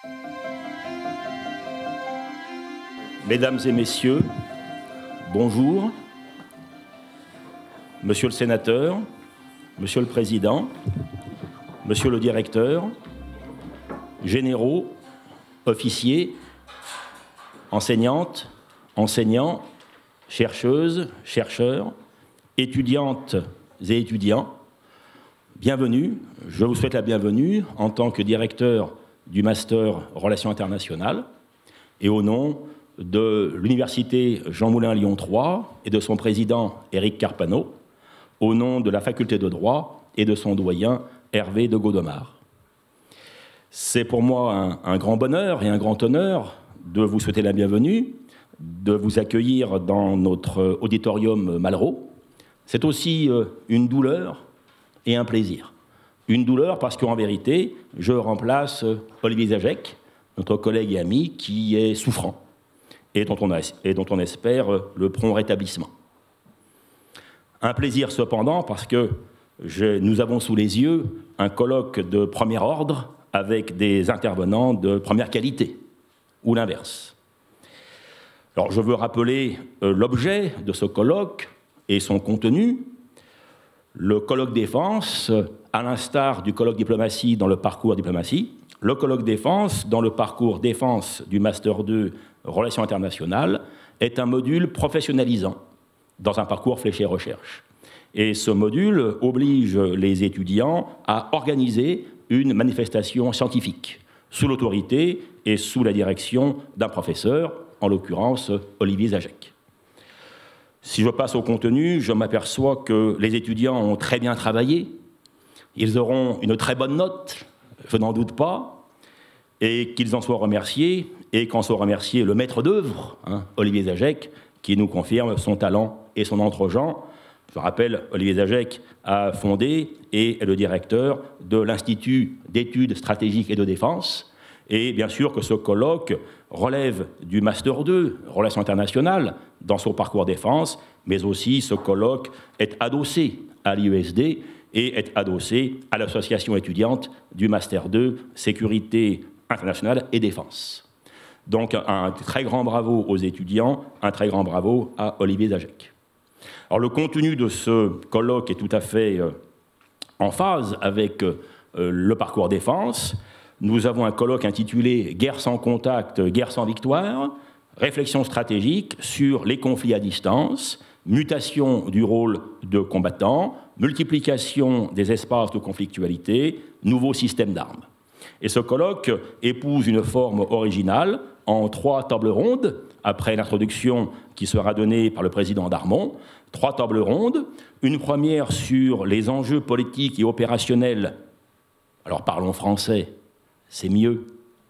Mesdames et messieurs, bonjour. Monsieur le sénateur, monsieur le président, monsieur le directeur, généraux, officiers, enseignantes, enseignants, chercheuses, chercheurs, étudiantes et étudiants, bienvenue. Je vous souhaite la bienvenue en tant que directeur du Master Relations internationales et au nom de l'Université Jean Moulin Lyon 3 et de son président Éric Carpano, au nom de la faculté de droit et de son doyen Hervé de Godemar. C'est pour moi un grand bonheur et un grand honneur de vous souhaiter la bienvenue, de vous accueillir dans notre auditorium Malraux. C'est aussi une douleur et un plaisir. Une douleur parce qu'en vérité, je remplace Olivier Zagec, notre collègue et ami, qui est souffrant et dont on espère le prompt rétablissement. Un plaisir cependant parce que nous avons sous les yeux un colloque de premier ordre avec des intervenants de première qualité, ou l'inverse. Alors je veux rappeler l'objet de ce colloque et son contenu. Le colloque défense, à l'instar du colloque diplomatie dans le parcours diplomatie, le colloque défense dans le parcours défense du Master 2 Relations internationales est un module professionnalisant dans un parcours fléché recherche. Et ce module oblige les étudiants à organiser une manifestation scientifique sous l'autorité et sous la direction d'un professeur, en l'occurrence Olivier Zagec. Si je passe au contenu, je m'aperçois que les étudiants ont très bien travaillé, ils auront une très bonne note, je n'en doute pas, et qu'ils en soient remerciés, et qu'en soit remercié le maître d'œuvre, Olivier Zagec, qui nous confirme son talent et son entre-gens. Je rappelle, Olivier Zagec a fondé et est le directeur de l'Institut d'études stratégiques et de défense, et bien sûr que ce colloque relève du Master 2, Relations internationales, dans son parcours défense, mais aussi ce colloque est adossé à l'IESD et est adossé à l'association étudiante du Master 2, Sécurité internationale et défense. Donc un très grand bravo aux étudiants, un très grand bravo à Olivier Zagec. Alors le contenu de ce colloque est tout à fait en phase avec le parcours défense. Nous avons un colloque intitulé « Guerre sans contact, guerre sans victoire », réflexion stratégique sur les conflits à distance, mutation du rôle de combattant, multiplication des espaces de conflictualité, nouveaux systèmes d'armes. Et ce colloque épouse une forme originale en 3 tables rondes, après l'introduction qui sera donnée par le président Darmon. 3 tables rondes, une première sur les enjeux politiques et opérationnels, alors parlons français, c'est mieux,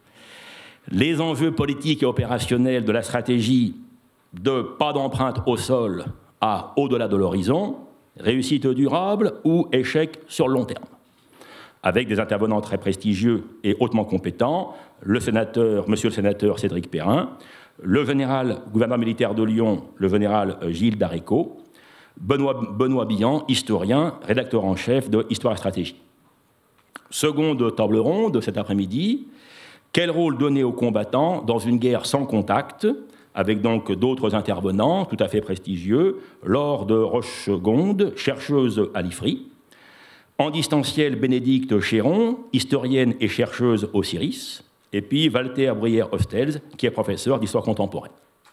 les enjeux politiques et opérationnels de la stratégie de pas d'empreinte au sol à au-delà de l'horizon, réussite durable ou échec sur le long terme, avec des intervenants très prestigieux et hautement compétents, monsieur le sénateur Cédric Perrin, le général gouverneur militaire de Lyon, le général Gilles Daréco, Benoît Billan, historien, rédacteur en chef de Histoire et Stratégie. Seconde table ronde cet après-midi, quel rôle donner aux combattants dans une guerre sans contact, avec donc d'autres intervenants tout à fait prestigieux, Laure de Rochegonde, chercheuse à l'IFRI, en distanciel Bénédicte Chéron, historienne et chercheuse au CIRIS, et puis Walter Bruyère-Hostels, qui est professeur d'histoire contemporaine.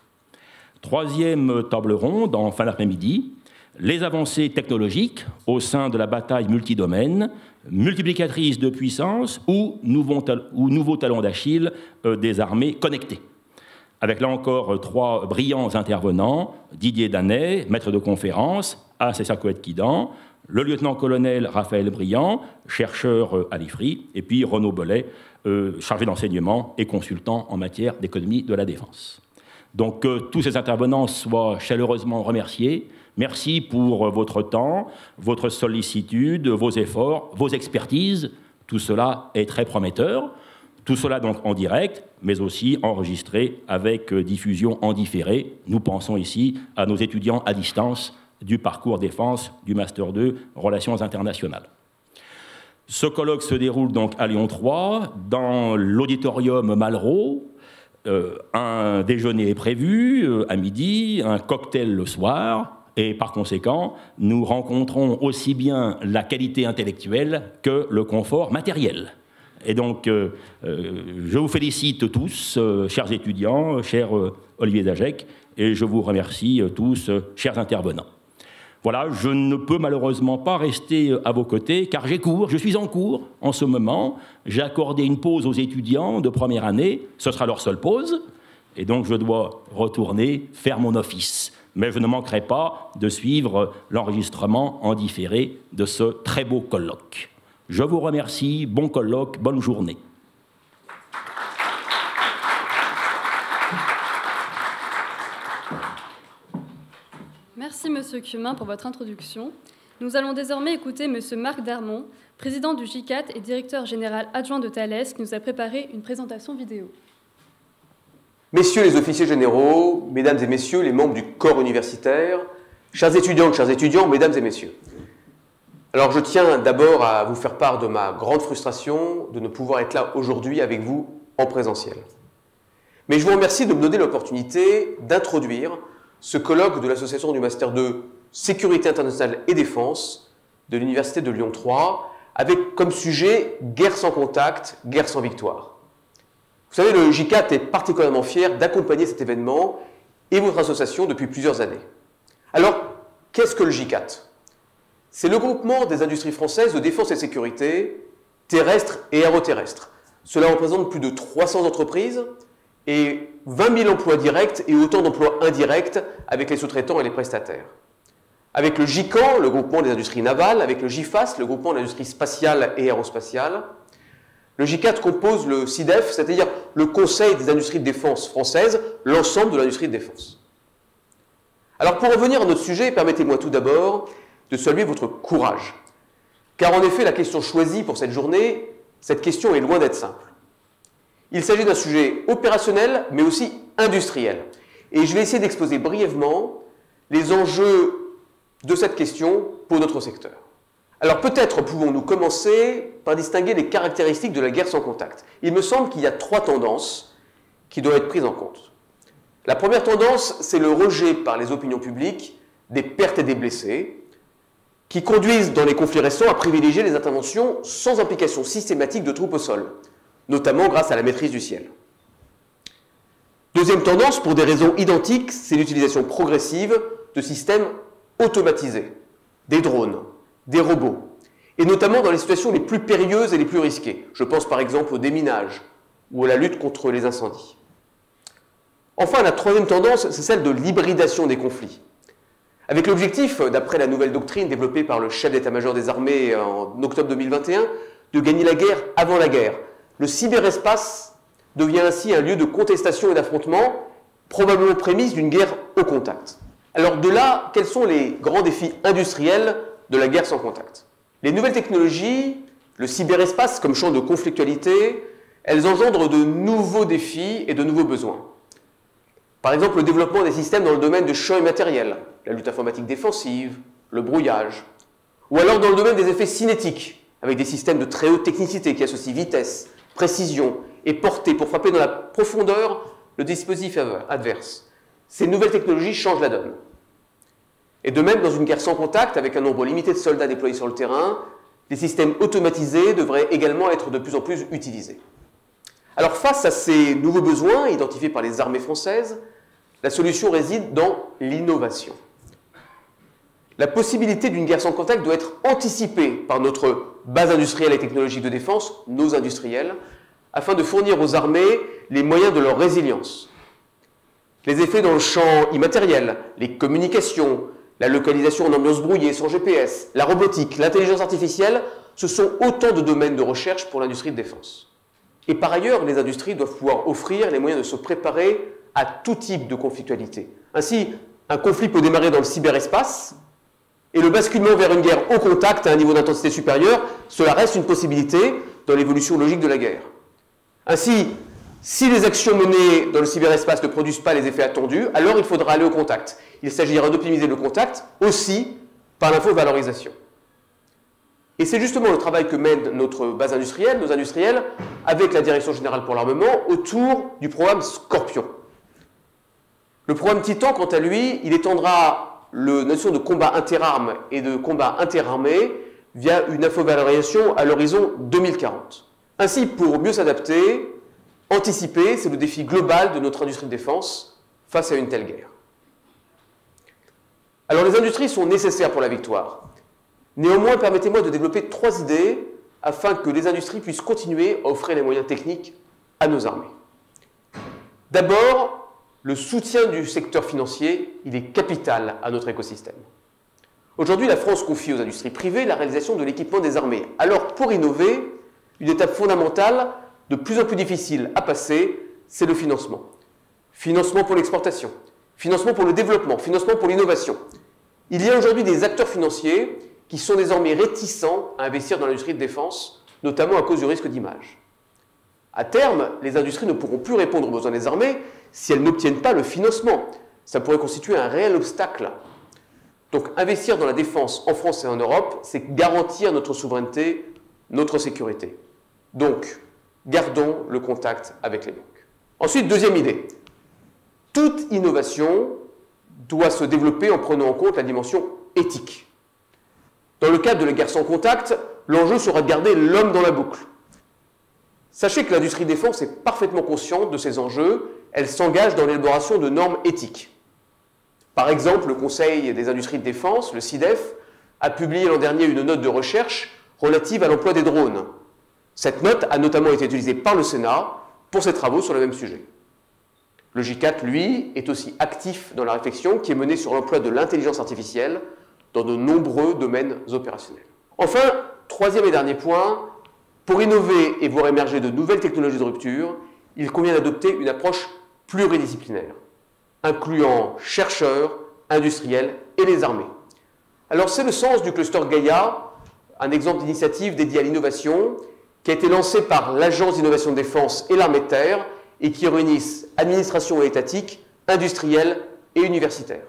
Troisième table ronde, en fin d'après-midi, les avancées technologiques au sein de la bataille multidomaine, multiplicatrice de puissance ou nouveau talon d'Achille des armées connectées. Avec là encore 3 brillants intervenants, Didier Danet, maître de conférence, à Cessarcoët-Quidan, le lieutenant-colonel Raphaël Briand, chercheur à l'IFRI, et puis Renaud Bollet, chargé d'enseignement et consultant en matière d'économie de la défense. Donc que tous ces intervenants soient chaleureusement remerciés. Merci pour votre temps, votre sollicitude, vos efforts, vos expertises. Tout cela est très prometteur. Tout cela donc en direct, mais aussi enregistré avec diffusion en différé. Nous pensons ici à nos étudiants à distance du parcours défense du Master 2 Relations internationales. Ce colloque se déroule donc à Lyon 3, dans l'auditorium Malraux. Un déjeuner est prévu à midi, un cocktail le soir, et par conséquent, nous rencontrons aussi bien la qualité intellectuelle que le confort matériel. Et donc, je vous félicite tous, chers étudiants, cher Olivier Zajec, et je vous remercie tous, chers intervenants. Voilà, je ne peux malheureusement pas rester à vos côtés, car je suis en cours en ce moment. J'ai accordé une pause aux étudiants de première année, ce sera leur seule pause, et donc je dois retourner faire mon office. Mais je ne manquerai pas de suivre l'enregistrement en différé de ce très beau colloque. Je vous remercie, bon colloque, bonne journée. Merci Monsieur Cumin pour votre introduction. Nous allons désormais écouter Monsieur Marc Darmon, président du JICAT et directeur général adjoint de Thales, qui nous a préparé une présentation vidéo. Messieurs les officiers généraux, mesdames et messieurs les membres du corps universitaire, chers étudiantes, chers étudiants, mesdames et messieurs. Alors je tiens d'abord à vous faire part de ma grande frustration de ne pouvoir être là aujourd'hui avec vous en présentiel. Mais je vous remercie de me donner l'opportunité d'introduire ce colloque de l'association du Master 2 Sécurité internationale et défense de l'Université de Lyon 3 avec comme sujet « Guerre sans contact, guerre sans victoire ». Vous savez, le JICAT est particulièrement fier d'accompagner cet événement et votre association depuis plusieurs années. Alors, qu'est-ce que le JICAT? C'est le groupement des industries françaises de défense et sécurité terrestres et aéroterrestres. Cela représente plus de 300 entreprises et 20 000 emplois directs et autant d'emplois indirects avec les sous-traitants et les prestataires. Avec le GICAN, le groupement des industries navales, avec le GIFAS, le groupement de l'industrie spatiale et aérospatiale, le JICAT compose le CIDEF, c'est-à-dire le Conseil des industries de défense françaises, l'ensemble de l'industrie de défense. Alors pour revenir à notre sujet, permettez-moi tout d'abord de saluer votre courage. Car en effet, la question choisie pour cette journée, cette question est loin d'être simple. Il s'agit d'un sujet opérationnel, mais aussi industriel. Et je vais essayer d'exposer brièvement les enjeux de cette question pour notre secteur. Alors peut-être pouvons-nous commencer par distinguer les caractéristiques de la guerre sans contact. Il me semble qu'il y a 3 tendances qui doivent être prises en compte. La première tendance, c'est le rejet par les opinions publiques des pertes et des blessés, qui conduisent dans les conflits récents à privilégier les interventions sans implication systématique de troupes au sol, notamment grâce à la maîtrise du ciel. Deuxième tendance, pour des raisons identiques, c'est l'utilisation progressive de systèmes automatisés, des drones, des robots, et notamment dans les situations les plus périlleuses et les plus risquées. Je pense par exemple au déminage ou à la lutte contre les incendies. Enfin, la troisième tendance, c'est celle de l'hybridation des conflits. Avec l'objectif, d'après la nouvelle doctrine développée par le chef d'état-major des armées en octobre 2021, de gagner la guerre avant la guerre. Le cyberespace devient ainsi un lieu de contestation et d'affrontement, probablement prémisse d'une guerre au contact. Alors de là, quels sont les grands défis industriels de la guerre sans contact? Les nouvelles technologies, le cyberespace comme champ de conflictualité, elles engendrent de nouveaux défis et de nouveaux besoins. Par exemple, le développement des systèmes dans le domaine de champs immatériels, la lutte informatique défensive, le brouillage, ou alors dans le domaine des effets cinétiques, avec des systèmes de très haute technicité qui associent vitesse, précision et portée pour frapper dans la profondeur le dispositif adverse. Ces nouvelles technologies changent la donne. Et de même, dans une guerre sans contact, avec un nombre limité de soldats déployés sur le terrain, des systèmes automatisés devraient également être de plus en plus utilisés. Alors face à ces nouveaux besoins identifiés par les armées françaises, la solution réside dans l'innovation. La possibilité d'une guerre sans contact doit être anticipée par notre base industrielle et technologique de défense, nos industriels, afin de fournir aux armées les moyens de leur résilience. Les effets dans le champ immatériel, les communications, la localisation en ambiance brouillée sans GPS, la robotique, l'intelligence artificielle, ce sont autant de domaines de recherche pour l'industrie de défense. Et par ailleurs, les industries doivent pouvoir offrir les moyens de se préparer à tout type de conflictualité. Ainsi, un conflit peut démarrer dans le cyberespace, et le basculement vers une guerre au contact à un niveau d'intensité supérieur, cela reste une possibilité dans l'évolution logique de la guerre. Ainsi, si les actions menées dans le cyberespace ne produisent pas les effets attendus, alors il faudra aller au contact. Il s'agira d'optimiser le contact aussi par l'infovalorisation. Et c'est justement le travail que mène notre base industrielle, nos industriels, avec la Direction générale pour l'armement, autour du programme Scorpion. Le programme Titan, quant à lui, il étendra la notion de combat interarmes et de combat interarmés via une infovalorisation à l'horizon 2040. Ainsi, pour mieux s'adapter, anticiper, c'est le défi global de notre industrie de défense face à une telle guerre. Alors les industries sont nécessaires pour la victoire. Néanmoins, permettez-moi de développer 3 idées afin que les industries puissent continuer à offrir les moyens techniques à nos armées. D'abord, le soutien du secteur financier, il est capital à notre écosystème. Aujourd'hui, la France confie aux industries privées la réalisation de l'équipement des armées. Alors, pour innover, une étape fondamentale, de plus en plus difficile à passer, c'est le financement. Financement pour l'exportation, financement pour le développement, financement pour l'innovation. Il y a aujourd'hui des acteurs financiers qui sont désormais réticents à investir dans l'industrie de défense, notamment à cause du risque d'image. À terme, les industries ne pourront plus répondre aux besoins des armées si elles n'obtiennent pas le financement. Ça pourrait constituer un réel obstacle. Donc investir dans la défense en France et en Europe, c'est garantir notre souveraineté, notre sécurité. Donc, gardons le contact avec les banques. Ensuite, deuxième idée. Toute innovation doit se développer en prenant en compte la dimension éthique. Dans le cadre de la guerre sans contact, l'enjeu sera de garder l'homme dans la boucle. Sachez que l'industrie de défense est parfaitement consciente de ces enjeux. Elle s'engage dans l'élaboration de normes éthiques. Par exemple, le Conseil des industries de défense, le CIDEF, a publié l'an dernier une note de recherche relative à l'emploi des drones. Cette note a notamment été utilisée par le Sénat pour ses travaux sur le même sujet. Le J4, lui, est aussi actif dans la réflexion qui est menée sur l'emploi de l'intelligence artificielle dans de nombreux domaines opérationnels. Enfin, troisième et dernier point, pour innover et voir émerger de nouvelles technologies de rupture, il convient d'adopter une approche pluridisciplinaire, incluant chercheurs, industriels et les armées. Alors c'est le sens du cluster Gaïa, un exemple d'initiative dédiée à l'innovation, qui a été lancé par l'Agence d'innovation de défense et l'armée de terre et qui réunissent administration étatique, industriels et universitaires.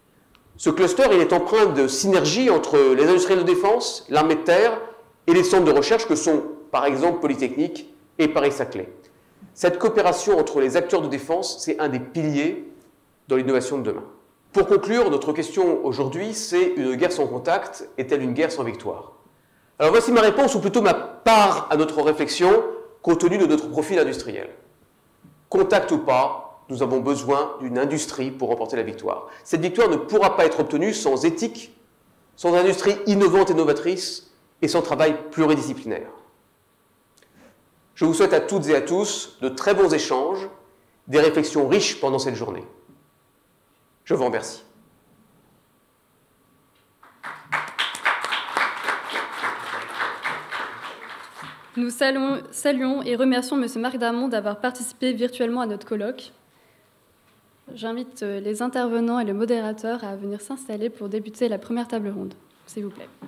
Ce cluster il est empreint de synergie entre les industriels de défense, l'armée de terre et les centres de recherche que sont par exemple Polytechnique et Paris-Saclay. Cette coopération entre les acteurs de défense, c'est un des piliers dans l'innovation de demain. Pour conclure, notre question aujourd'hui, c'est une guerre sans contact est-elle une guerre sans victoire? Alors voici ma réponse, ou plutôt ma part à notre réflexion, compte tenu de notre profil industriel. Contact ou pas, nous avons besoin d'une industrie pour remporter la victoire. Cette victoire ne pourra pas être obtenue sans éthique, sans industrie innovante et novatrice et sans travail pluridisciplinaire. Je vous souhaite à toutes et à tous de très bons échanges, des réflexions riches pendant cette journée. Je vous remercie. Nous saluons et remercions M. Marc Darmon d'avoir participé virtuellement à notre colloque. J'invite les intervenants et le modérateur à venir s'installer pour débuter la première table ronde, s'il vous plaît.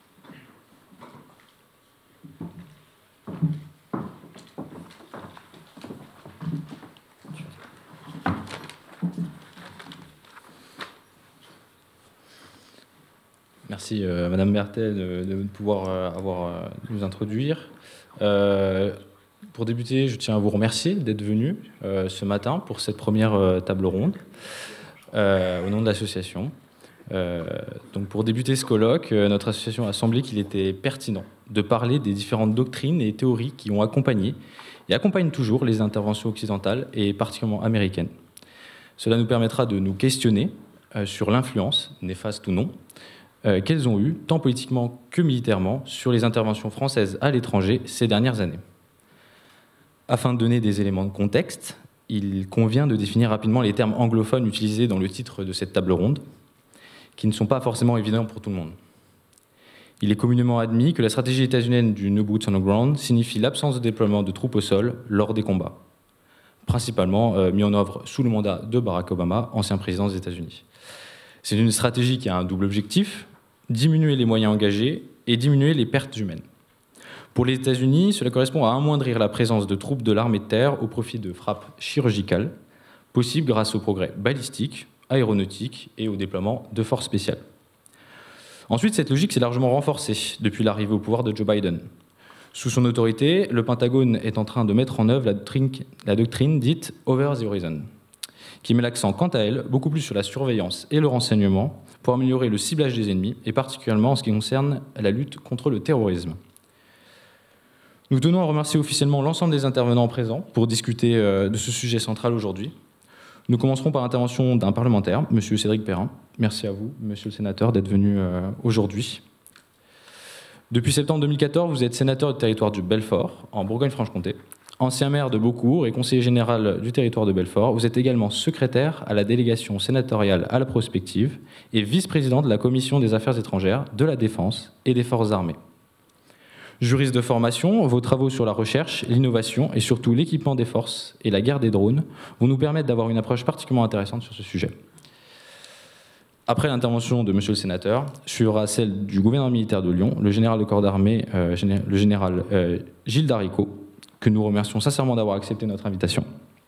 Merci Madame Bertel de pouvoir nous introduire. Pour débuter, je tiens à vous remercier d'être venu ce matin pour cette première table ronde au nom de l'association. Donc pour débuter ce colloque, notre association a semblé qu'il était pertinent de parler des différentes doctrines et théories qui ont accompagné et accompagnent toujours les interventions occidentales et particulièrement américaines. Cela nous permettra de nous questionner sur l'influence, néfaste ou non, qu'elles ont eues, tant politiquement que militairement, sur les interventions françaises à l'étranger ces dernières années. Afin de donner des éléments de contexte, il convient de définir rapidement les termes anglophones utilisés dans le titre de cette table ronde, qui ne sont pas forcément évidents pour tout le monde. Il est communément admis que la stratégie états-unienne du No Boots on the Ground signifie l'absence de déploiement de troupes au sol lors des combats, principalement mis en œuvre sous le mandat de Barack Obama, ancien président des États-Unis. C'est une stratégie qui a un double objectif, diminuer les moyens engagés et diminuer les pertes humaines. Pour les États-Unis, cela correspond à amoindrir la présence de troupes de l'armée de terre au profit de frappes chirurgicales, possibles grâce au progrès balistique, aéronautique et au déploiement de forces spéciales. Ensuite, cette logique s'est largement renforcée depuis l'arrivée au pouvoir de Joe Biden. Sous son autorité, le Pentagone est en train de mettre en œuvre la doctrine dite « Over the Horizon », qui met l'accent, quant à elle, beaucoup plus sur la surveillance et le renseignement pour améliorer le ciblage des ennemis, et particulièrement en ce qui concerne la lutte contre le terrorisme. Nous tenons à remercier officiellement l'ensemble des intervenants présents pour discuter de ce sujet central aujourd'hui. Nous commencerons par l'intervention d'un parlementaire, M. Cédric Perrin. Merci à vous, Monsieur le Sénateur, d'être venu aujourd'hui. Depuis septembre 2014, vous êtes sénateur du territoire du Belfort, en Bourgogne-Franche-Comté. Ancien maire de Beaucourt et conseiller général du territoire de Belfort, vous êtes également secrétaire à la délégation sénatoriale à la prospective et vice-président de la Commission des Affaires étrangères, de la Défense et des Forces armées. Juriste de formation, vos travaux sur la recherche, l'innovation et surtout l'équipement des forces et la guerre des drones vont nous permettre d'avoir une approche particulièrement intéressante sur ce sujet. Après l'intervention de Monsieur le Sénateur, suivra celle du gouverneur militaire de Lyon, le général de corps d'armée, le général Gilles Daricot, que nous remercions sincèrement d'avoir accepté notre invitation.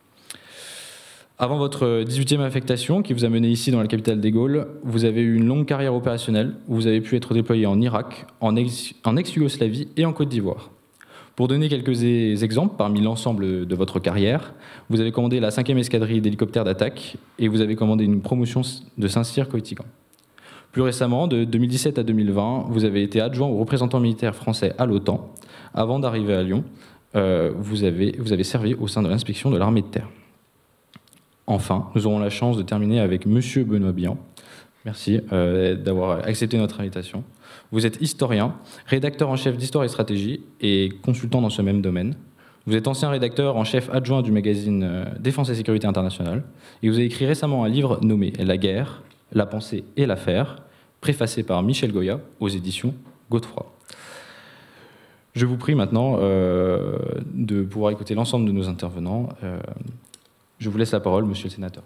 Avant votre 18e affectation, qui vous a mené ici dans la capitale des Gaules, vous avez eu une longue carrière opérationnelle où vous avez pu être déployé en Irak, en ex-Yougoslavie et en Côte d'Ivoire. Pour donner quelques exemples, parmi l'ensemble de votre carrière, vous avez commandé la 5e escadrille d'hélicoptères d'attaque et vous avez commandé une promotion de Saint-Cyr-Coëtican. Plus récemment, de 2017 à 2020, vous avez été adjoint au représentant militaire français à l'OTAN. Avant d'arriver à Lyon, vous avez servi au sein de l'inspection de l'armée de terre. Enfin, nous aurons la chance de terminer avec Monsieur Benoît Bihan. Merci d'avoir accepté notre invitation. Vous êtes historien, rédacteur en chef d'Histoire et Stratégie et consultant dans ce même domaine. Vous êtes ancien rédacteur en chef adjoint du magazine Défense et Sécurité Internationale et vous avez écrit récemment un livre nommé « La guerre, la pensée et l'affaire », préfacé par Michel Goya aux éditions Godefroy. Je vous prie maintenant de pouvoir écouter l'ensemble de nos intervenants. Je vous laisse la parole, Monsieur le Sénateur.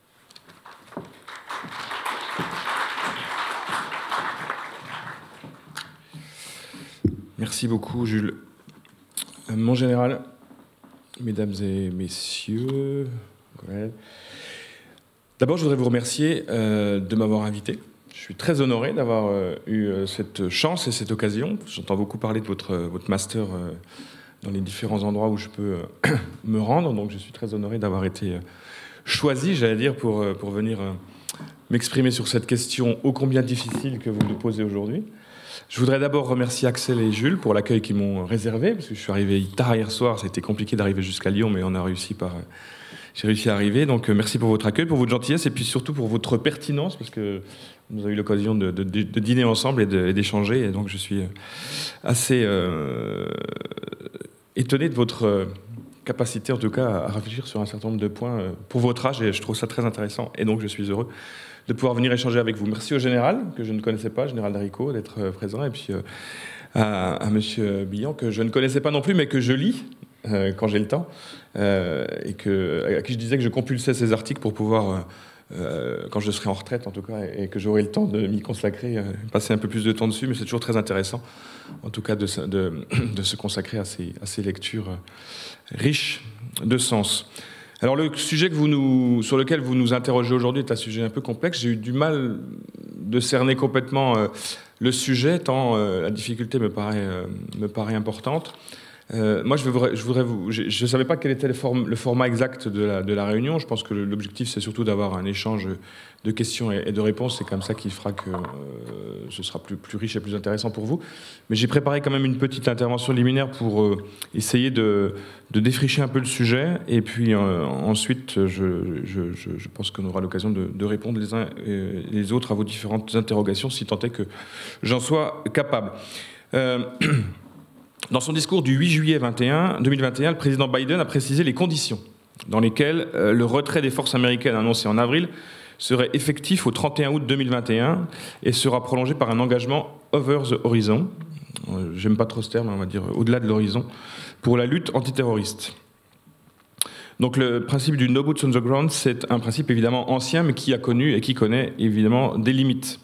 Merci beaucoup, Jules. Mon général, mesdames et messieurs, d'abord, je voudrais vous remercier de m'avoir invité. Je suis très honoré d'avoir eu cette chance et cette occasion. J'entends beaucoup parler de votre master dans les différents endroits où je peux me rendre. Donc, je suis très honoré d'avoir été choisi, j'allais dire, pour venir m'exprimer sur cette question ô combien difficile que vous nous posez aujourd'hui. Je voudrais d'abord remercier Axel et Jules pour l'accueil qu'ils m'ont réservé, parce que je suis arrivé tard hier soir. Ça a été compliqué d'arriver jusqu'à Lyon, mais on a réussi j'ai réussi à arriver. Donc, merci pour votre accueil, pour votre gentillesse, et puis surtout pour votre pertinence, parce que nous avons eu l'occasion de dîner ensemble et d'échanger. Et donc, je suis assez étonné de votre capacité, en tout cas, à réfléchir sur un certain nombre de points pour votre âge, et je trouve ça très intéressant. Et donc, je suis heureux de pouvoir venir échanger avec vous. Merci au général, que je ne connaissais pas, général Daricot, d'être présent, et puis à Monsieur Bihan, que je ne connaissais pas non plus, mais que je lis quand j'ai le temps, et à qui je disais que je compulsais ces articles pour pouvoir, quand je serai en retraite en tout cas, et que j'aurai le temps de m'y consacrer, passer un peu plus de temps dessus, mais c'est toujours très intéressant, en tout cas, de se consacrer à ces lectures riches de sens. Alors le sujet sur lequel vous nous interrogez aujourd'hui est un sujet un peu complexe. J'ai eu du mal de cerner complètement le sujet, tant la difficulté me paraît importante. Moi, je ne savais pas quel était le format exact de la réunion. Je pense que l'objectif, c'est surtout d'avoir un échange de questions et de réponses. C'est comme ça qu'il fera que ce sera plus riche et plus intéressant pour vous. Mais j'ai préparé quand même une petite intervention liminaire pour essayer de défricher un peu le sujet. Et puis ensuite, je pense qu'on aura l'occasion de répondre les uns et les autres à vos différentes interrogations, si tant est que j'en sois capable. Dans son discours du 8 juillet 2021, le président Biden a précisé les conditions dans lesquelles le retrait des forces américaines annoncé en avril serait effectif au 31 août 2021 et sera prolongé par un engagement over the horizon, j'aime pas trop ce terme, on va dire au-delà de l'horizon, pour la lutte antiterroriste. Donc le principe du no boots on the ground, c'est un principe évidemment ancien, mais qui a connu et qui connaît évidemment des limites.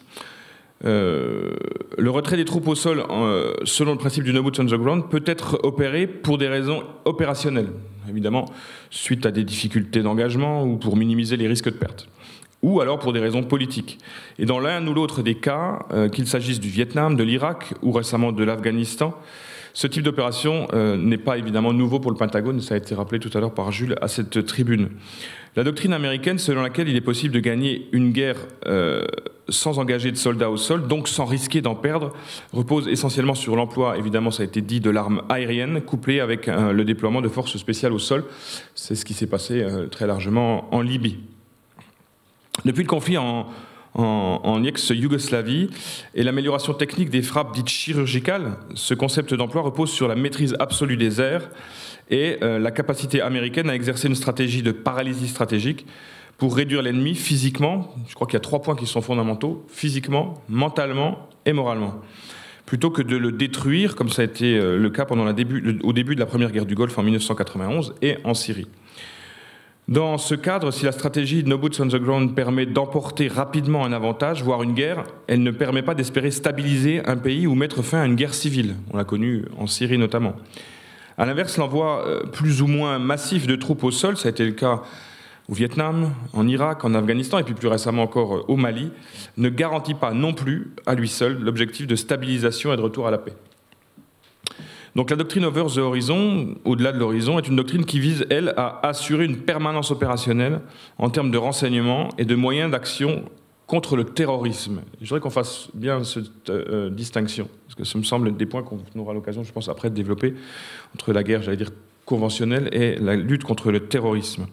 Le retrait des troupes au sol, selon le principe du no boots on the ground, peut être opéré pour des raisons opérationnelles, évidemment, suite à des difficultés d'engagement ou pour minimiser les risques de perte. ou alors pour des raisons politiques. Et dans l'un ou l'autre des cas, qu'il s'agisse du Vietnam, de l'Irak ou récemment de l'Afghanistan, ce type d'opération n'est pas évidemment nouveau pour le Pentagone, ça a été rappelé tout à l'heure par Jules à cette tribune. La doctrine américaine selon laquelle il est possible de gagner une guerre sans engager de soldats au sol, donc sans risquer d'en perdre, repose essentiellement sur l'emploi, évidemment ça a été dit, de l'arme aérienne, couplée avec le déploiement de forces spéciales au sol. C'est ce qui s'est passé très largement en Libye. Depuis le conflit en ex-Yougoslavie et l'amélioration technique des frappes dites chirurgicales, ce concept d'emploi repose sur la maîtrise absolue des airs et la capacité américaine à exercer une stratégie de paralysie stratégique pour réduire l'ennemi physiquement. Je crois qu'il y a 3 points qui sont fondamentaux: physiquement, mentalement et moralement, plutôt que de le détruire, comme ça a été le cas au début de la première guerre du Golfe en 1991 et en Syrie. Dans ce cadre, si la stratégie No Boots on the Ground permet d'emporter rapidement un avantage, voire une guerre, elle ne permet pas d'espérer stabiliser un pays ou mettre fin à une guerre civile. On l'a connu en Syrie notamment. A l'inverse, l'envoi plus ou moins massif de troupes au sol, ça a été le cas au Vietnam, en Irak, en Afghanistan et puis plus récemment encore au Mali, ne garantit pas non plus à lui seul l'objectif de stabilisation et de retour à la paix. Donc la doctrine Over the Horizon, au-delà de l'horizon, est une doctrine qui vise, elle, à assurer une permanence opérationnelle en termes de renseignement et de moyens d'action contre le terrorisme. Je voudrais qu'on fasse bien cette distinction, parce que ça me semble être des points qu'on aura l'occasion, je pense, après de développer, entre la guerre, j'allais dire, conventionnelle et la lutte contre le terrorisme.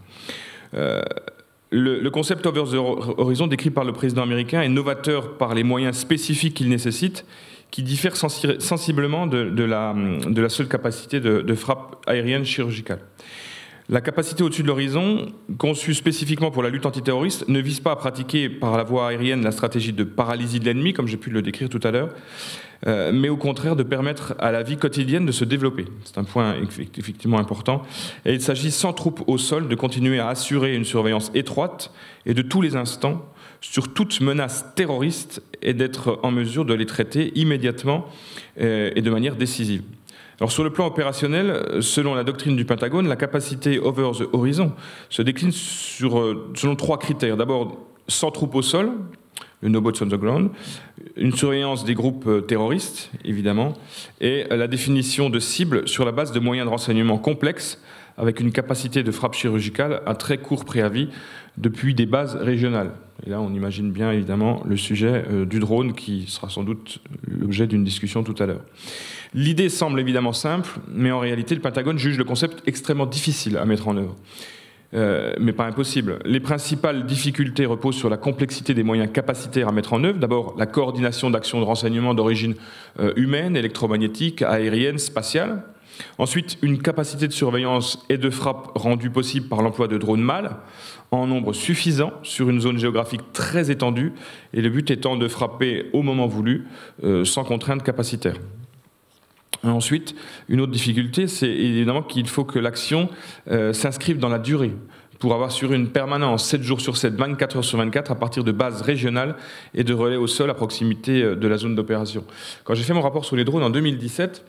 Le concept Over the Horizon décrit par le président américain est novateur par les moyens spécifiques qu'il nécessite, qui diffère sensiblement de la seule capacité de frappe aérienne chirurgicale. La capacité au-dessus de l'horizon, conçue spécifiquement pour la lutte antiterroriste, ne vise pas à pratiquer par la voie aérienne la stratégie de paralysie de l'ennemi, comme j'ai pu le décrire tout à l'heure, mais au contraire de permettre à la vie quotidienne de se développer. C'est un point effectivement important. Et il s'agit, sans troupes au sol, de continuer à assurer une surveillance étroite et de tous les instants sur toute menace terroriste et d'être en mesure de les traiter immédiatement et de manière décisive. Alors sur le plan opérationnel, selon la doctrine du Pentagone, la capacité Over the Horizon se décline selon 3 critères. D'abord, sans troupes au sol, le No Boats on the Ground, une surveillance des groupes terroristes, évidemment, et la définition de cibles sur la base de moyens de renseignement complexes, avec une capacité de frappe chirurgicale à très court préavis depuis des bases régionales. Et là, on imagine bien, évidemment, le sujet du drone, qui sera sans doute l'objet d'une discussion tout à l'heure. L'idée semble évidemment simple, mais en réalité, le Pentagone juge le concept extrêmement difficile à mettre en œuvre. Mais pas impossible. Les principales difficultés reposent sur la complexité des moyens capacitaires à mettre en œuvre. D'abord, la coordination d'actions de renseignement d'origine humaine, électromagnétique, aérienne, spatiale. Ensuite, une capacité de surveillance et de frappe rendue possible par l'emploi de drones mâles en nombre suffisant sur une zone géographique très étendue, et le but étant de frapper au moment voulu, sans contrainte capacitaire. Ensuite, une autre difficulté, c'est évidemment qu'il faut que l'action s'inscrive dans la durée, pour avoir sur une permanence 7 jours sur 7, 24 heures sur 24, à partir de bases régionales et de relais au sol à proximité de la zone d'opération. Quand j'ai fait mon rapport sur les drones en 2017,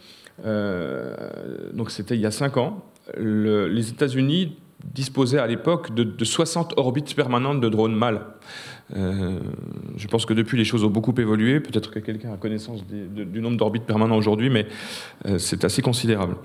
donc c'était il y a 5 ans, les États-Unis disposaient à l'époque de 60 orbites permanentes de drones mâles. Je pense que depuis, les choses ont beaucoup évolué. Peut-être que quelqu'un a connaissance du nombre d'orbites permanents aujourd'hui, mais c'est assez considérable.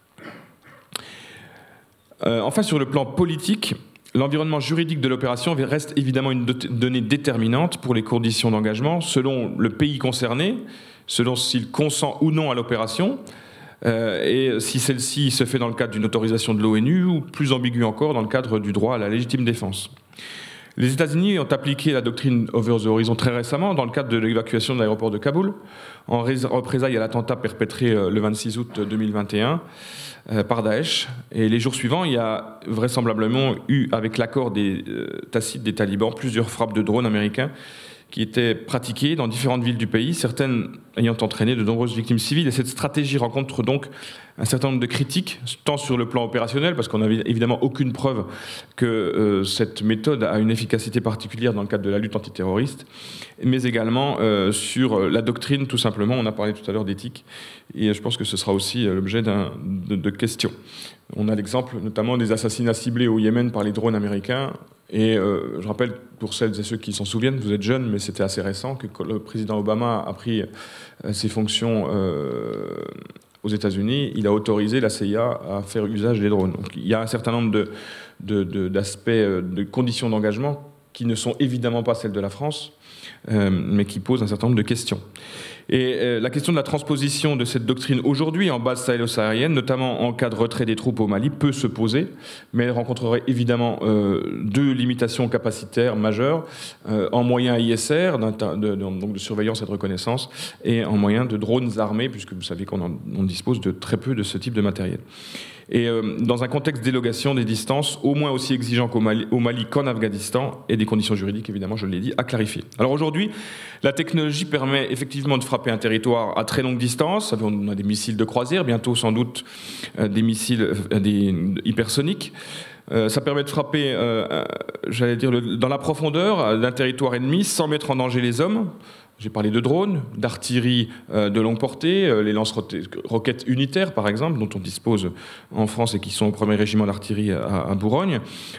Enfin, sur le plan politique, l'environnement juridique de l'opération reste évidemment une donnée déterminante pour les conditions d'engagement, selon le pays concerné, selon s'il consent ou non à l'opération, et si celle-ci se fait dans le cadre d'une autorisation de l'ONU, ou plus ambigu encore, dans le cadre du droit à la légitime défense. Les États-Unis ont appliqué la doctrine Over the Horizon très récemment dans le cadre de l'évacuation de l'aéroport de Kaboul, en représailles à l'attentat perpétré le 26 août 2021 par Daesh. Et les jours suivants, il y a vraisemblablement eu, avec l'accord tacite des talibans, plusieurs frappes de drones américains qui étaient pratiquées dans différentes villes du pays, certaines ayant entraîné de nombreuses victimes civiles. Et cette stratégie rencontre donc un certain nombre de critiques, tant sur le plan opérationnel, parce qu'on n'avait évidemment aucune preuve que cette méthode a une efficacité particulière dans le cadre de la lutte antiterroriste, mais également sur la doctrine, tout simplement. On a parlé tout à l'heure d'éthique, et je pense que ce sera aussi l'objet de questions. On a l'exemple notamment des assassinats ciblés au Yémen par les drones américains. Et je rappelle, pour celles et ceux qui s'en souviennent, vous êtes jeunes, mais c'était assez récent, que le président Obama a pris ses fonctions aux États-Unis, il a autorisé la CIA à faire usage des drones. Donc, il y a un certain nombre d'aspects, de conditions d'engagement qui ne sont évidemment pas celles de la France, mais qui posent un certain nombre de questions. Et la question de la transposition de cette doctrine aujourd'hui en base sahélo-saharienne, notamment en cas de retrait des troupes au Mali, peut se poser, mais elle rencontrerait évidemment deux limitations capacitaires majeures, en moyens ISR, donc de surveillance et de reconnaissance, et en moyens de drones armés, puisque vous savez qu'on dispose de très peu de ce type de matériel. Et dans un contexte d'élongation des distances, au moins aussi exigeant au Mali qu'en Afghanistan, et des conditions juridiques, évidemment, je l'ai dit, à clarifier. Alors aujourd'hui, la technologie permet effectivement de frapper un territoire à très longue distance. On a des missiles de croisière, bientôt sans doute des missiles hypersoniques. Ça permet de frapper, j'allais dire, dans la profondeur d'un territoire ennemi sans mettre en danger les hommes. J'ai parlé de drones, d'artillerie de longue portée, les lance-roquettes unitaires par exemple, dont on dispose en France et qui sont au 1er régiment d'artillerie à Bourgogne,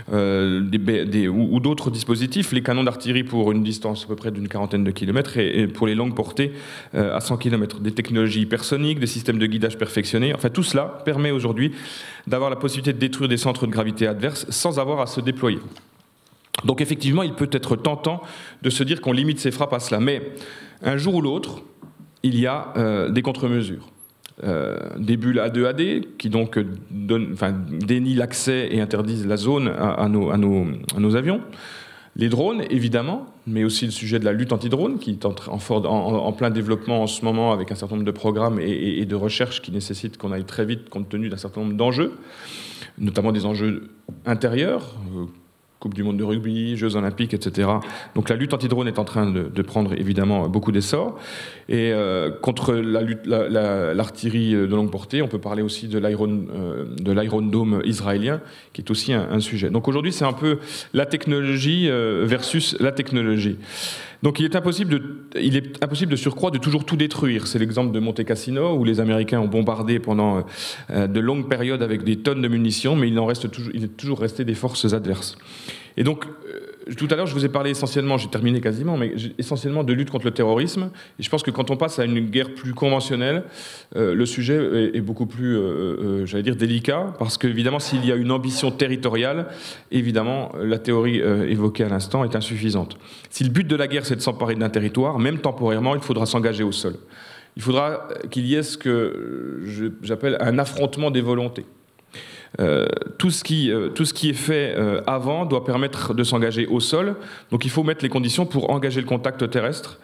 ou d'autres dispositifs, les canons d'artillerie pour une distance à peu près d'une 40aine de kilomètres et pour les longues portées à 100 km, des technologies hypersoniques, des systèmes de guidage perfectionnés. Enfin, tout cela permet aujourd'hui d'avoir la possibilité de détruire des centres de gravité adverses sans avoir à se déployer. Donc effectivement, il peut être tentant de se dire qu'on limite ses frappes à cela. Mais un jour ou l'autre, il y a des contre-mesures. Des bulles A2AD qui donc dénient l'accès et interdisent la zone à nos avions. Les drones, évidemment, mais aussi le sujet de la lutte anti-drone qui est en plein développement en ce moment avec un certain nombre de programmes et de recherches qui nécessitent qu'on aille très vite compte tenu d'un certain nombre d'enjeux, notamment des enjeux intérieurs, Coupe du monde de rugby, Jeux olympiques, etc. Donc la lutte anti-drone est en train de prendre évidemment beaucoup d'essor. Et contre l'artillerie de longue portée, on peut parler aussi de l'Iron Dome israélien, qui est aussi un sujet. Donc aujourd'hui, c'est un peu la technologie versus la technologie. Donc il est impossible de surcroît de toujours tout détruire. C'est l'exemple de Monte Cassino, où les Américains ont bombardé pendant de longues périodes avec des tonnes de munitions, mais il est toujours resté des forces adverses. Et donc, tout à l'heure, je vous ai parlé essentiellement, j'ai terminé quasiment, mais essentiellement de lutte contre le terrorisme. Et je pense que quand on passe à une guerre plus conventionnelle, le sujet est beaucoup plus, j'allais dire, délicat, parce qu'évidemment, s'il y a une ambition territoriale, évidemment, la théorie évoquée à l'instant est insuffisante. Si le but de la guerre, c'est de s'emparer d'un territoire, même temporairement, il faudra s'engager au sol. Il faudra qu'il y ait ce que j'appelle un affrontement des volontés. Tout ce qui est fait avant doit permettre de s'engager au sol. Donc il faut mettre les conditions pour engager le contact terrestre.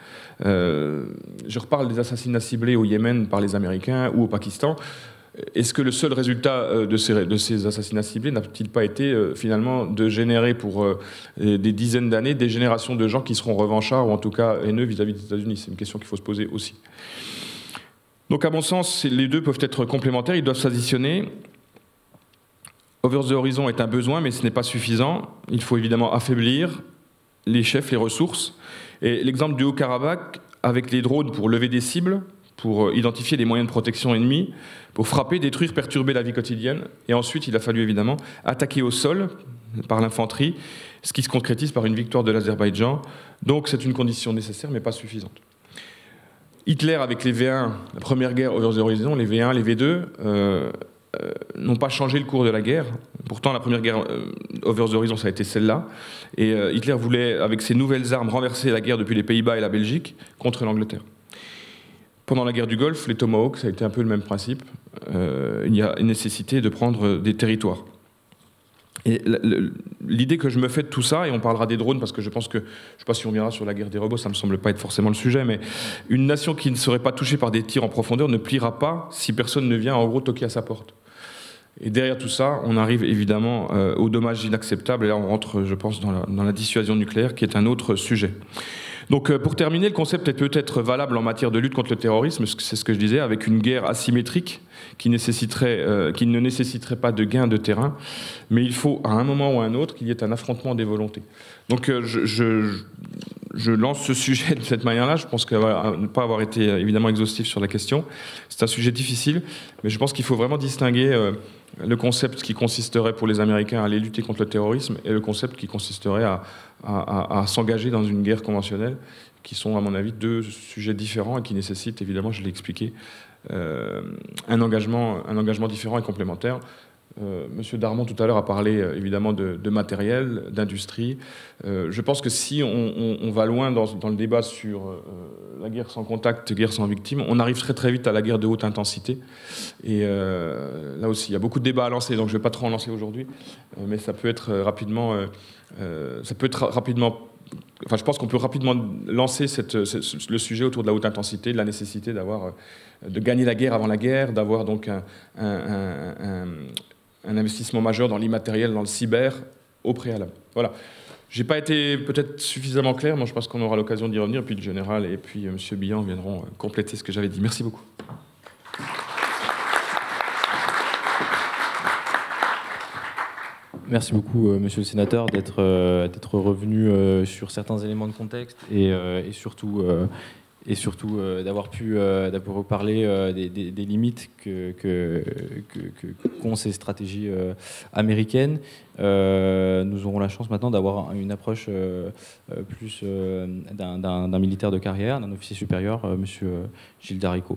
Je reparle des assassinats ciblés au Yémen par les Américains ou au Pakistan. Est-ce que le seul résultat de ces assassinats ciblés n'a-t-il pas été finalement de générer pour des dizaines d'années des générations de gens qui seront revanchards ou en tout cas haineux vis-à-vis des États-Unis? C'est une question qu'il faut se poser aussi. Donc à mon sens, les deux peuvent être complémentaires, ils doivent s'additionner. Over the Horizon est un besoin, mais ce n'est pas suffisant. Il faut évidemment affaiblir les chefs, les ressources. Et l'exemple du Haut-Karabakh, avec les drones pour lever des cibles, pour identifier les moyens de protection ennemis, pour frapper, détruire, perturber la vie quotidienne. Et ensuite, il a fallu évidemment attaquer au sol par l'infanterie, ce qui se concrétise par une victoire de l'Azerbaïdjan. Donc c'est une condition nécessaire, mais pas suffisante. Hitler, avec les V1, la première guerre Over the Horizon, les V1, les V2, n'ont pas changé le cours de la guerre. Pourtant, la première guerre Over the Horizon, ça a été celle-là. Et Hitler voulait, avec ses nouvelles armes, renverser la guerre depuis les Pays-Bas et la Belgique contre l'Angleterre. Pendant la guerre du Golfe, les Tomahawks, ça a été un peu le même principe. Il y a une nécessité de prendre des territoires. Et l'idée que je me fais de tout ça, et on parlera des drones parce que je pense que, je ne sais pas si on viendra sur la guerre des robots, ça ne me semble pas être forcément le sujet, mais une nation qui ne serait pas touchée par des tirs en profondeur ne pliera pas si personne ne vient en gros toquer à sa porte. Et derrière tout ça, on arrive évidemment aux dommages inacceptables, et là on rentre, je pense, dans la dissuasion nucléaire, qui est un autre sujet. Donc pour terminer, le concept est peut-être valable en matière de lutte contre le terrorisme, c'est ce que je disais, avec une guerre asymétrique qui ne nécessiterait pas de gain de terrain, mais il faut à un moment ou à un autre qu'il y ait un affrontement des volontés. Donc je lance ce sujet de cette manière-là. Je pense que ne pas avoir été évidemment exhaustif sur la question, c'est un sujet difficile, mais je pense qu'il faut vraiment distinguer le concept qui consisterait pour les Américains à aller lutter contre le terrorisme et le concept qui consisterait à s'engager dans une guerre conventionnelle, qui sont, à mon avis, deux sujets différents et qui nécessitent, évidemment, je l'ai expliqué, un engagement différent et complémentaire. Monsieur Darmon, tout à l'heure, a parlé évidemment de matériel, d'industrie. Je pense que si on va loin dans le débat sur la guerre sans contact, guerre sans victime, on arrive très très vite à la guerre de haute intensité. Et là aussi, il y a beaucoup de débats à lancer, donc je ne vais pas trop en lancer aujourd'hui, mais ça peut être rapidement... Enfin, je pense qu'on peut rapidement lancer le sujet autour de la haute intensité, de la nécessité de gagner la guerre avant la guerre, d'avoir donc un investissement majeur dans l'immatériel, dans le cyber, au préalable. Voilà. Je n'ai pas été peut-être suffisamment clair, mais je pense qu'on aura l'occasion d'y revenir, puis le général et puis M. Billan viendront compléter ce que j'avais dit. Merci beaucoup. Merci beaucoup, Monsieur le Sénateur, d'être revenu sur certains éléments de contexte et surtout d'avoir pu parler des limites qu'ont ces stratégies américaines. Nous aurons la chance maintenant d'avoir une approche plus d'un militaire de carrière, d'un officier supérieur, Monsieur Gilles Daricot.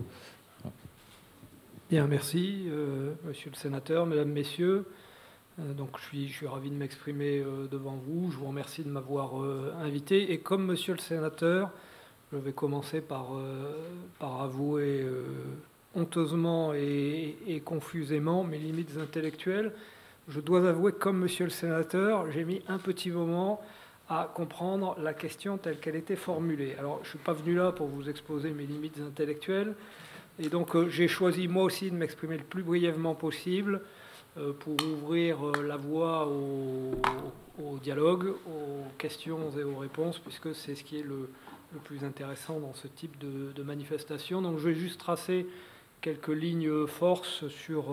Bien, merci, Monsieur le Sénateur, Mesdames, Messieurs. Donc, je suis ravi de m'exprimer devant vous. Je vous remercie de m'avoir invité. Et comme Monsieur le Sénateur, je vais commencer par avouer honteusement et confusément mes limites intellectuelles. Je dois avouer, comme Monsieur le Sénateur, j'ai mis un petit moment à comprendre la question telle qu'elle était formulée. Alors, je ne suis pas venu là pour vous exposer mes limites intellectuelles. Et donc, j'ai choisi moi aussi de m'exprimer le plus brièvement possible pour ouvrir la voie au dialogue, aux questions et aux réponses, puisque c'est ce qui est le plus intéressant dans ce type de manifestation. Donc je vais juste tracer quelques lignes forces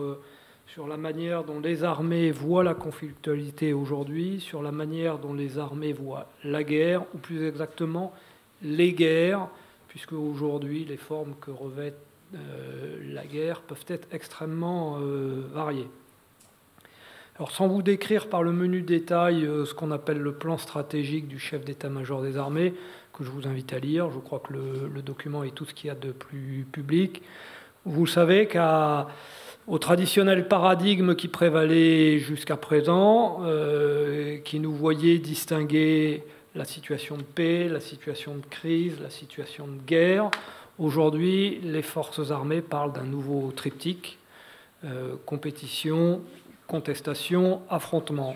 sur la manière dont les armées voient la conflictualité aujourd'hui, sur la manière dont les armées voient la guerre, ou plus exactement les guerres, puisque aujourd'hui les formes que revêt la guerre peuvent être extrêmement variées. Alors, sans vous décrire par le menu détail ce qu'on appelle le plan stratégique du chef d'état-major des armées, que je vous invite à lire, je crois que le document est tout ce qu'il y a de plus public. Vous savez qu'au traditionnel paradigme qui prévalait jusqu'à présent, qui nous voyait distinguer la situation de paix, la situation de crise, la situation de guerre, aujourd'hui, les forces armées parlent d'un nouveau triptyque, compétition, contestation, affrontement.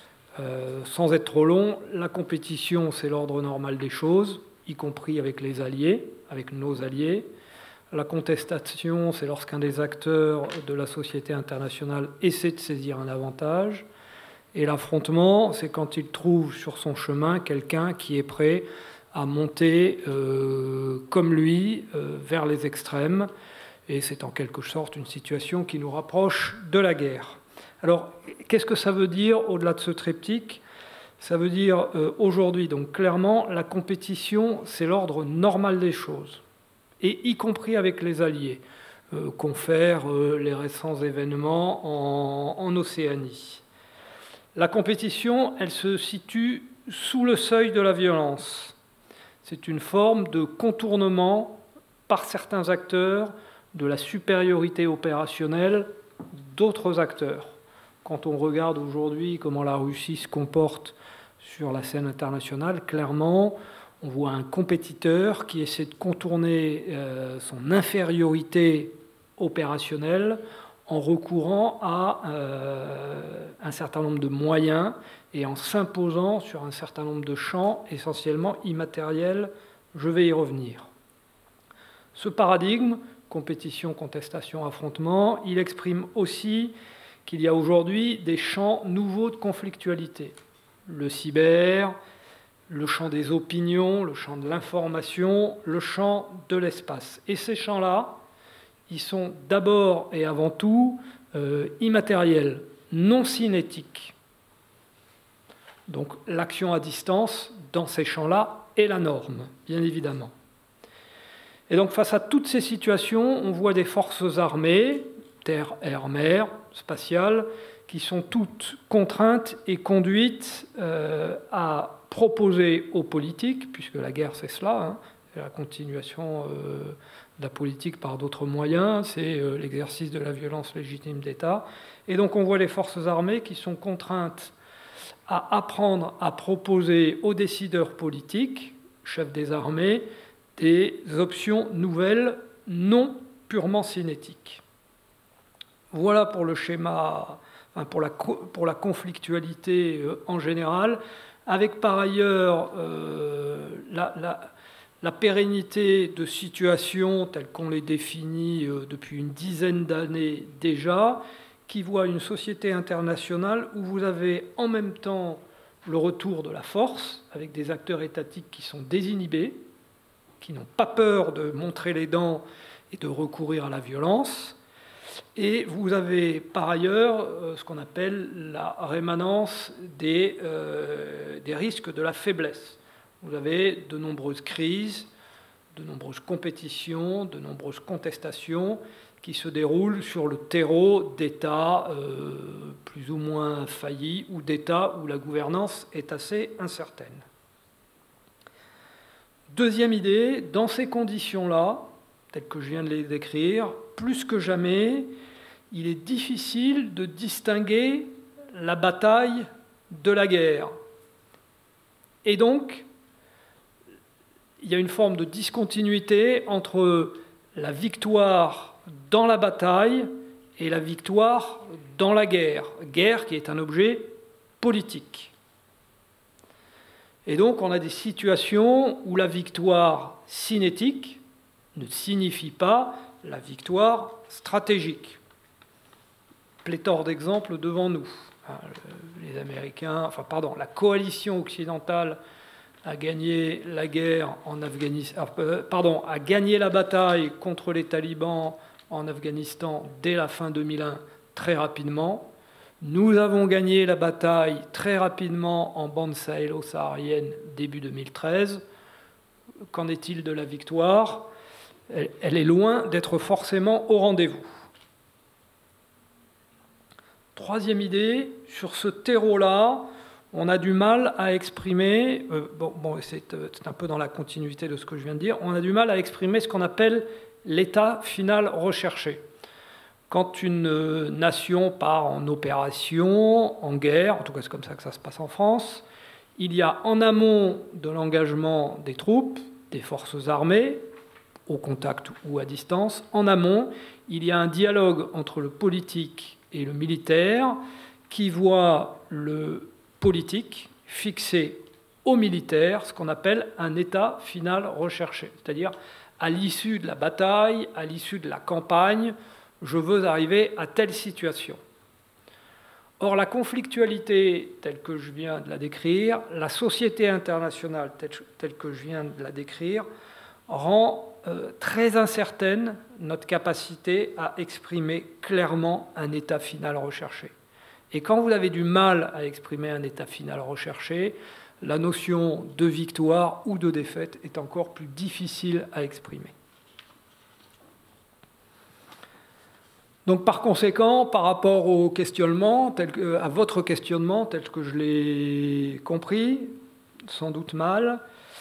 Sans être trop long, la compétition, c'est l'ordre normal des choses, y compris avec les alliés, avec nos alliés. La contestation, c'est lorsqu'un des acteurs de la société internationale essaie de saisir un avantage. Et l'affrontement, c'est quand il trouve sur son chemin quelqu'un qui est prêt à monter comme lui vers les extrêmes. Et c'est en quelque sorte une situation qui nous rapproche de la guerre. Alors, qu'est-ce que ça veut dire au-delà de ce triptyque? Ça veut dire aujourd'hui, donc clairement, la compétition, c'est l'ordre normal des choses, et y compris avec les alliés, confèrent les récents événements en Océanie. La compétition, elle se situe sous le seuil de la violence. C'est une forme de contournement par certains acteurs de la supériorité opérationnelle d'autres acteurs. Quand on regarde aujourd'hui comment la Russie se comporte sur la scène internationale, clairement, on voit un compétiteur qui essaie de contourner son infériorité opérationnelle en recourant à un certain nombre de moyens et en s'imposant sur un certain nombre de champs, essentiellement immatériels. Je vais y revenir. Ce paradigme, compétition, contestation, affrontement, il exprime aussi qu'il y a aujourd'hui des champs nouveaux de conflictualité. Le cyber, le champ des opinions, le champ de l'information, le champ de l'espace. Et ces champs-là, ils sont d'abord et avant tout immatériels, non cinétiques. Donc l'action à distance, dans ces champs-là, est la norme, bien évidemment. Et donc face à toutes ces situations, on voit des forces armées terre, air, mer, spatiale, qui sont toutes contraintes et conduites à proposer aux politiques, puisque la guerre c'est cela, hein, c'est la continuation de la politique par d'autres moyens, c'est l'exercice de la violence légitime d'État. Et donc on voit les forces armées qui sont contraintes à apprendre à proposer aux décideurs politiques, chefs des armées, des options nouvelles non purement cinétiques. Voilà pour le schéma, enfin pour la conflictualité en général, avec par ailleurs la pérennité de situations telles qu'on les définit depuis une dizaine d'années déjà, qui voit une société internationale où vous avez en même temps le retour de la force, avec des acteurs étatiques qui sont désinhibés, qui n'ont pas peur de montrer les dents et de recourir à la violence. Et vous avez par ailleurs ce qu'on appelle la rémanence des risques de la faiblesse. Vous avez de nombreuses crises, de nombreuses compétitions, de nombreuses contestations qui se déroulent sur le terreau d'États plus ou moins faillis ou d'États où la gouvernance est assez incertaine. Deuxième idée, dans ces conditions-là, telles que je viens de les décrire, plus que jamais, il est difficile de distinguer la bataille de la guerre. Et donc, il y a une forme de discontinuité entre la victoire dans la bataille et la victoire dans la guerre. Guerre qui est un objet politique. Et donc on a des situations où la victoire cinétique ne signifie pas la victoire stratégique. Pléthore d'exemples devant nous. Les Américains, la coalition occidentale a gagné la guerre en Afghanistan, a gagné la bataille contre les talibans en Afghanistan dès la fin 2001 très rapidement. Nous avons gagné la bataille très rapidement en bande sahélo-saharienne début 2013. Qu'en est-il de la victoire ? Elle est loin d'être forcément au rendez-vous. Troisième idée, sur ce terreau-là, on a du mal à exprimer, c'est un peu dans la continuité de ce que je viens de dire, on a du mal à exprimer ce qu'on appelle l'état final recherché. Quand une nation part en opération, en guerre, en tout cas c'est comme ça que ça se passe en France, il y a en amont de l'engagement des troupes, des forces armées, au contact ou à distance, en amont, il y a un dialogue entre le politique et le militaire qui voit le politique fixer au militaire ce qu'on appelle un état final recherché. C'est-à-dire, à l'issue de la bataille, à l'issue de la campagne, je veux arriver à telle situation. Or, la conflictualité telle que je viens de la décrire, la société internationale telle que je viens de la décrire, rend très incertaine notre capacité à exprimer clairement un état final recherché. Et quand vous avez du mal à exprimer un état final recherché, la notion de victoire ou de défaite est encore plus difficile à exprimer. Donc par conséquent, par rapport au questionnement, à votre questionnement tel que je l'ai compris, sans doute mal,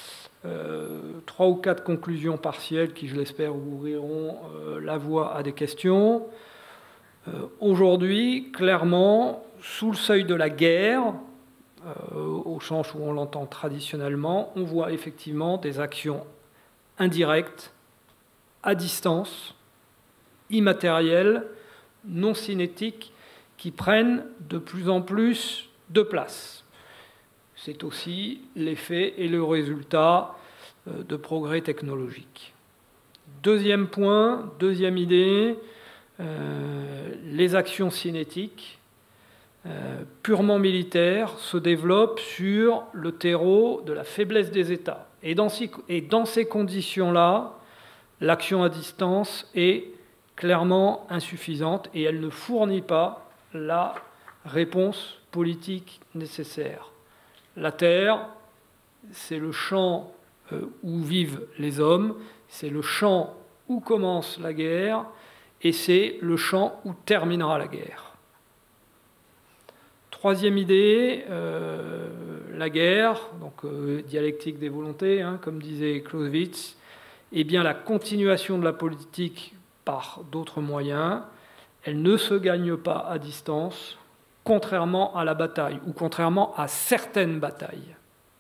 3 ou 4 conclusions partielles qui, je l'espère, ouvriront la voie à des questions. Aujourd'hui, clairement, sous le seuil de la guerre, au sens où on l'entend traditionnellement, on voit effectivement des actions indirectes, à distance, immatérielles, non cinétiques, qui prennent de plus en plus de place. C'est aussi l'effet et le résultat de progrès technologiques. Deuxième point, deuxième idée, les actions cinétiques purement militaires se développent sur le terreau de la faiblesse des États. Et dans ces conditions-là, l'action à distance est clairement insuffisante et elle ne fournit pas la réponse politique nécessaire. La terre, c'est le champ où vivent les hommes, c'est le champ où commence la guerre, et c'est le champ où terminera la guerre. Troisième idée, la guerre, donc dialectique des volontés, hein, comme disait Clausewitz, eh bien la continuation de la politique par d'autres moyens, elle ne se gagne pas à distance, contrairement à la bataille, ou contrairement à certaines batailles.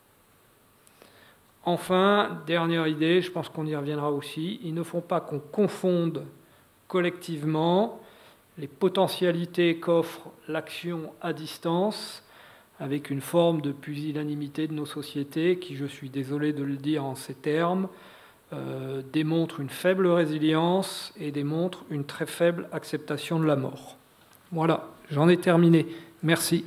Enfin, dernière idée, je pense qu'on y reviendra aussi, il ne faut pas qu'on confonde collectivement les potentialités qu'offre l'action à distance avec une forme de pusillanimité de nos sociétés qui, je suis désolé de le dire en ces termes, démontre une faible résilience et démontre une très faible acceptation de la mort. Voilà, j'en ai terminé. Merci.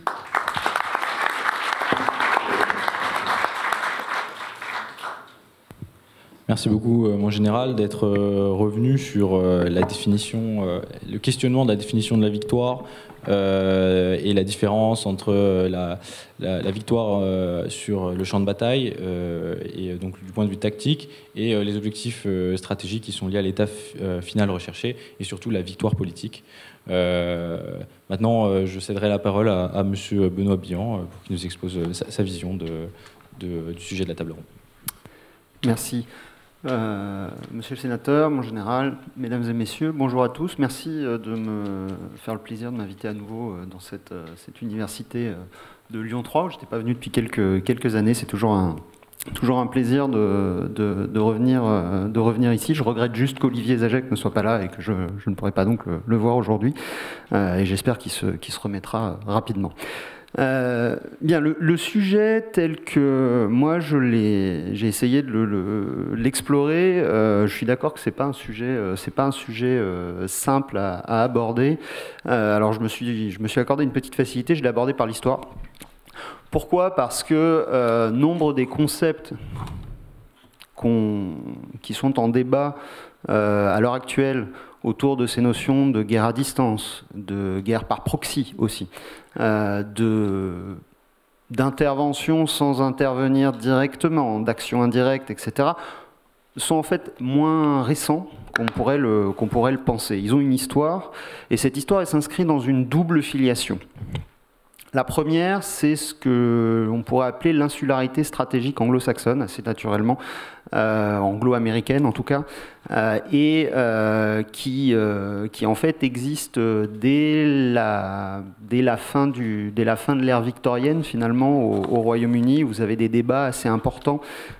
Merci beaucoup, mon général, d'être revenu sur la définition, le questionnement de la définition de la victoire et la différence entre la victoire sur le champ de bataille et donc du point de vue tactique et les objectifs stratégiques qui sont liés à l'état final recherché et surtout la victoire politique. Maintenant, je céderai la parole à monsieur Benoît Bihan pour qu'il nous expose sa vision du sujet de la table ronde. Merci. Monsieur le sénateur, mon général, mesdames et messieurs, bonjour à tous. Merci de me faire le plaisir de m'inviter à nouveau dans cette université de Lyon 3. Je n'étais pas venu depuis quelques années. C'est toujours un plaisir de revenir ici. Je regrette juste qu'Olivier Zagec ne soit pas là et que je ne pourrai pas donc le voir aujourd'hui. Et j'espère qu'il se remettra rapidement. Bien, le sujet tel que moi j'ai essayé de l'explorer, je suis d'accord que c'est pas un sujet simple à aborder. Alors je me suis accordé une petite facilité, je l'ai abordé par l'histoire. Pourquoi ? Parce que nombre des concepts qui sont en débat à l'heure actuelle autour de ces notions de guerre à distance, de guerre par proxy aussi, d'intervention sans intervenir directement, d'action indirecte, etc., sont en fait moins récents qu'on pourrait le penser. Ils ont une histoire, et cette histoire elle s'inscrit dans une double filiation. La première, c'est ce que l'on pourrait appeler l'insularité stratégique anglo-saxonne, assez naturellement, anglo-américaine en tout cas, et qui en fait existe dès la fin de l'ère victorienne finalement au Royaume-Uni. Vous avez des débats assez importants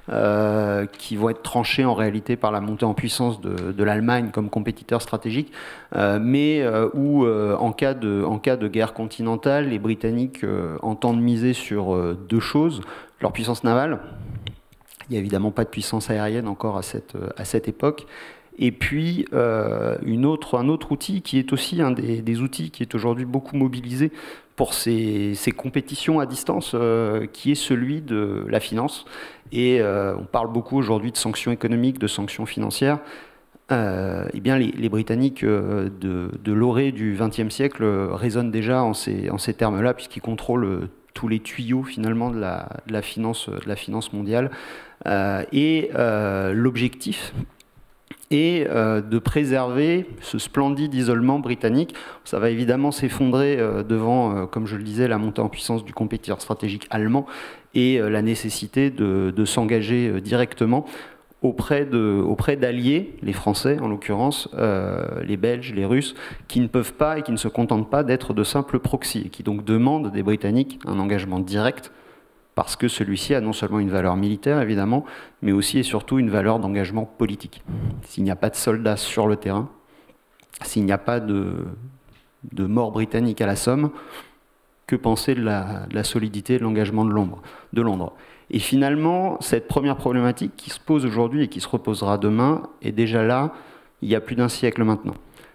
qui vont être tranchés en réalité par la montée en puissance de l'Allemagne comme compétiteur stratégique, mais où en cas de guerre continentale, les Britanniques entendent miser sur deux choses: leur puissance navale. Il n'y a évidemment pas de puissance aérienne encore à cette époque. Et puis, un autre outil qui est aussi un des outils qui est aujourd'hui beaucoup mobilisé pour ces compétitions à distance, qui est celui de la finance. Et on parle beaucoup aujourd'hui de sanctions économiques, de sanctions financières. Eh bien, les Britanniques de l'orée du XXe siècle raisonnent déjà en ces termes-là, puisqu'ils contrôlent tous les tuyaux finalement de la finance mondiale. Et l'objectif est de préserver ce splendide isolement britannique. Ça va évidemment s'effondrer devant, comme je le disais, la montée en puissance du compétiteur stratégique allemand et la nécessité de s'engager directement auprès d'alliés, les Français en l'occurrence, les Belges, les Russes, qui ne peuvent pas et qui ne se contentent pas d'être de simples proxys, et qui donc demandent des Britanniques un engagement direct, parce que celui-ci a non seulement une valeur militaire évidemment, mais aussi et surtout une valeur d'engagement politique. S'il n'y a pas de soldats sur le terrain, s'il n'y a pas de morts britanniques à la Somme, que penser de la solidité et de l'engagement de Londres ? Et finalement, cette première problématique qui se pose aujourd'hui et qui se reposera demain est déjà là, il y a plus d'un siècle maintenant.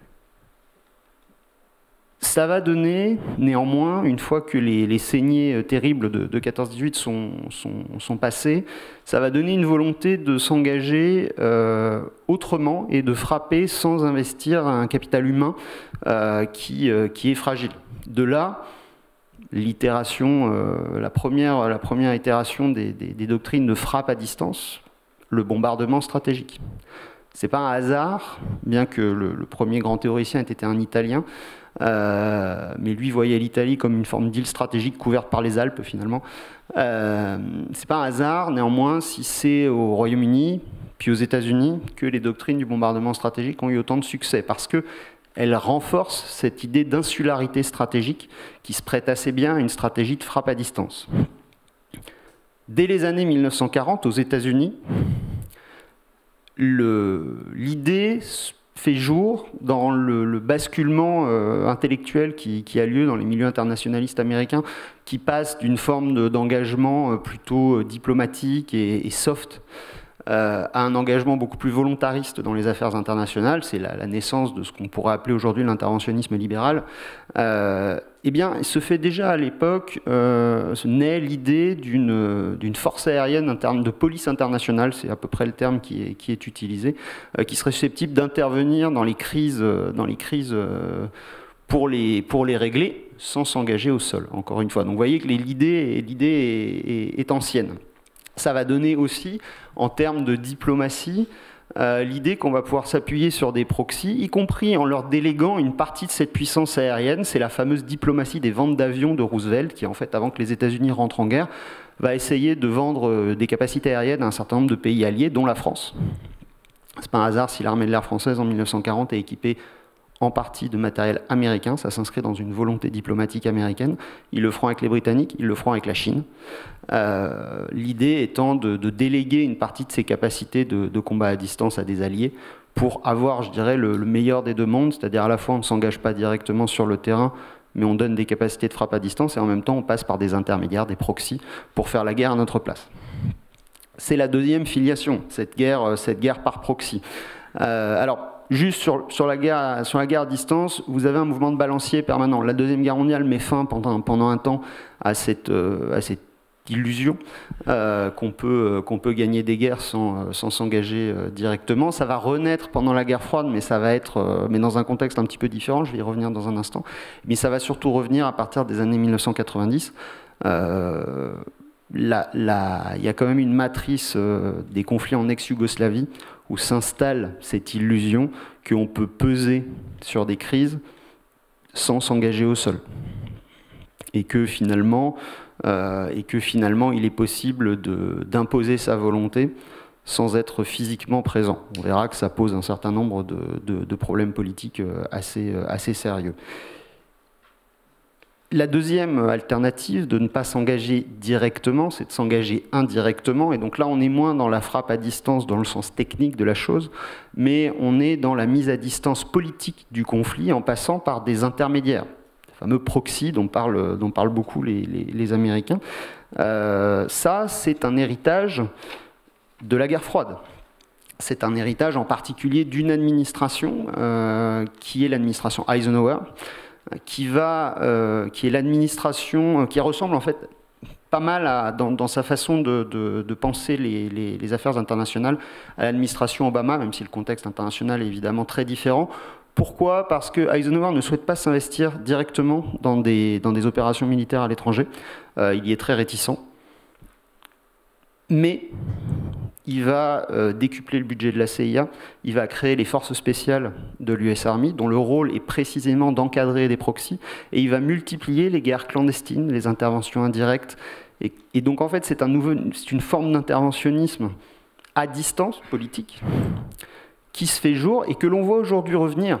Ça va donner, néanmoins, une fois que les saignées terribles de 14-18 sont passées, ça va donner une volonté de s'engager autrement et de frapper sans investir un capital humain qui est fragile. De là, la première itération des doctrines de frappe à distance, le bombardement stratégique. C'est pas un hasard, bien que le premier grand théoricien ait été un Italien, mais lui voyait l'Italie comme une forme d'île stratégique couverte par les Alpes finalement. C'est pas un hasard, néanmoins, si c'est au Royaume-Uni, puis aux États-Unis, que les doctrines du bombardement stratégique ont eu autant de succès, parce qu'elles renforcent cette idée d'insularité stratégique qui se prête assez bien à une stratégie de frappe à distance. Dès les années 1940, aux États-Unis, l'idée fait jour dans le basculement intellectuel qui a lieu dans les milieux internationalistes américains, qui passe d'une forme d'engagement plutôt diplomatique et soft à un engagement beaucoup plus volontariste dans les affaires internationales. C'est la naissance de ce qu'on pourrait appeler aujourd'hui l'interventionnisme libéral. Eh bien, se fait déjà à l'époque, naît l'idée d'une force aérienne en termes de police internationale, c'est à peu près le terme qui est utilisé, qui serait susceptible d'intervenir dans les crises pour les régler sans s'engager au sol, encore une fois. Donc vous voyez que l'idée est ancienne. Ça va donner aussi, en termes de diplomatie, l'idée qu'on va pouvoir s'appuyer sur des proxys, y compris en leur déléguant une partie de cette puissance aérienne. C'est la fameuse diplomatie des ventes d'avions de Roosevelt, qui en fait, avant que les États-Unis rentrent en guerre, va essayer de vendre des capacités aériennes à un certain nombre de pays alliés, dont la France. C'est pas un hasard si l'armée de l'air française, en 1940, est équipée en partie de matériel américain. Ça s'inscrit dans une volonté diplomatique américaine. Ils le feront avec les Britanniques, ils le feront avec la Chine. L'idée étant de déléguer une partie de ces capacités de combat à distance à des alliés pour avoir, je dirais, le meilleur des deux mondes, c'est-à-dire à la fois on ne s'engage pas directement sur le terrain, mais on donne des capacités de frappe à distance, et en même temps on passe par des intermédiaires, des proxys, pour faire la guerre à notre place. C'est la deuxième filiation, cette guerre par proxy. Alors, juste sur la guerre à distance, vous avez un mouvement de balancier permanent. La Deuxième Guerre mondiale met fin pendant un temps à cette illusion qu'on peut gagner des guerres sans s'engager directement. Ça va renaître pendant la guerre froide, mais ça va être mais dans un contexte un petit peu différent, je vais y revenir dans un instant. Mais ça va surtout revenir à partir des années 1990. Il y a quand même une matrice des conflits en ex-Yougoslavie où s'installe cette illusion qu'on peut peser sur des crises sans s'engager au sol. Et que finalement, il est possible d'imposer sa volonté sans être physiquement présent. On verra que ça pose un certain nombre de problèmes politiques assez sérieux. La deuxième alternative de ne pas s'engager directement, c'est de s'engager indirectement. Et donc là, on est moins dans la frappe à distance dans le sens technique de la chose, mais on est dans la mise à distance politique du conflit en passant par des intermédiaires. Les fameux proxys dont parlent beaucoup les Américains. Ça, c'est un héritage de la guerre froide. C'est un héritage en particulier d'une administration qui est l'administration Eisenhower, qui est l'administration qui ressemble en fait pas mal dans sa façon de penser les affaires internationales à l'administration Obama, même si le contexte international est évidemment très différent. Pourquoi ? Parce que Eisenhower ne souhaite pas s'investir directement dans des opérations militaires à l'étranger. Il y est très réticent. Mais il va décupler le budget de la CIA, il va créer les forces spéciales de l'US Army, dont le rôle est précisément d'encadrer des proxys, et il va multiplier les guerres clandestines, les interventions indirectes. Et donc en fait, c'est une forme d'interventionnisme à distance politique qui se fait jour et que l'on voit aujourd'hui revenir.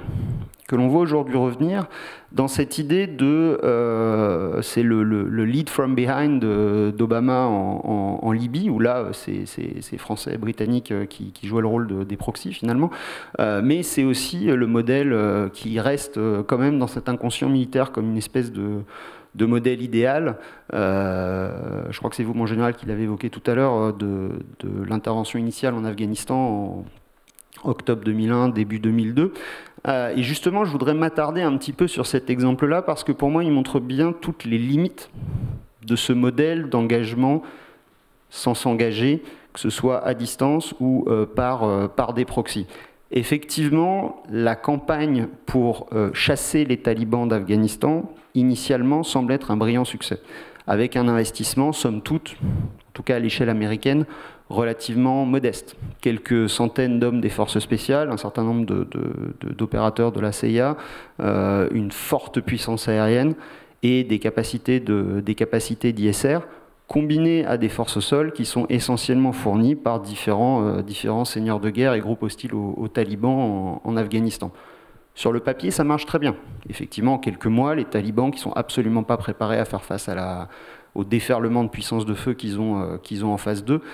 Dans cette idée c'est le lead from behind d'Obama en Libye, où là, c'est Français et Britanniques qui jouent le rôle des proxys, finalement. Mais c'est aussi le modèle qui reste quand même dans cet inconscient militaire comme une espèce de modèle idéal. Je crois que c'est vous, mon général, qui l'avez évoqué tout à l'heure, de l'intervention initiale en Afghanistan en octobre 2001, début 2002. Et justement, je voudrais m'attarder un petit peu sur cet exemple-là, parce que pour moi, il montre bien toutes les limites de ce modèle d'engagement sans s'engager, que ce soit à distance ou par des proxys. Effectivement, la campagne pour chasser les talibans d'Afghanistan, initialement, semble être un brillant succès, avec un investissement, somme toute, en tout cas à l'échelle américaine, relativement modeste. Quelques centaines d'hommes des forces spéciales, un certain nombre d'opérateurs de la CIA, une forte puissance aérienne et des capacités d'ISR, combinées à des forces au sol qui sont essentiellement fournies par différents seigneurs de guerre et groupes hostiles aux talibans en Afghanistan. Sur le papier, ça marche très bien. Effectivement, en quelques mois, les talibans, qui ne sont absolument pas préparés à faire face au déferlement de puissance de feu qu'ils ont en face d'eux,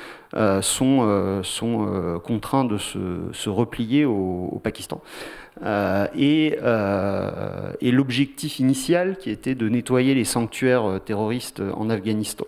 sont contraints de se replier au Pakistan. Et l'objectif initial, qui était de nettoyer les sanctuaires terroristes en Afghanistan,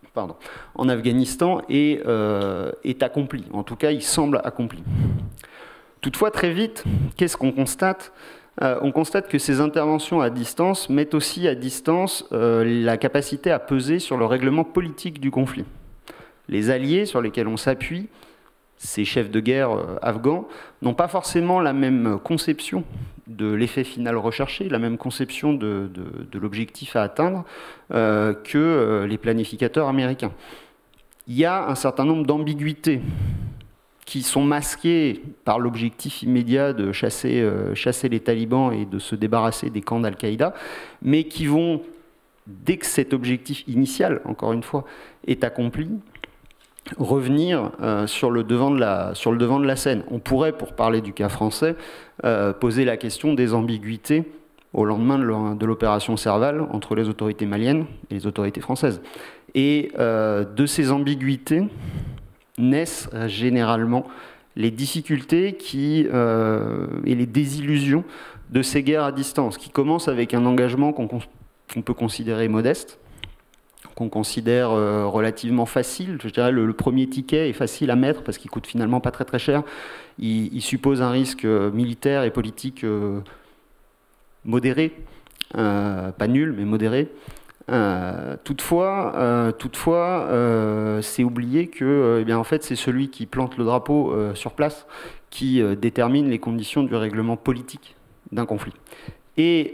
est accompli. En tout cas, il semble accompli. Toutefois, très vite, qu'est-ce qu'on constate ? On constate que ces interventions à distance mettent aussi à distance la capacité à peser sur le règlement politique du conflit. Les alliés sur lesquels on s'appuie, ces chefs de guerre afghans, n'ont pas forcément la même conception de l'effet final recherché, la même conception de l'objectif à atteindre que les planificateurs américains. Il y a un certain nombre d'ambiguïtés qui sont masqués par l'objectif immédiat de chasser les talibans et de se débarrasser des camps d'Al-Qaïda, mais qui vont, dès que cet objectif initial, encore une fois, est accompli, revenir sur le devant de la scène. On pourrait, pour parler du cas français, poser la question des ambiguïtés au lendemain de l'opération Serval entre les autorités maliennes et les autorités françaises. Et de ces ambiguïtés naissent généralement les difficultés et les désillusions de ces guerres à distance, qui commencent avec un engagement qu'on peut considérer modeste, qu'on considère relativement facile. Je dirais le premier ticket est facile à mettre parce qu'il coûte finalement pas très très cher. Il suppose un risque militaire et politique modéré, pas nul mais modéré. Toutefois, c'est oublié que en fait, c'est celui qui plante le drapeau sur place qui détermine les conditions du règlement politique d'un conflit. Et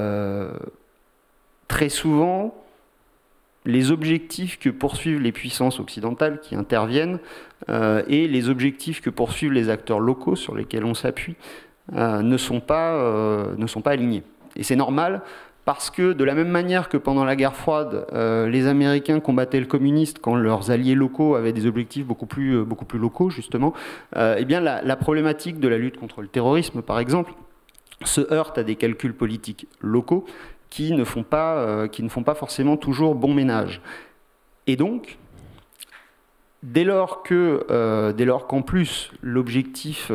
très souvent, les objectifs que poursuivent les puissances occidentales qui interviennent et les objectifs que poursuivent les acteurs locaux sur lesquels on s'appuie ne sont pas alignés. Et c'est normal. Parce que de la même manière que pendant la guerre froide, les Américains combattaient le communiste quand leurs alliés locaux avaient des objectifs beaucoup plus locaux, justement, la problématique de la lutte contre le terrorisme, par exemple, se heurte à des calculs politiques locaux qui ne font pas forcément toujours bon ménage. Et donc, dès lors qu'en plus l'objectif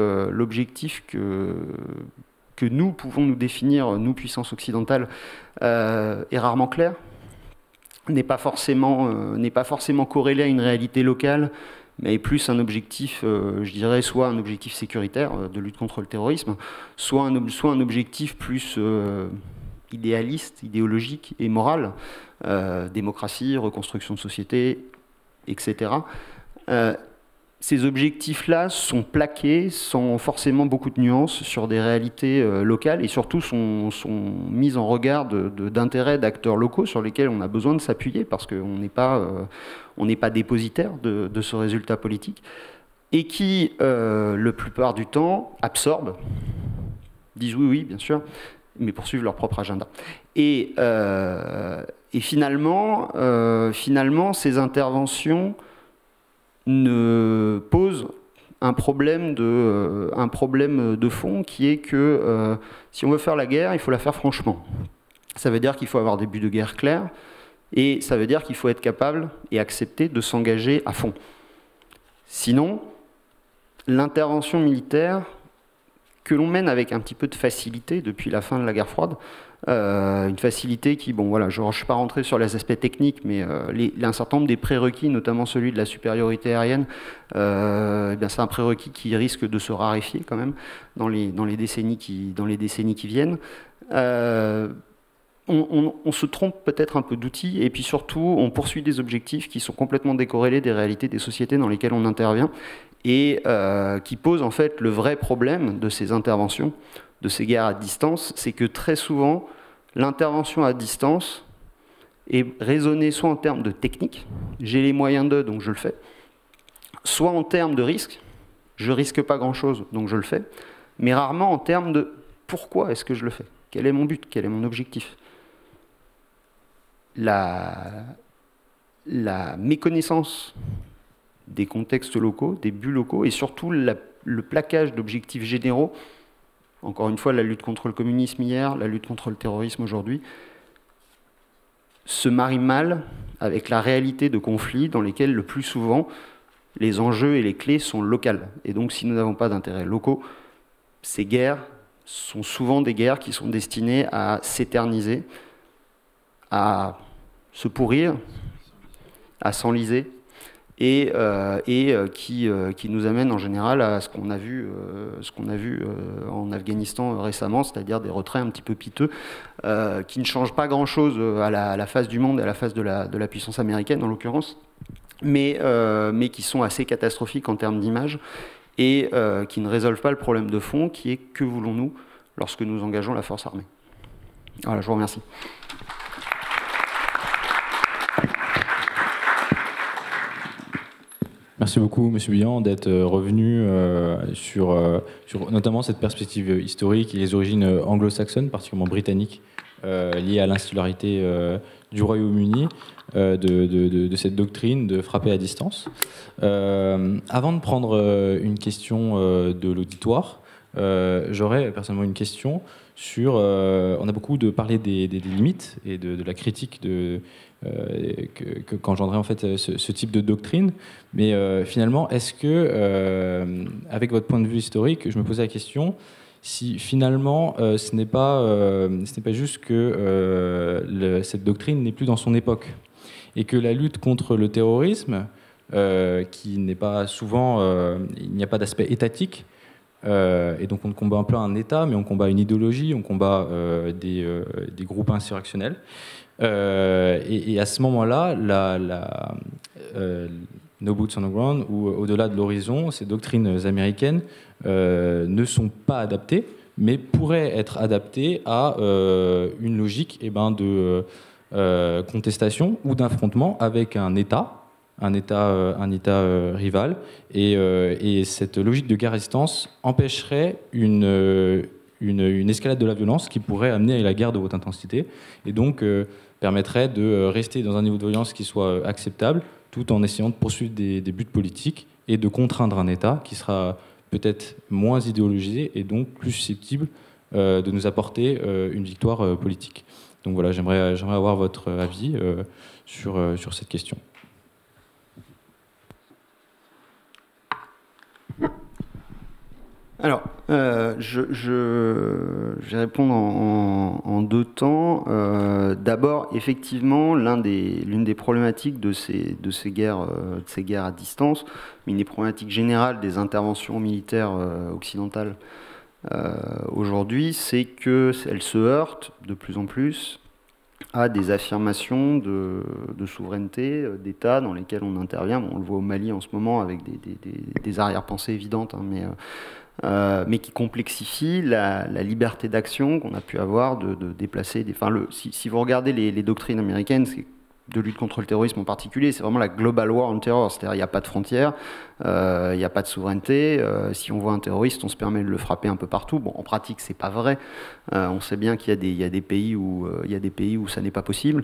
que nous pouvons nous définir, nous, puissance occidentale, est rarement clair, n'est pas forcément corrélé à une réalité locale, mais plus un objectif, je dirais, soit un objectif sécuritaire de lutte contre le terrorisme, soit un objectif plus idéaliste, idéologique et moral, démocratie, reconstruction de société, etc. Ces objectifs-là sont plaqués sans forcément beaucoup de nuances sur des réalités locales et surtout sont mis en regard d'intérêts d'acteurs locaux sur lesquels on a besoin de s'appuyer parce qu'on n'est pas dépositaire de ce résultat politique et qui, la plupart du temps, absorbent, disent oui, bien sûr, mais poursuivent leur propre agenda. Et finalement, ces interventions ne pose un problème de fond qui est que si on veut faire la guerre, il faut la faire franchement. Ça veut dire qu'il faut avoir des buts de guerre clairs et ça veut dire qu'il faut être capable et accepter de s'engager à fond. Sinon, l'intervention militaire que l'on mène avec un petit peu de facilité depuis la fin de la guerre froide, une facilité qui, bon voilà, je ne suis pas rentré sur les aspects techniques, mais un certain nombre des prérequis, notamment celui de la supériorité aérienne, c'est un prérequis qui risque de se raréfier quand même dans les décennies qui viennent. On se trompe peut-être un peu d'outils et puis surtout on poursuit des objectifs qui sont complètement décorrélés des réalités des sociétés dans lesquelles on intervient et qui posent en fait le vrai problème de ces interventions, de ces guerres à distance, c'est que très souvent l'intervention à distance est raisonnée soit en termes de technique, j'ai les moyens d'eux donc je le fais, soit en termes de risque, je risque pas grand-chose, donc je le fais, mais rarement en termes de pourquoi est-ce que je le fais, quel est mon but, quel est mon objectif. La méconnaissance des contextes locaux, des buts locaux, et surtout le plaquage d'objectifs généraux, encore une fois la lutte contre le communisme hier, la lutte contre le terrorisme aujourd'hui, se marie mal avec la réalité de conflits dans lesquels le plus souvent les enjeux et les clés sont locales. Et donc si nous n'avons pas d'intérêts locaux, ces guerres sont souvent des guerres qui sont destinées à s'éterniser, à se pourrir, à s'enliser, et qui nous amène en général à ce qu'on a vu en Afghanistan récemment, c'est-à-dire des retraits un petit peu piteux, qui ne changent pas grand-chose à la face du monde et à la face de la puissance américaine en l'occurrence, mais qui sont assez catastrophiques en termes d'image et qui ne résolvent pas le problème de fond qui est que voulons-nous lorsque nous engageons la force armée. Voilà, je vous remercie. Merci beaucoup, M. Bihan, d'être revenu sur notamment cette perspective historique et les origines anglo-saxonnes, particulièrement britanniques, liées à l'insularité du Royaume-Uni, de cette doctrine de frapper à distance. Avant de prendre une question de l'auditoire, j'aurais personnellement une question sur... on a beaucoup parlé des limites et de la critique qu'engendrait en fait ce type de doctrine, mais finalement, est-ce que, avec votre point de vue historique, je me posais la question si finalement ce n'est pas juste que cette doctrine n'est plus dans son époque et que la lutte contre le terrorisme, qui n'est pas souvent, il n'y a pas d'aspect étatique, et donc on ne combat pas un État, mais on combat une idéologie, on combat des groupes insurrectionnels. Et à ce moment-là, No Boots on the Ground, ou au-delà de l'horizon, ces doctrines américaines ne sont pas adaptées, mais pourraient être adaptées à une logique de contestation ou d'affrontement avec un État rival, et cette logique de guerre à distance empêcherait une escalade de la violence qui pourrait amener à la guerre de haute intensité, et donc permettrait de rester dans un niveau de violence qui soit acceptable, tout en essayant de poursuivre des buts politiques et de contraindre un État qui sera peut-être moins idéologisé et donc plus susceptible de nous apporter une victoire politique. Donc voilà, j'aimerais avoir votre avis sur cette question. Alors, je vais répondre en deux temps. D'abord, effectivement, l'une des problématiques de ces guerres à distance, mais une des problématiques générales des interventions militaires occidentales aujourd'hui, c'est qu'elles se heurtent de plus en plus à des affirmations de souveraineté d'États dans lesquels on intervient. Bon, on le voit au Mali en ce moment avec des arrière-pensées évidentes, mais qui complexifie la liberté d'action qu'on a pu avoir de déplacer si vous regardez les doctrines américaines de lutte contre le terrorisme en particulier, c'est vraiment la global war on terror, c'est-à-dire il n'y a pas de frontières, il n'y a pas de souveraineté, si on voit un terroriste, on se permet de le frapper un peu partout. Bon, en pratique, c'est pas vrai, on sait bien qu'il y a des pays où ça n'est pas possible,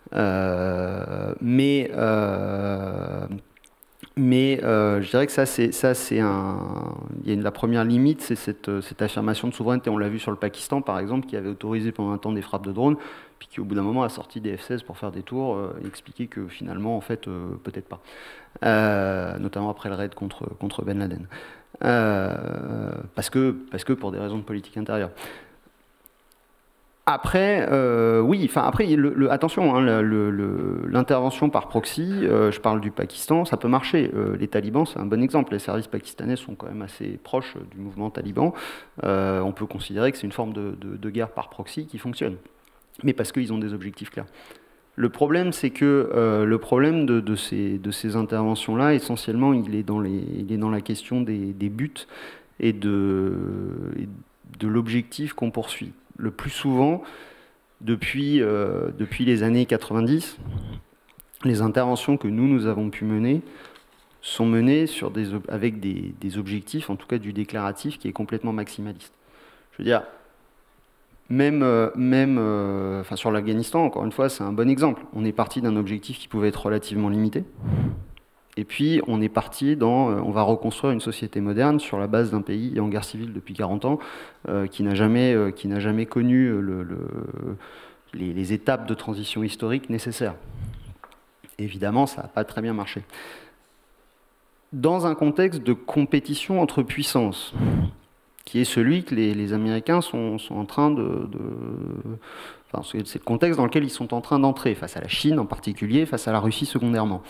mais je dirais que il y a la première limite, c'est cette affirmation de souveraineté. On l'a vu sur le Pakistan, par exemple, qui avait autorisé pendant un temps des frappes de drones, puis qui, au bout d'un moment, a sorti des F-16 pour faire des tours et expliquer que finalement, en fait, peut-être pas. Notamment après le raid contre Ben Laden. Parce que pour des raisons de politique intérieure. Après, attention, l'intervention par proxy, je parle du Pakistan, ça peut marcher. Les talibans, c'est un bon exemple. Les services pakistanais sont quand même assez proches du mouvement taliban. On peut considérer que c'est une forme de guerre par proxy qui fonctionne, mais parce qu'ils ont des objectifs clairs. Le problème, c'est que le problème de ces interventions-là, essentiellement, il est dans la question des buts et de l'objectif qu'on poursuit. Le plus souvent, depuis les années 90, les interventions que nous avons pu mener sont menées avec des objectifs, en tout cas du déclaratif, qui est complètement maximaliste. Je veux dire, enfin, sur l'Afghanistan, encore une fois, c'est un bon exemple. On est parti d'un objectif qui pouvait être relativement limité. Et puis, on est parti on va reconstruire une société moderne sur la base d'un pays en guerre civile depuis 40 ans, qui n'a jamais connu les étapes de transition historique nécessaires. Évidemment, ça n'a pas très bien marché. Dans un contexte de compétition entre puissances, qui est celui que les Américains sont en train enfin, c'est le contexte dans lequel ils sont en train d'entrer, face à la Chine en particulier, face à la Russie secondairement.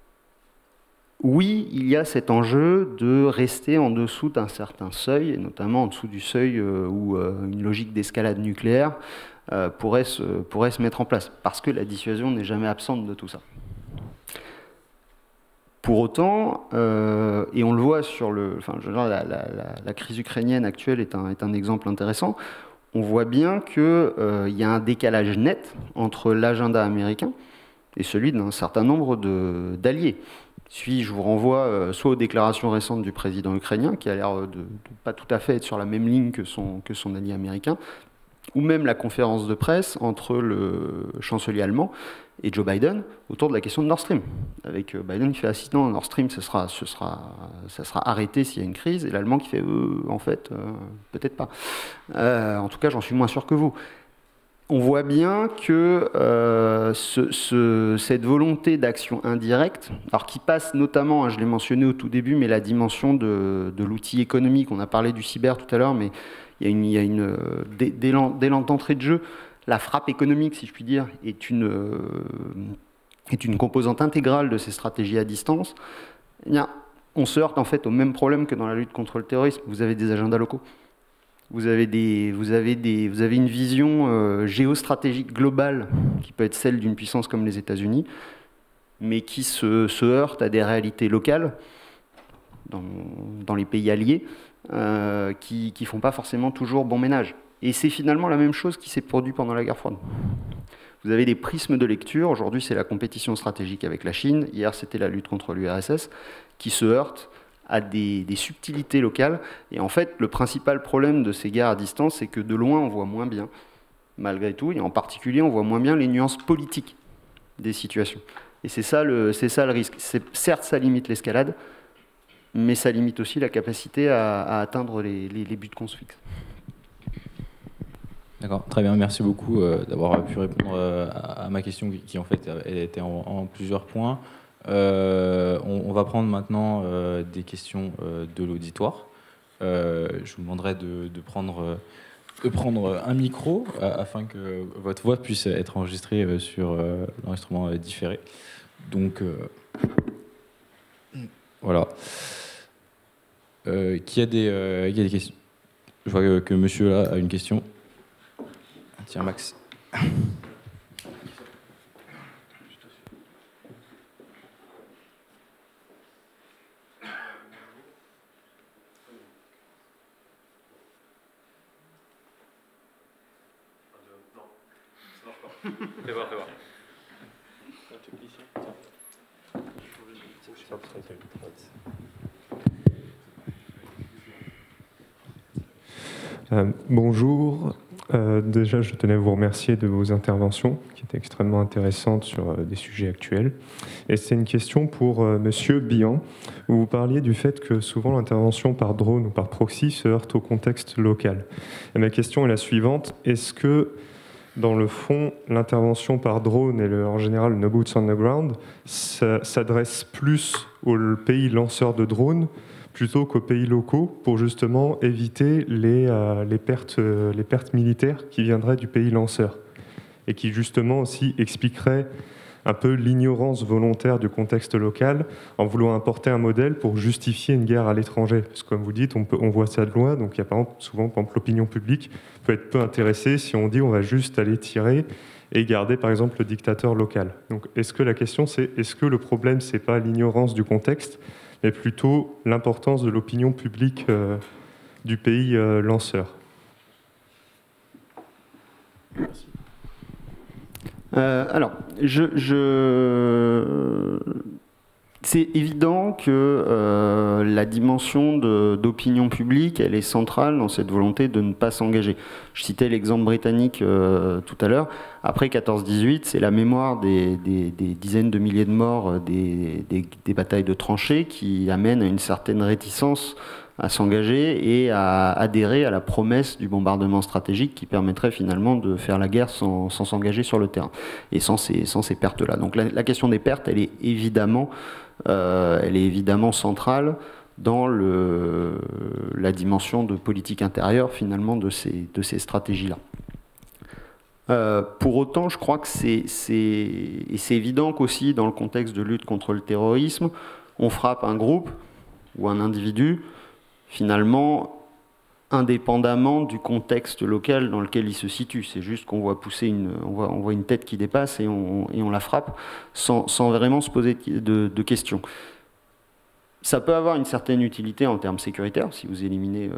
Oui, il y a cet enjeu de rester en dessous d'un certain seuil, et notamment en dessous du seuil où une logique d'escalade nucléaire pourrait se mettre en place, parce que la dissuasion n'est jamais absente de tout ça. Pour autant, et on le voit sur la crise ukrainienne actuelle est un exemple intéressant, on voit bien qu'il y a un décalage net entre l'agenda américain et celui d'un certain nombre d'alliés. Je vous renvoie soit aux déclarations récentes du président ukrainien, qui a l'air de pas tout à fait être sur la même ligne que son allié américain, ou même la conférence de presse entre le chancelier allemand et Joe Biden autour de la question de Nord Stream. Avec Biden qui fait « Ah si, non, Nord Stream, ça sera arrêté s'il y a une crise », et l'Allemand qui fait « En fait, peut-être pas. En tout cas, j'en suis moins sûr que vous ». On voit bien que cette volonté d'action indirecte, alors qui passe notamment, je l'ai mentionné au tout début, mais la dimension de l'outil économique, on a parlé du cyber tout à l'heure, mais dès l'entrée de jeu, la frappe économique, si je puis dire, est une composante intégrale de ces stratégies à distance. Eh bien, on se heurte en fait au même problème que dans la lutte contre le terrorisme. Vous avez des agendas locaux. Vous avez une vision géostratégique globale qui peut être celle d'une puissance comme les États-Unis, mais qui se heurte à des réalités locales dans les pays alliés qui ne font pas forcément toujours bon ménage. Et c'est finalement la même chose qui s'est produite pendant la guerre froide. Vous avez des prismes de lecture. Aujourd'hui, c'est la compétition stratégique avec la Chine. Hier, c'était la lutte contre l'URSS qui se heurte à des subtilités locales. Et en fait, le principal problème de ces guerres à distance, c'est que de loin, on voit moins bien, malgré tout, et en particulier, on voit moins bien les nuances politiques des situations. Et c'est ça le risque. Certes, ça limite l'escalade, mais ça limite aussi la capacité à atteindre les buts qu'on se fixe. D'accord, très bien, merci beaucoup d'avoir pu répondre à ma question qui en fait était en plusieurs points. On va prendre maintenant des questions de l'auditoire. Je vous demanderai de prendre un micro afin que votre voix puisse être enregistrée sur l'enregistrement différé. Donc voilà. Qui a des questions? Je vois que monsieur là a une question. Tiens, Max. Fais voir. Bonjour. Déjà, je tenais à vous remercier de vos interventions qui étaient extrêmement intéressantes sur des sujets actuels. Et c'est une question pour Monsieur Bihan, où vous parliez du fait que souvent l'intervention par drone ou par proxy se heurte au contexte local. Et ma question est la suivante. Est-ce que, dans le fond, l'intervention par drone et en général le no boots on the ground s'adresse plus aux pays lanceurs de drones plutôt qu'aux pays locaux pour justement éviter les pertes militaires qui viendraient du pays lanceur et qui justement aussi expliqueraient un peu l'ignorance volontaire du contexte local en voulant importer un modèle pour justifier une guerre à l'étranger. Parce que comme vous dites, on voit ça de loin, donc il y a par exemple l'opinion publique peut être peu intéressée si on dit on va juste aller tirer et garder par exemple le dictateur local. Donc est-ce que la question c'est, est-ce que le problème c'est pas l'ignorance du contexte, mais plutôt l'importance de l'opinion publique du pays lanceur? Merci. Alors, C'est évident que la dimension d'opinion publique, elle est centrale dans cette volonté de ne pas s'engager. Je citais l'exemple britannique tout à l'heure. Après 14-18, c'est la mémoire des dizaines de milliers de morts des batailles de tranchées qui amène à une certaine réticence à s'engager et à adhérer à la promesse du bombardement stratégique qui permettrait finalement de faire la guerre sans s'engager sur le terrain et sans ces pertes-là. Donc la question des pertes, elle est évidemment centrale dans la dimension de politique intérieure finalement de ces stratégies-là. Pour autant, je crois que c'est évident qu'aussi dans le contexte de lutte contre le terrorisme, on frappe un groupe ou un individu finalement indépendamment du contexte local dans lequel il se situe. C'est juste qu'on voit pousser on voit une tête qui dépasse et on la frappe sans vraiment se poser de questions. Ça peut avoir une certaine utilité en termes sécuritaires, si vous éliminez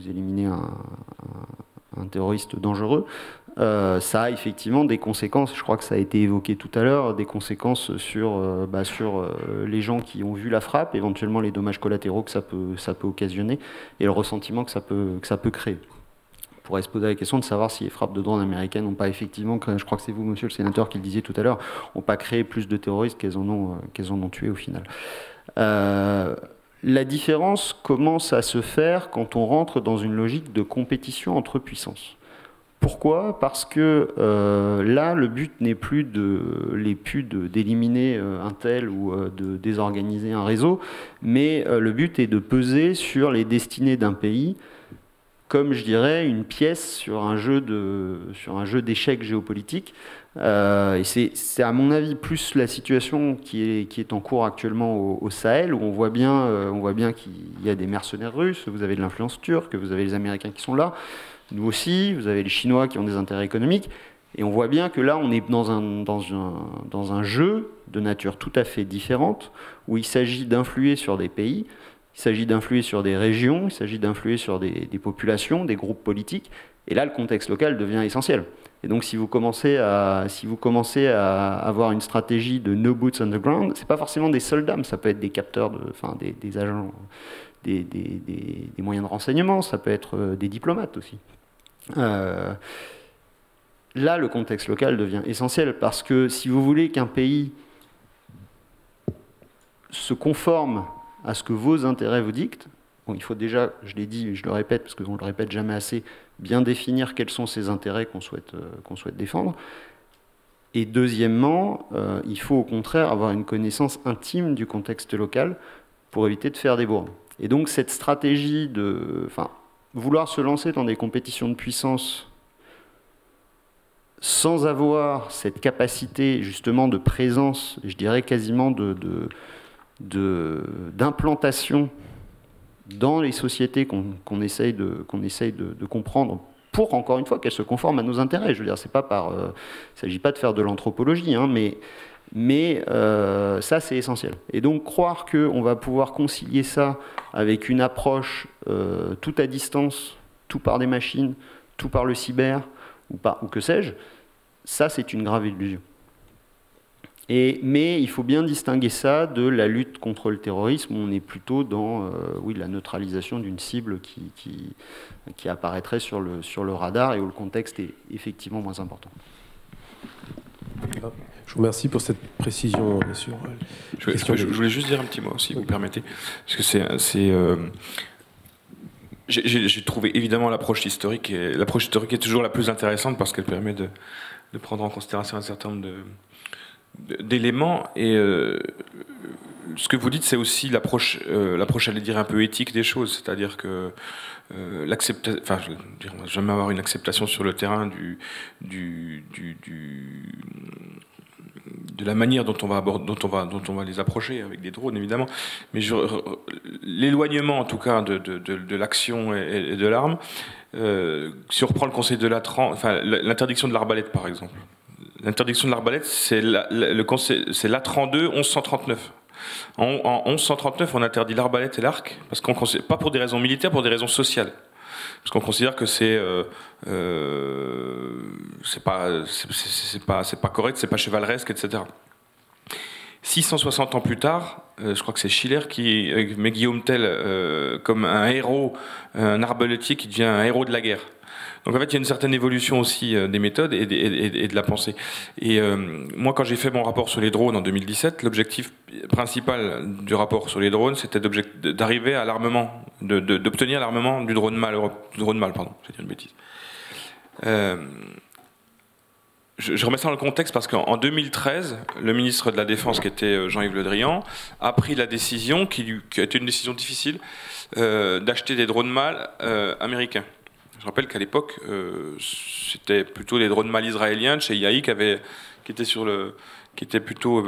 un terroriste dangereux. Ça a effectivement des conséquences, je crois que ça a été évoqué tout à l'heure, des conséquences sur les gens qui ont vu la frappe, éventuellement les dommages collatéraux que ça peut occasionner et le ressentiment que ça peut créer. On pourrait se poser la question de savoir si les frappes de drones américaines n'ont pas effectivement, je crois que c'est vous, monsieur le sénateur, qui le disiez tout à l'heure, n'ont pas créé plus de terroristes qu'elles en ont tué au final. La différence commence à se faire quand on rentre dans une logique de compétition entre puissances. Pourquoi ? Parce que là, le but n'est plus d'éliminer un tel ou de désorganiser un réseau, mais le but est de peser sur les destinées d'un pays, comme je dirais une pièce sur un jeu d'échecs géopolitique. Et c'est à mon avis plus la situation qui est en cours actuellement au Sahel, où on voit bien qu'il y a des mercenaires russes, vous avez de l'influence turque, vous avez les Américains qui sont là, nous aussi, vous avez les Chinois qui ont des intérêts économiques, et on voit bien que là on est dans un jeu de nature tout à fait différente, où il s'agit d'influer sur des pays, il s'agit d'influer sur des régions, il s'agit d'influer sur des populations, des groupes politiques, et là le contexte local devient essentiel. Et donc si vous commencez à avoir une stratégie de no boots on the ground, c'est pas forcément des soldats, mais ça peut être des capteurs, des agents, des moyens de renseignement, ça peut être des diplomates aussi. Là, le contexte local devient essentiel parce que si vous voulez qu'un pays se conforme à ce que vos intérêts vous dictent, bon, il faut déjà, je l'ai dit, je le répète parce qu'on ne le répète jamais assez, bien définir quels sont ces intérêts qu'on souhaite défendre. Et deuxièmement, il faut au contraire avoir une connaissance intime du contexte local pour éviter de faire des bourdes. Et donc cette stratégie vouloir se lancer dans des compétitions de puissance sans avoir cette capacité justement de présence, je dirais quasiment d'implantation dans les sociétés qu'on essaye de comprendre pour, encore une fois, qu'elles se conforment à nos intérêts. Je veux dire, il ne s'agit pas de faire de l'anthropologie, hein, mais ça, c'est essentiel. Et donc, croire qu'on va pouvoir concilier ça avec une approche tout à distance, tout par des machines, tout par le cyber, ou que sais-je, ça, c'est une grave illusion. Mais il faut bien distinguer ça de la lutte contre le terrorisme, où on est plutôt dans la neutralisation d'une cible qui apparaîtrait sur le radar et où le contexte est effectivement moins important. Je vous remercie pour cette précision sur je voulais juste dire un petit mot, si vous permettez, parce que j'ai trouvé évidemment l'approche historique est toujours la plus intéressante parce qu'elle permet de prendre en considération un certain nombre d'éléments, et ce que vous dites, c'est aussi l'approche, j'allais dire, un peu éthique des choses, c'est-à-dire que je ne vais jamais avoir une acceptation sur le terrain de la manière dont on va les approcher avec des drones, évidemment, mais l'éloignement en tout cas de l'action et de l'arme. Si on reprend le conseil de l'interdiction de l'arbalète par exemple. L'interdiction de l'arbalète, c'est l'Atran 2, 1139. En 1139, on interdit l'arbalète et l'arc, parce qu'on considère, pas pour des raisons militaires, pour des raisons sociales. Parce qu'on considère que c'est pas correct, c'est pas chevaleresque, etc. 660 ans plus tard, je crois que c'est Schiller qui met Guillaume Tell comme un héros, un arbaletier qui devient un héros de la guerre. Donc en fait, il y a une certaine évolution aussi des méthodes et de la pensée. Et moi, quand j'ai fait mon rapport sur les drones en 2017, l'objectif principal du rapport sur les drones, c'était d'arriver à l'armement, d'obtenir l'armement du drone mâle, pardon, j'ai dit une bêtise. Je remets ça dans le contexte parce qu'en 2013, le ministre de la Défense, qui était Jean-Yves Le Drian, a pris la décision, qui a été une décision difficile, d'acheter des drones mâles américains. Je rappelle qu'à l'époque, c'était plutôt des drones mâles israéliens de chez IAI qui étaient plutôt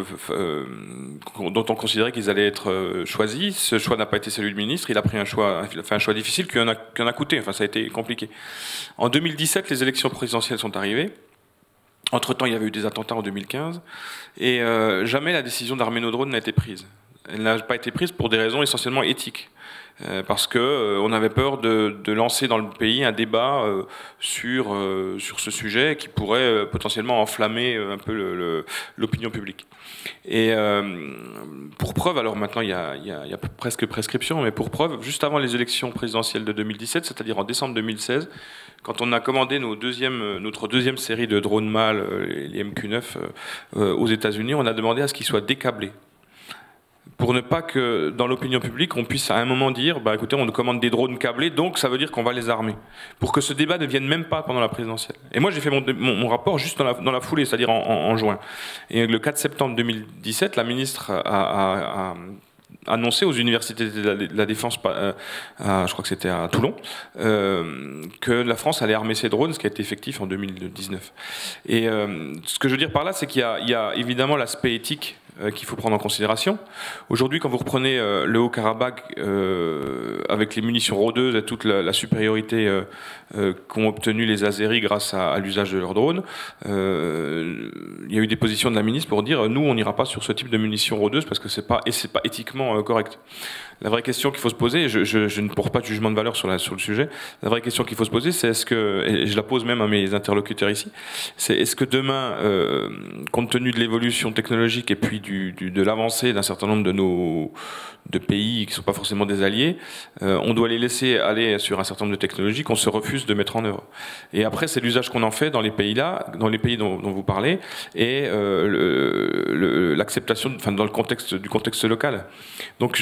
dont on considérait qu'ils allaient être choisis. Ce choix n'a pas été celui du ministre. Il a fait un choix difficile qui en a coûté. Enfin, ça a été compliqué. En 2017, les élections présidentielles sont arrivées. Entre-temps, il y avait eu des attentats en 2015, et jamais la décision d'armer nos drones n'a été prise. Elle n'a pas été prise pour des raisons essentiellement éthiques, parce qu'on avait peur de lancer dans le pays un débat sur ce sujet qui pourrait potentiellement enflammer un peu l'opinion publique. Et pour preuve, alors maintenant il y a presque prescription, mais pour preuve, juste avant les élections présidentielles de 2017, c'est-à-dire en décembre 2016, quand on a commandé notre deuxième série de drones mâles, les MQ-9, aux États-Unis, on a demandé à ce qu'ils soient décâblés. Pour ne pas que dans l'opinion publique, on puisse à un moment dire bah, écoutez, on commande des drones câblés, donc ça veut dire qu'on va les armer. Pour que ce débat ne vienne même pas pendant la présidentielle. Et moi, j'ai fait mon rapport juste dans la foulée, c'est-à-dire en juin. Et le 4 septembre 2017, la ministre a annoncé aux universités de la Défense, je crois que c'était à Toulon, que la France allait armer ses drones, ce qui a été effectif en 2019. Et ce que je veux dire par là, c'est qu'il y a évidemment l'aspect éthique qu'il faut prendre en considération. Aujourd'hui, quand vous reprenez le Haut-Karabakh avec les munitions rôdeuses et toute la supériorité qu'ont obtenu les Azéris grâce à l'usage de leurs drones, il y a eu des positions de la ministre pour dire nous, on n'ira pas sur ce type de munitions rôdeuses parce que c'est pas éthiquement correct. La vraie question qu'il faut se poser, je ne porte pas de jugement de valeur sur le sujet, la vraie question qu'il faut se poser, c'est est-ce que, et je la pose même à mes interlocuteurs ici, c'est est-ce que demain, compte tenu de l'évolution technologique et puis de l'avancée d'un certain nombre de pays qui ne sont pas forcément des alliés, on doit les laisser aller sur un certain nombre de technologies qu'on se refuse de mettre en œuvre. Et après, c'est l'usage qu'on en fait dans les pays dont vous parlez, et l'acceptation, enfin, dans le contexte local. Donc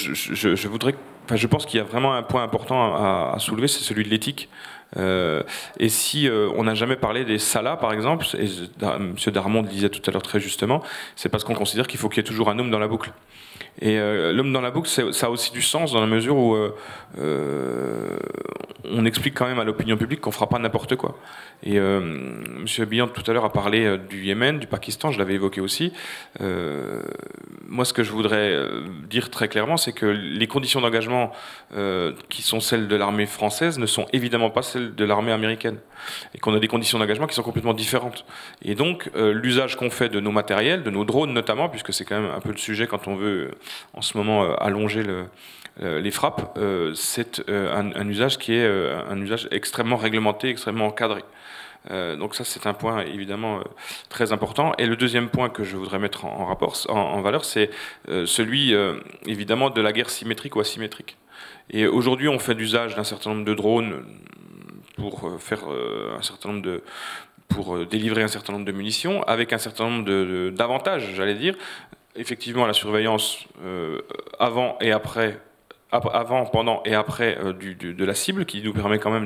je pense qu'il y a vraiment un point important à soulever, c'est celui de l'éthique. Et si on n'a jamais parlé des salas, par exemple, et M. Darmon le disait tout à l'heure très justement, c'est parce qu'on considère qu'il faut qu'il y ait toujours un homme dans la boucle. Et l'homme dans la boucle, ça a aussi du sens dans la mesure où on explique quand même à l'opinion publique qu'on ne fera pas n'importe quoi. Et M. Biant tout à l'heure a parlé du Yémen, du Pakistan, je l'avais évoqué aussi. Moi, ce que je voudrais dire très clairement, c'est que les conditions d'engagement qui sont celles de l'armée française ne sont évidemment pas celles de l'armée américaine. Et qu'on a des conditions d'engagement qui sont complètement différentes. Et donc, l'usage qu'on fait de nos matériels, de nos drones notamment, puisque c'est quand même un peu le sujet quand on veut en ce moment allonger les frappes, c'est un usage qui est un usage extrêmement réglementé, extrêmement encadré. Donc ça, c'est un point évidemment très important. Et le deuxième point que je voudrais mettre en valeur, c'est celui évidemment de la guerre symétrique ou asymétrique. Et aujourd'hui, on fait d'usage d'un certain nombre de drones pour faire pour délivrer un certain nombre de munitions, avec un certain nombre d'avantages, j'allais dire. Effectivement, la surveillance avant, pendant et après de la cible, qui nous permet quand même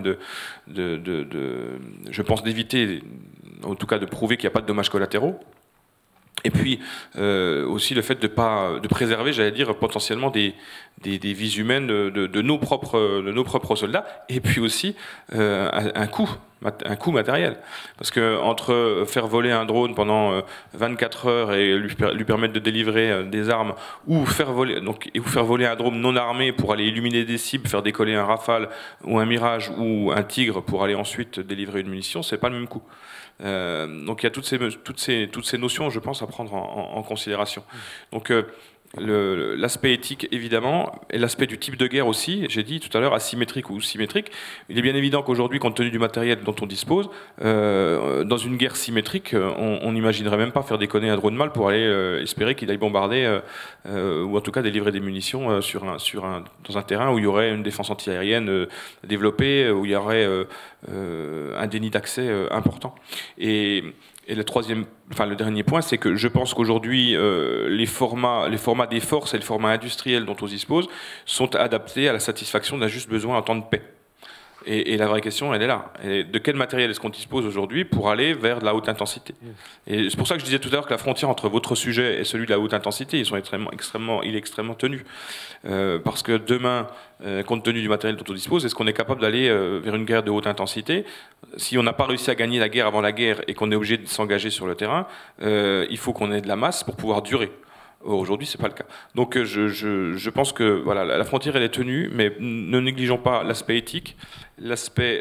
je pense, d'éviter, en tout cas de prouver qu'il n'y a pas de dommages collatéraux. Et puis aussi le fait de préserver, j'allais dire, potentiellement des vies humaines de nos propres soldats, et puis aussi un coût matériel. Parce que entre faire voler un drone pendant 24 heures et lui permettre de délivrer des armes, ou faire voler un drone non armé pour aller illuminer des cibles, faire décoller un Rafale ou un Mirage ou un Tigre pour aller ensuite délivrer une munition, c'est pas le même coût. Donc il y a toutes ces notions, je pense, à prendre en considération. Donc L'aspect éthique, évidemment, et l'aspect du type de guerre aussi, j'ai dit tout à l'heure, asymétrique ou symétrique. Il est bien évident qu'aujourd'hui, compte tenu du matériel dont on dispose, dans une guerre symétrique, on n'imaginerait même pas faire déconner un drone mâle pour aller espérer qu'il aille bombarder, ou en tout cas délivrer des munitions dans un terrain où il y aurait une défense antiaérienne développée, où il y aurait un déni d'accès important. Et le dernier point, c'est que je pense qu'aujourd'hui, les formats des forces et le format industriel dont on dispose sont adaptés à la satisfaction d'un juste besoin en temps de paix. Et la vraie question, elle est là. De quel matériel est-ce qu'on dispose aujourd'hui pour aller vers de la haute intensité? Et c'est pour ça que je disais tout à l'heure que la frontière entre votre sujet et celui de la haute intensité, il est extrêmement tenu. Parce que demain, compte tenu du matériel dont on dispose, est-ce qu'on est capable d'aller vers une guerre de haute intensité? Si on n'a pas réussi à gagner la guerre avant la guerre et qu'on est obligé de s'engager sur le terrain, il faut qu'on ait de la masse pour pouvoir durer. Aujourd'hui, c'est pas le cas. Donc, je pense que voilà, la frontière elle est tenue, mais ne négligeons pas l'aspect éthique, l'aspect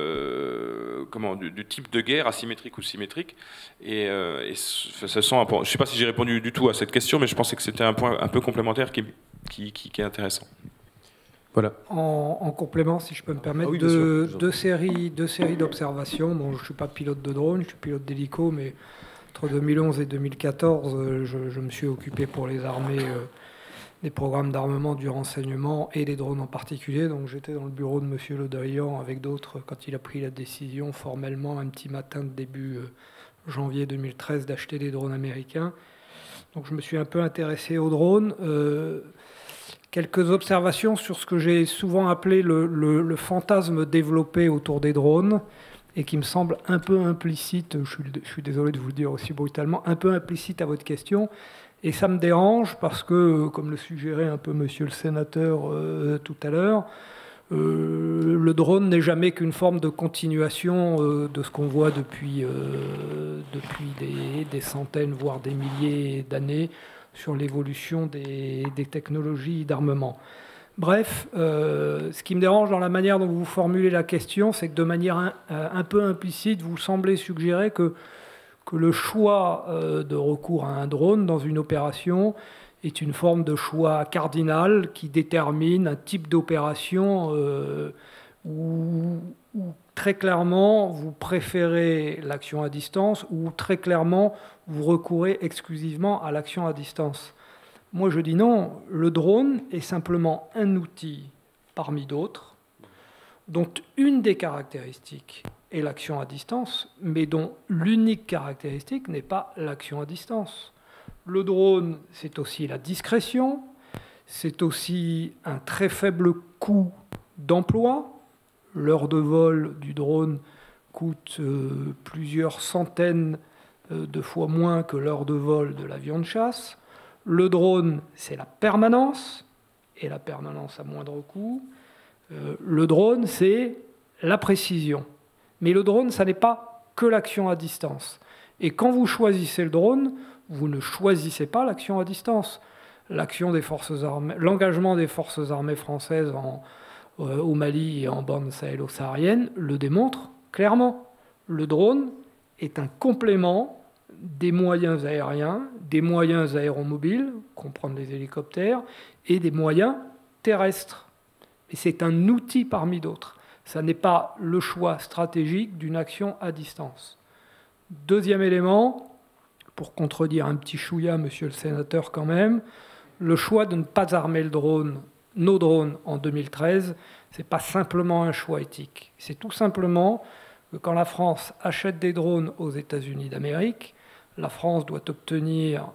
du type de guerre, asymétrique ou symétrique. Et ça sent un point. Je sais pas si j'ai répondu du tout à cette question, mais je pensais que c'était un point un peu complémentaire qui est intéressant. Voilà. En complément, si je peux me permettre, deux séries d'observations. Bon, je suis pas pilote de drone, je suis pilote d'hélico, mais entre 2011 et 2014, je me suis occupé pour les armées des programmes d'armement, du renseignement et des drones en particulier. Donc j'étais dans le bureau de M. Le Drian avec d'autres quand il a pris la décision formellement un petit matin de début janvier 2013 d'acheter des drones américains. Donc je me suis un peu intéressé aux drones. Quelques observations sur ce que j'ai souvent appelé le fantasme développé autour des drones, et qui me semble un peu implicite, je suis désolé de vous le dire aussi brutalement, un peu implicite à votre question. Et ça me dérange parce que, comme le suggérait un peu monsieur le sénateur tout à l'heure, le drone n'est jamais qu'une forme de continuation de ce qu'on voit depuis des centaines, voire des milliers d'années sur l'évolution des technologies d'armement. Bref, ce qui me dérange dans la manière dont vous formulez la question, c'est que de manière un peu implicite, vous semblez suggérer que le choix de recours à un drone dans une opération est une forme de choix cardinal qui détermine un type d'opération où très clairement vous préférez l'action à distance ou très clairement vous recourez exclusivement à l'action à distance. Moi, je dis non, le drone est simplement un outil parmi d'autres, dont une des caractéristiques est l'action à distance, mais dont l'unique caractéristique n'est pas l'action à distance. Le drone, c'est aussi la discrétion, c'est aussi un très faible coût d'emploi. L'heure de vol du drone coûte plusieurs centaines de fois moins que l'heure de vol de l'avion de chasse. Le drone, c'est la permanence, et la permanence à moindre coût. Le drone, c'est la précision. Mais le drone, ça n'est pas que l'action à distance. Et quand vous choisissez le drone, vous ne choisissez pas l'action à distance. L'engagement des forces armées françaises au Mali et en bande sahélo-saharienne le démontre clairement. Le drone est un complément des moyens aériens, des moyens aéromobiles, comprendre les hélicoptères, et des moyens terrestres. Et c'est un outil parmi d'autres. Ça n'est pas le choix stratégique d'une action à distance. Deuxième élément, pour contredire un petit chouïa, monsieur le sénateur quand même, le choix de ne pas armer nos drones en 2013, ce n'est pas simplement un choix éthique. C'est tout simplement que quand la France achète des drones aux États-Unis d'Amérique, la France doit obtenir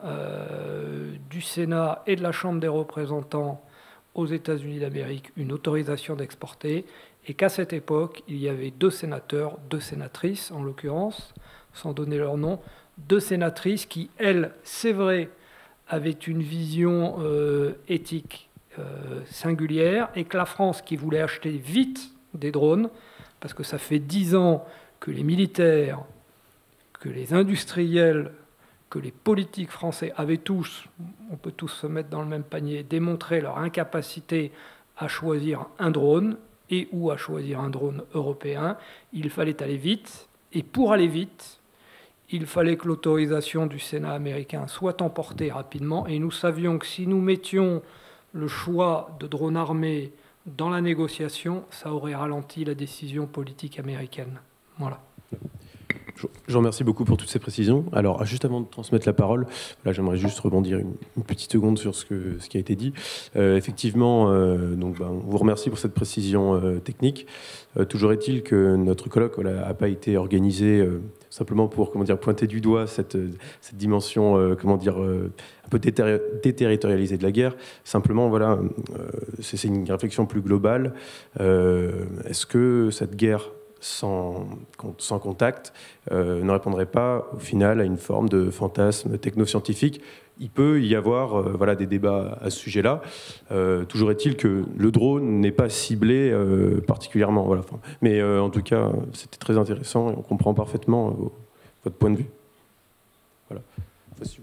du Sénat et de la Chambre des représentants aux États-Unis d'Amérique une autorisation d'exporter, et qu'à cette époque, il y avait 2 sénateurs, 2 sénatrices en l'occurrence, sans donner leur nom, 2 sénatrices qui, elles, c'est vrai, avaient une vision éthique singulière, et que la France, qui voulait acheter vite des drones, parce que ça fait 10 ans que les militaires, que les industriels, que les politiques français avaient tous, on peut tous se mettre dans le même panier, démontré leur incapacité à choisir un drone et ou à choisir un drone européen. Il fallait aller vite, et pour aller vite, il fallait que l'autorisation du Sénat américain soit emportée rapidement, et nous savions que si nous mettions le choix de drones armés dans la négociation, ça aurait ralenti la décision politique américaine. Voilà. Je vous remercie beaucoup pour toutes ces précisions. Alors, juste avant de transmettre la parole, là, j'aimerais juste rebondir une petite seconde sur ce qui a été dit. Effectivement, on vous remercie pour cette précision technique. Toujours est-il que notre colloque n'a pas été organisé simplement pour pointer du doigt cette dimension un peu déterritorialisée de la guerre. Simplement, voilà, c'est une réflexion plus globale. Est-ce que cette guerre sans contact ne répondrait pas au final à une forme de fantasme technoscientifique? Il peut y avoir des débats à ce sujet-là. Toujours est-il que le drone n'est pas ciblé particulièrement. Voilà. Mais en tout cas, c'était très intéressant et on comprend parfaitement votre point de vue. Voilà. Enfin, si vous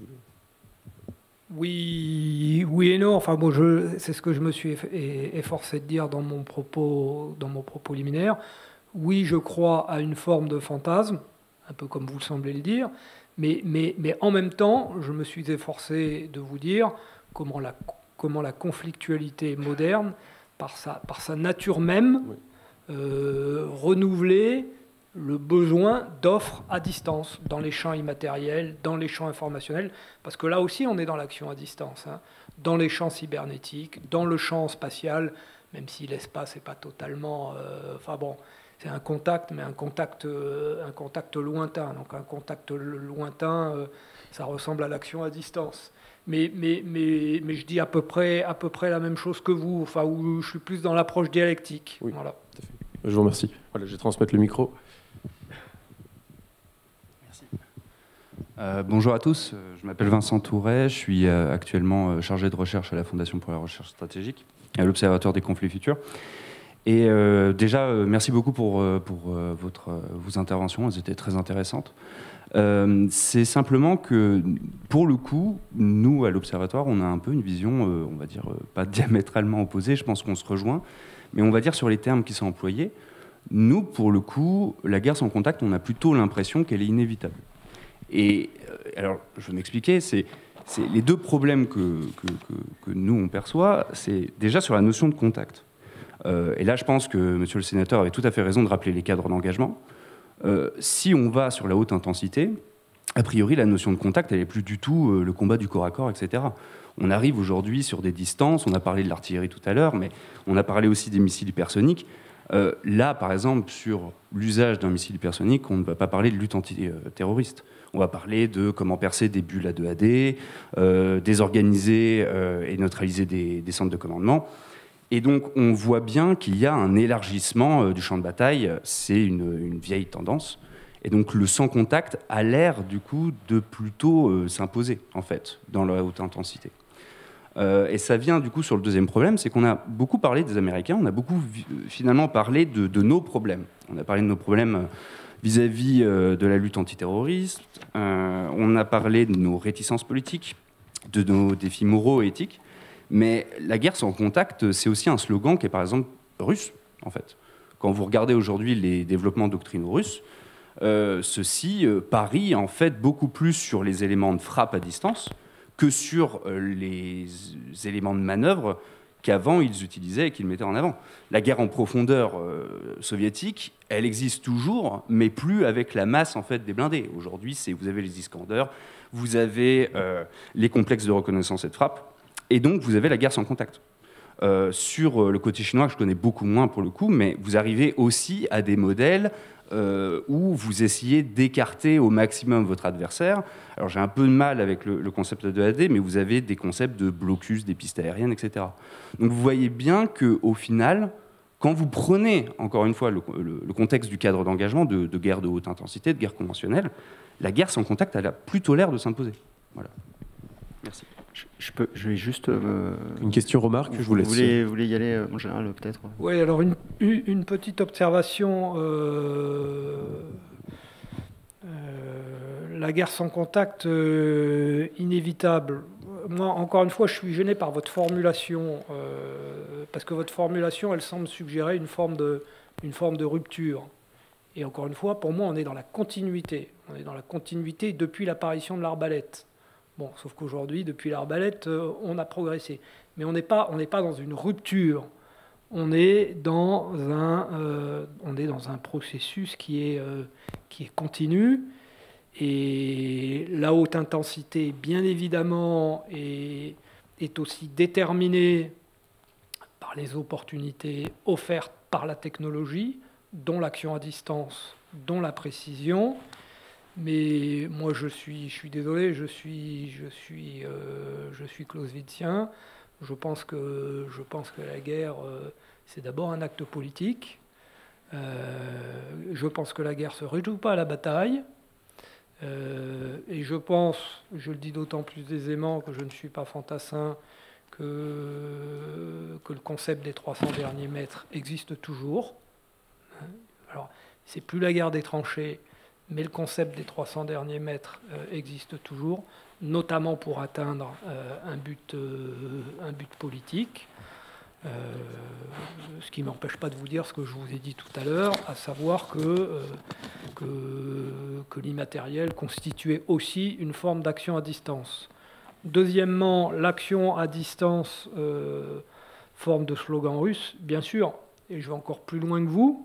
voulez. Oui et non. Enfin, bon, c'est ce que je me suis efforcé de dire dans mon propos liminaire. Oui, je crois à une forme de fantasme, un peu comme vous semblez le dire, mais en même temps, je me suis efforcé de vous dire comment la conflictualité moderne, par sa nature même, renouvelait le besoin d'offres à distance, dans les champs immatériels, dans les champs informationnels, parce que là aussi, on est dans l'action à distance, hein, dans les champs cybernétiques, dans le champ spatial, même si l'espace n'est pas totalement... c'est un contact, mais un contact lointain. Donc un contact lointain, ça ressemble à l'action à distance. Mais je dis à peu près la même chose que vous, enfin, où je suis plus dans l'approche dialectique. Oui, voilà. tout à fait. Je vous remercie. Voilà, je vais transmettre le micro. Merci. Bonjour à tous, je m'appelle Vincent Touret, je suis actuellement chargé de recherche à la Fondation pour la recherche stratégique, à l'Observatoire des conflits futurs. Et déjà, merci beaucoup pour vos interventions, elles étaient très intéressantes. C'est simplement que, pour le coup, nous, à l'Observatoire, on a un peu une vision, on va dire, pas diamétralement opposée, je pense qu'on se rejoint, mais on va dire sur les termes qui sont employés. Nous, pour le coup, la guerre sans contact, on a plutôt l'impression qu'elle est inévitable. Et alors, je vais m'expliquer, c'est les deux problèmes que nous, on perçoit, c'est déjà sur la notion de contact. Et là, je pense que monsieur le sénateur avait tout à fait raison de rappeler les cadres d'engagement. Si on va sur la haute intensité, a priori, la notion de contact, elle n'est plus du tout le combat du corps à corps, etc. On arrive aujourd'hui sur des distances, on a parlé de l'artillerie tout à l'heure, mais on a parlé aussi des missiles hypersoniques. Là, par exemple, sur l'usage d'un missile hypersonique, on ne va pas parler de lutte antiterroriste. On va parler de comment percer des bulles à 2AD, désorganiser et neutraliser des centres de commandement. Et donc, on voit bien qu'il y a un élargissement du champ de bataille. C'est une vieille tendance. Et donc, le sans contact a l'air, du coup, de plutôt s'imposer, en fait, dans la haute intensité. Et ça vient, du coup, sur le deuxième problème, c'est qu'on a beaucoup parlé des Américains, on a beaucoup, finalement, parlé de nos problèmes. On a parlé de nos problèmes vis-à-vis de la lutte antiterroriste, on a parlé de nos réticences politiques, de nos défis moraux et éthiques. Mais la guerre sans contact, c'est aussi un slogan qui est par exemple russe, en fait. Quand vous regardez aujourd'hui les développements doctrinaux russes, ceux-ci parient en fait beaucoup plus sur les éléments de frappe à distance que sur les éléments de manœuvre qu'avant ils utilisaient et qu'ils mettaient en avant. La guerre en profondeur soviétique, elle existe toujours, mais plus avec la masse en fait des blindés. Aujourd'hui, vous avez les Iskanders, vous avez les complexes de reconnaissance et de frappe. Et donc, vous avez la guerre sans contact. Sur le côté chinois, que je connais beaucoup moins pour le coup, mais vous arrivez aussi à des modèles où vous essayez d'écarter au maximum votre adversaire. Alors, j'ai un peu de mal avec le concept de 2AD, mais vous avez des concepts de blocus, des pistes aériennes, etc. Donc, vous voyez bien qu'au final, quand vous prenez, encore une fois, le contexte du cadre d'engagement de guerre de haute intensité, de guerre conventionnelle, la guerre sans contact, elle a plutôt l'air de s'imposer. Voilà. Merci. Je vais juste... Une question, remarque, je vous laisse. Vous voulez y aller, en général, peut-être? Oui, alors une petite observation. La guerre sans contact, inévitable. Moi, encore une fois, je suis gêné par votre formulation, parce que votre formulation, elle semble suggérer une forme de rupture. Et encore une fois, pour moi, on est dans la continuité. On est dans la continuité depuis l'apparition de l'arbalète. Bon, sauf qu'aujourd'hui, depuis l'arbalète, on a progressé. Mais on n'est pas dans une rupture. On est dans un processus qui est continu. Et la haute intensité, bien évidemment, est aussi déterminée par les opportunités offertes par la technologie, dont l'action à distance, dont la précision. Mais moi, je suis désolé, je suis clausewitzien. Je pense que la guerre, c'est d'abord un acte politique. Je pense que la guerre ne se résout pas à la bataille. Et je pense, je le dis d'autant plus aisément que je ne suis pas fantassin, que le concept des 300 derniers mètres existe toujours. Alors, c'est plus la guerre des tranchées, mais le concept des 300 derniers mètres existe toujours, notamment pour atteindre un but politique. Ce qui ne m'empêche pas de vous dire ce que je vous ai dit tout à l'heure, à savoir que l'immatériel constituait aussi une forme d'action à distance. Deuxièmement, l'action à distance, forme de slogan russe, bien sûr, et je vais encore plus loin que vous.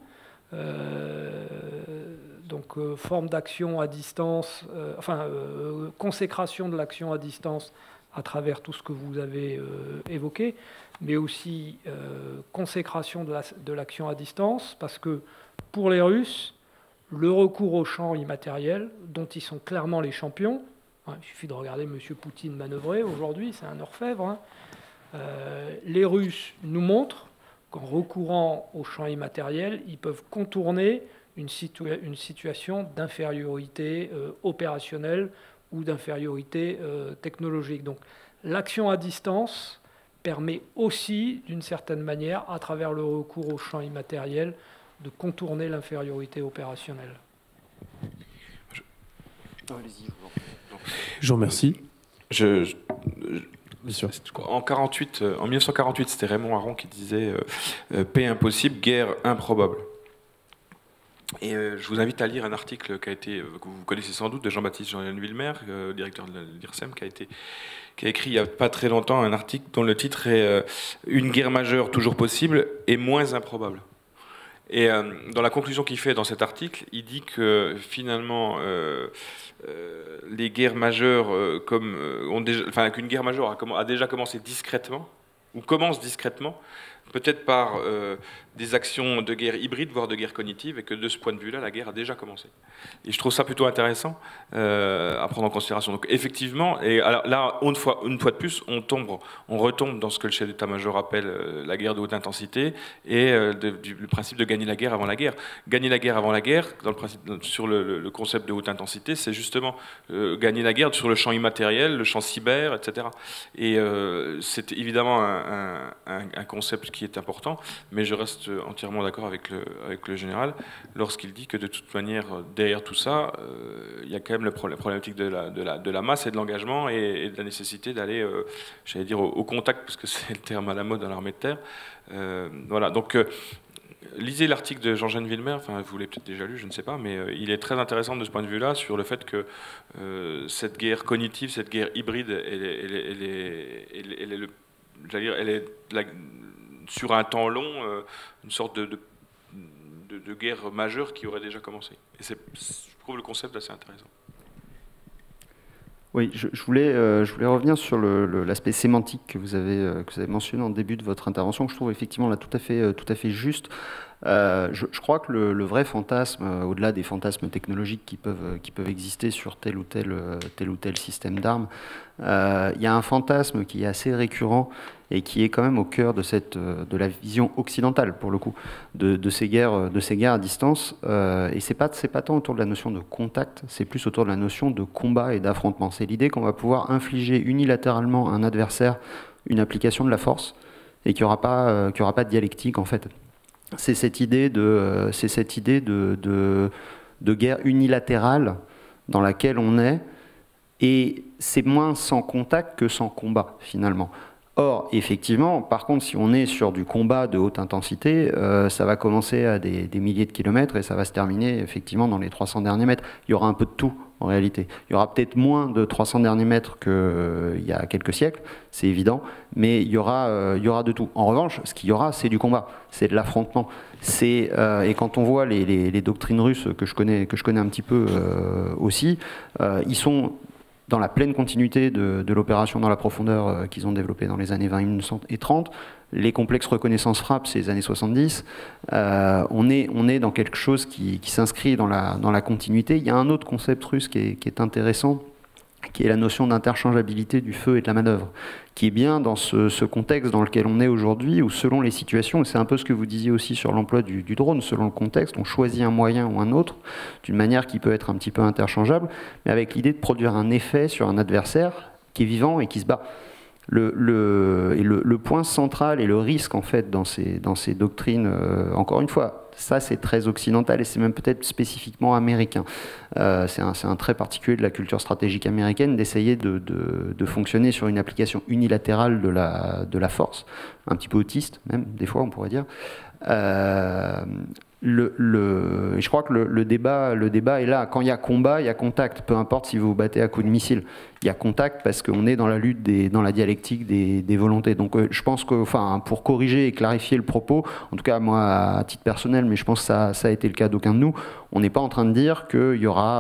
Donc, forme d'action à distance, consécration de l'action à distance à travers tout ce que vous avez évoqué, mais aussi consécration de l'action à distance, parce que pour les Russes, le recours au champ immatériel, dont ils sont clairement les champions, hein, il suffit de regarder M. Poutine manœuvrer aujourd'hui, c'est un orfèvre, hein, les Russes nous montrent qu'en recourant au champ immatériel, ils peuvent contourner une situation d'infériorité opérationnelle ou d'infériorité technologique. Donc l'action à distance permet aussi, d'une certaine manière, à travers le recours au champ immatériel, de contourner l'infériorité opérationnelle. Je vous remercie. Bien sûr. En 1948, c'était Raymond Aron qui disait paix impossible, guerre improbable. Et je vous invite à lire un article que vous connaissez sans doute, de Jean-Baptiste Jean-Yann Villemer, directeur de l'IRSEM, qui a écrit il n'y a pas très longtemps un article dont le titre est Une guerre majeure toujours possible et moins improbable. Et dans la conclusion qu'il fait dans cet article, il dit que finalement les guerres majeures, qu'une guerre majeure a déjà commencé discrètement, ou commence discrètement, peut-être par des actions de guerre hybride, voire de guerre cognitive, et que de ce point de vue-là, la guerre a déjà commencé. Et je trouve ça plutôt intéressant à prendre en considération. Donc effectivement, et alors, là, une fois de plus, on retombe dans ce que le chef d'état-major appelle la guerre de haute intensité, et le principe de gagner la guerre avant la guerre. Gagner la guerre avant la guerre, sur le concept de haute intensité, c'est justement gagner la guerre sur le champ immatériel, le champ cyber, etc. Et c'est évidemment un concept qui est important, mais je reste entièrement d'accord avec le général lorsqu'il dit que de toute manière, derrière tout ça, il y a quand même la problématique de la masse et de l'engagement et de la nécessité d'aller, j'allais dire, au contact, parce que c'est le terme à la mode dans l'armée de terre. Voilà, donc lisez l'article de Jean-Jean Villemer, enfin vous l'avez peut-être déjà lu, je ne sais pas, mais il est très intéressant de ce point de vue-là sur le fait que cette guerre cognitive, cette guerre hybride, elle est sur un temps long, une sorte de guerre majeure qui aurait déjà commencé. Et je trouve le concept assez intéressant. Oui, je voulais revenir sur l'aspect sémantique que vous avez mentionné en début de votre intervention, que je trouve effectivement là tout à fait juste. Je crois que le vrai fantasme, au-delà des fantasmes technologiques qui peuvent exister sur tel ou tel système d'armes, il y a un fantasme qui est assez récurrent et qui est quand même au cœur de la vision occidentale, pour le coup, de ces guerres à distance. Et c'est pas tant autour de la notion de contact, c'est plus autour de la notion de combat et d'affrontement. C'est l'idée qu'on va pouvoir infliger unilatéralement à un adversaire une application de la force et qu'il n'y aura pas de dialectique, en fait. C'est cette idée de guerre unilatérale dans laquelle on est, et c'est moins sans contact que sans combat, finalement. Or, effectivement, par contre, si on est sur du combat de haute intensité, ça va commencer à des milliers de kilomètres et ça va se terminer effectivement dans les 300 derniers mètres. Il y aura un peu de tout en réalité. Il y aura peut-être moins de 300 derniers mètres qu'il y a quelques siècles, c'est évident, mais il y aura de tout. En revanche, ce qu'il y aura, c'est du combat, c'est de l'affrontement. Et quand on voit les doctrines russes que je connais un petit peu aussi, ils sont dans la pleine continuité de l'opération dans la profondeur qu'ils ont développée dans les années 20 et 30, les complexes reconnaissance frappe, c'est les années 70, on est dans quelque chose qui s'inscrit dans la continuité. Il y a un autre concept russe qui est intéressant, qui est la notion d'interchangeabilité du feu et de la manœuvre, qui est bien dans ce contexte dans lequel on est aujourd'hui, où selon les situations, et c'est un peu ce que vous disiez aussi sur l'emploi du drone, selon le contexte, on choisit un moyen ou un autre, d'une manière qui peut être un petit peu interchangeable, mais avec l'idée de produire un effet sur un adversaire qui est vivant et qui se bat. Le point central et le risque en fait dans ces doctrines, encore une fois, ça c'est très occidental et c'est même peut-être spécifiquement américain. C'est un trait particulier de la culture stratégique américaine d'essayer de fonctionner sur une application unilatérale de la force, un petit peu autiste même, des fois on pourrait dire. Je crois que le débat est là. Quand il y a combat, il y a contact. Peu importe si vous vous battez à coups de missile. Il y a contact parce qu'on est dans la lutte, dans la dialectique des volontés. Donc je pense que, pour corriger et clarifier le propos, en tout cas moi à titre personnel, mais je pense que ça a été le cas d'aucun de nous, on n'est pas en train de dire que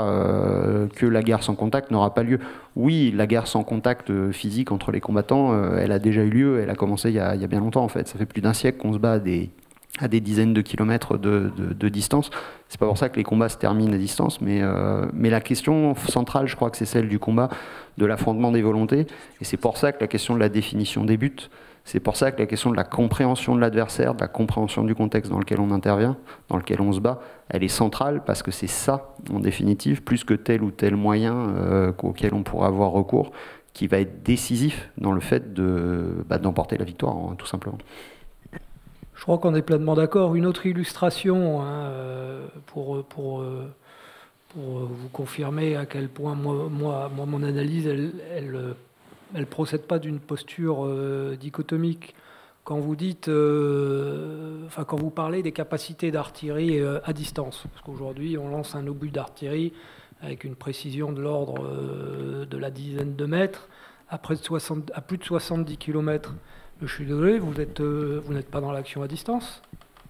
la guerre sans contact n'aura pas lieu. Oui, la guerre sans contact physique entre les combattants, elle a déjà eu lieu. Elle a commencé il y a bien longtemps en fait. Ça fait plus d'un siècle qu'on se bat à des dizaines de kilomètres de distance. C'est pas pour ça que les combats se terminent à distance, mais la question centrale, je crois que c'est celle du combat, de l'affrontement des volontés, et c'est pour ça que la question de la définition des buts, c'est pour ça que la question de la compréhension de l'adversaire, de la compréhension du contexte dans lequel on intervient, dans lequel on se bat, elle est centrale, parce que c'est ça, en définitive, plus que tel ou tel moyen auquel on pourra avoir recours, qui va être décisif dans le fait d'emporter la victoire, hein, tout simplement. Je crois qu'on est pleinement d'accord. Une autre illustration pour vous confirmer à quel point moi mon analyse, elle procède pas d'une posture dichotomique. Quand vous dites, quand vous parlez des capacités d'artillerie à distance, parce qu'aujourd'hui on lance un obus d'artillerie avec une précision de l'ordre de la dizaine de mètres à plus de 70 km. Je suis désolé, vous n'êtes pas dans l'action à distance,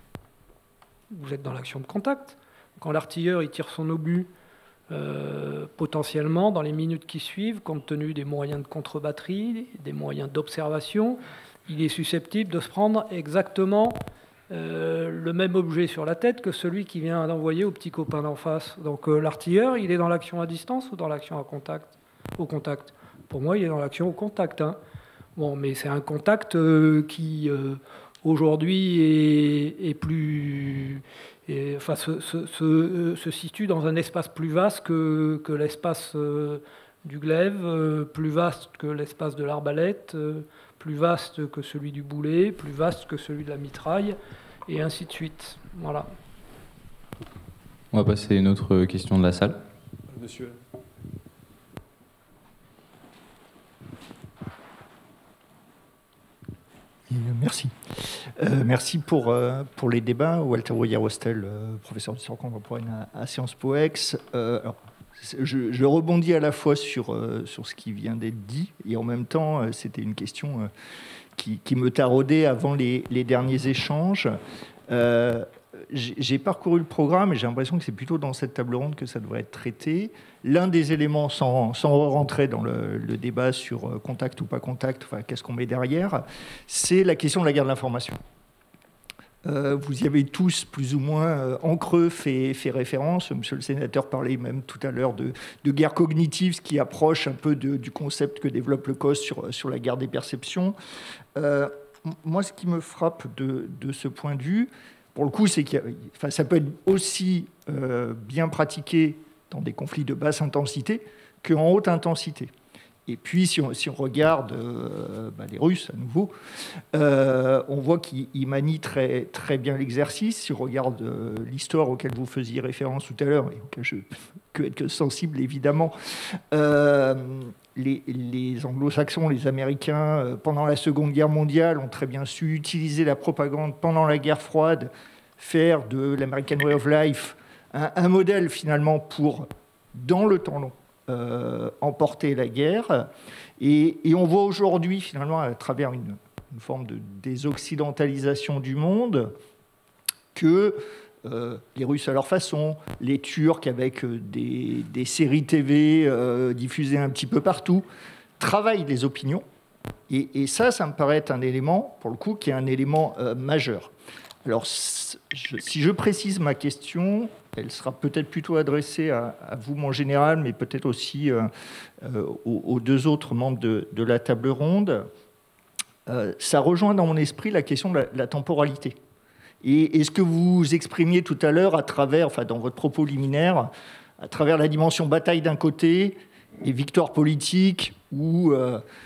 vous êtes dans l'action de contact. Quand l'artilleur il tire son obus, potentiellement, dans les minutes qui suivent, compte tenu des moyens de contre-batterie, des moyens d'observation, il est susceptible de se prendre exactement le même objet sur la tête que celui qui vient d'envoyer au petit copain d'en face. Donc l'artilleur, il est dans l'action à distance ou dans l'action à contact, au contact? Pour moi, il est dans l'action au contact, hein. Bon, mais c'est un contact qui, aujourd'hui, est plus... se situe dans un espace plus vaste que l'espace du glaive, plus vaste que l'espace de l'arbalète, plus vaste que celui du boulet, plus vaste que celui de la mitraille, et ainsi de suite. Voilà. On va passer à une autre question de la salle. Monsieur. Merci. Merci pour les débats. Walter Royer-Rostel, professeur d'histoire contemporaine à Sciences Po Ex. Je rebondis à la fois sur ce qui vient d'être dit, et en même temps, c'était une question qui me taraudait avant les derniers échanges. J'ai parcouru le programme et j'ai l'impression que c'est plutôt dans cette table ronde que ça devrait être traité. L'un des éléments, sans rentrer dans le débat sur contact ou pas contact, enfin, qu'est-ce qu'on met derrière, c'est la question de la guerre de l'information. Vous y avez tous, plus ou moins, en creux, fait référence. Monsieur le sénateur parlait même tout à l'heure de guerre cognitive, ce qui approche un peu du concept que développe le COS sur la guerre des perceptions. Moi, ce qui me frappe de ce point de vue, pour le coup, c'est que ça peut être aussi bien pratiqué dans des conflits de basse intensité qu'en haute intensité. Et puis, si on regarde les Russes, à nouveau, on voit qu'ils manient très, très bien l'exercice. Si on regarde l'histoire auquel vous faisiez référence tout à l'heure, et auquel je être sensible, évidemment. Les anglo-saxons, les Américains, pendant la Seconde Guerre mondiale, ont très bien su utiliser la propagande pendant la guerre froide, faire de l'American Way of Life un modèle, finalement, pour, dans le temps long, emporter la guerre. Et on voit aujourd'hui, finalement, à travers une forme de désoccidentalisation du monde, que les Russes à leur façon, les Turcs avec des séries TV diffusées un petit peu partout, travaillent les opinions. Et ça me paraît être un élément, pour le coup, qui est un élément majeur. Alors, si je précise ma question, elle sera peut-être plutôt adressée à vous, mon général, mais peut-être aussi aux deux autres membres de la table ronde. Ça rejoint dans mon esprit la question de la temporalité. Et ce que vous exprimiez tout à l'heure à travers, enfin dans votre propos liminaire, à travers la dimension bataille d'un côté et victoire politique ou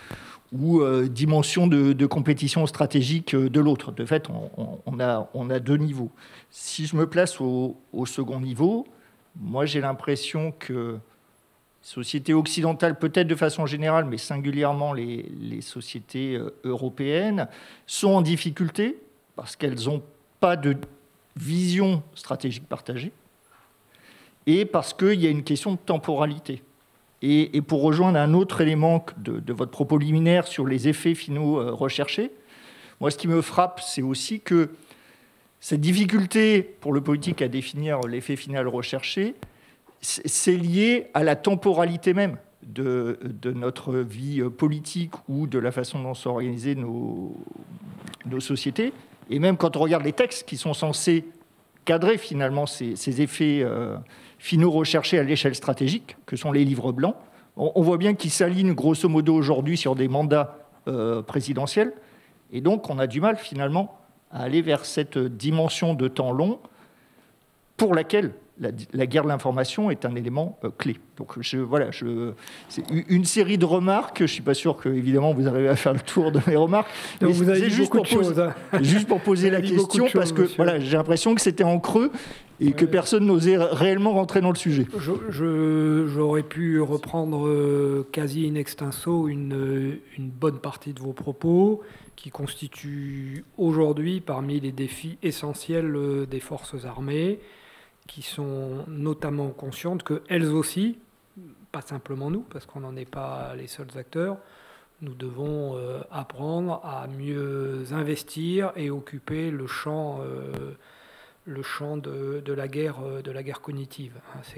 dimension de compétition stratégique de l'autre. De fait, on a deux niveaux. Si je me place au second niveau, moi j'ai l'impression que sociétés occidentales, peut-être de façon générale, mais singulièrement les sociétés européennes, sont en difficulté parce qu'elles n'ont pas de vision stratégique partagée et parce qu'il y a une question de temporalité. Et pour rejoindre un autre élément de votre propos liminaire sur les effets finaux recherchés, moi, ce qui me frappe, c'est aussi que cette difficulté pour le politique à définir l'effet final recherché, c'est lié à la temporalité même de notre vie politique ou de la façon dont sont organisées nos sociétés. Et même quand on regarde les textes qui sont censés cadrer finalement ces effets finaux recherchés à l'échelle stratégique, que sont les livres blancs, on voit bien qu'ils s'alignent grosso modo aujourd'hui sur des mandats présidentiels. Et donc on a du mal finalement à aller vers cette dimension de temps long pour laquelle la guerre de l'information est un élément clé. Donc c'est une série de remarques. Je ne suis pas sûr que, évidemment, vous arrivez à faire le tour de mes remarques. Donc vous avez juste pour poser la question, parce que voilà, j'ai l'impression que c'était en creux et que personne n'osait réellement rentrer dans le sujet. J'aurais pu reprendre quasi in extenso une bonne partie de vos propos, qui constituent aujourd'hui parmi les défis essentiels des forces armées, qui sont notamment conscientes qu'elles aussi, pas simplement nous, parce qu'on n'en est pas les seuls acteurs, nous devons apprendre à mieux investir et occuper le champ de la guerre cognitive.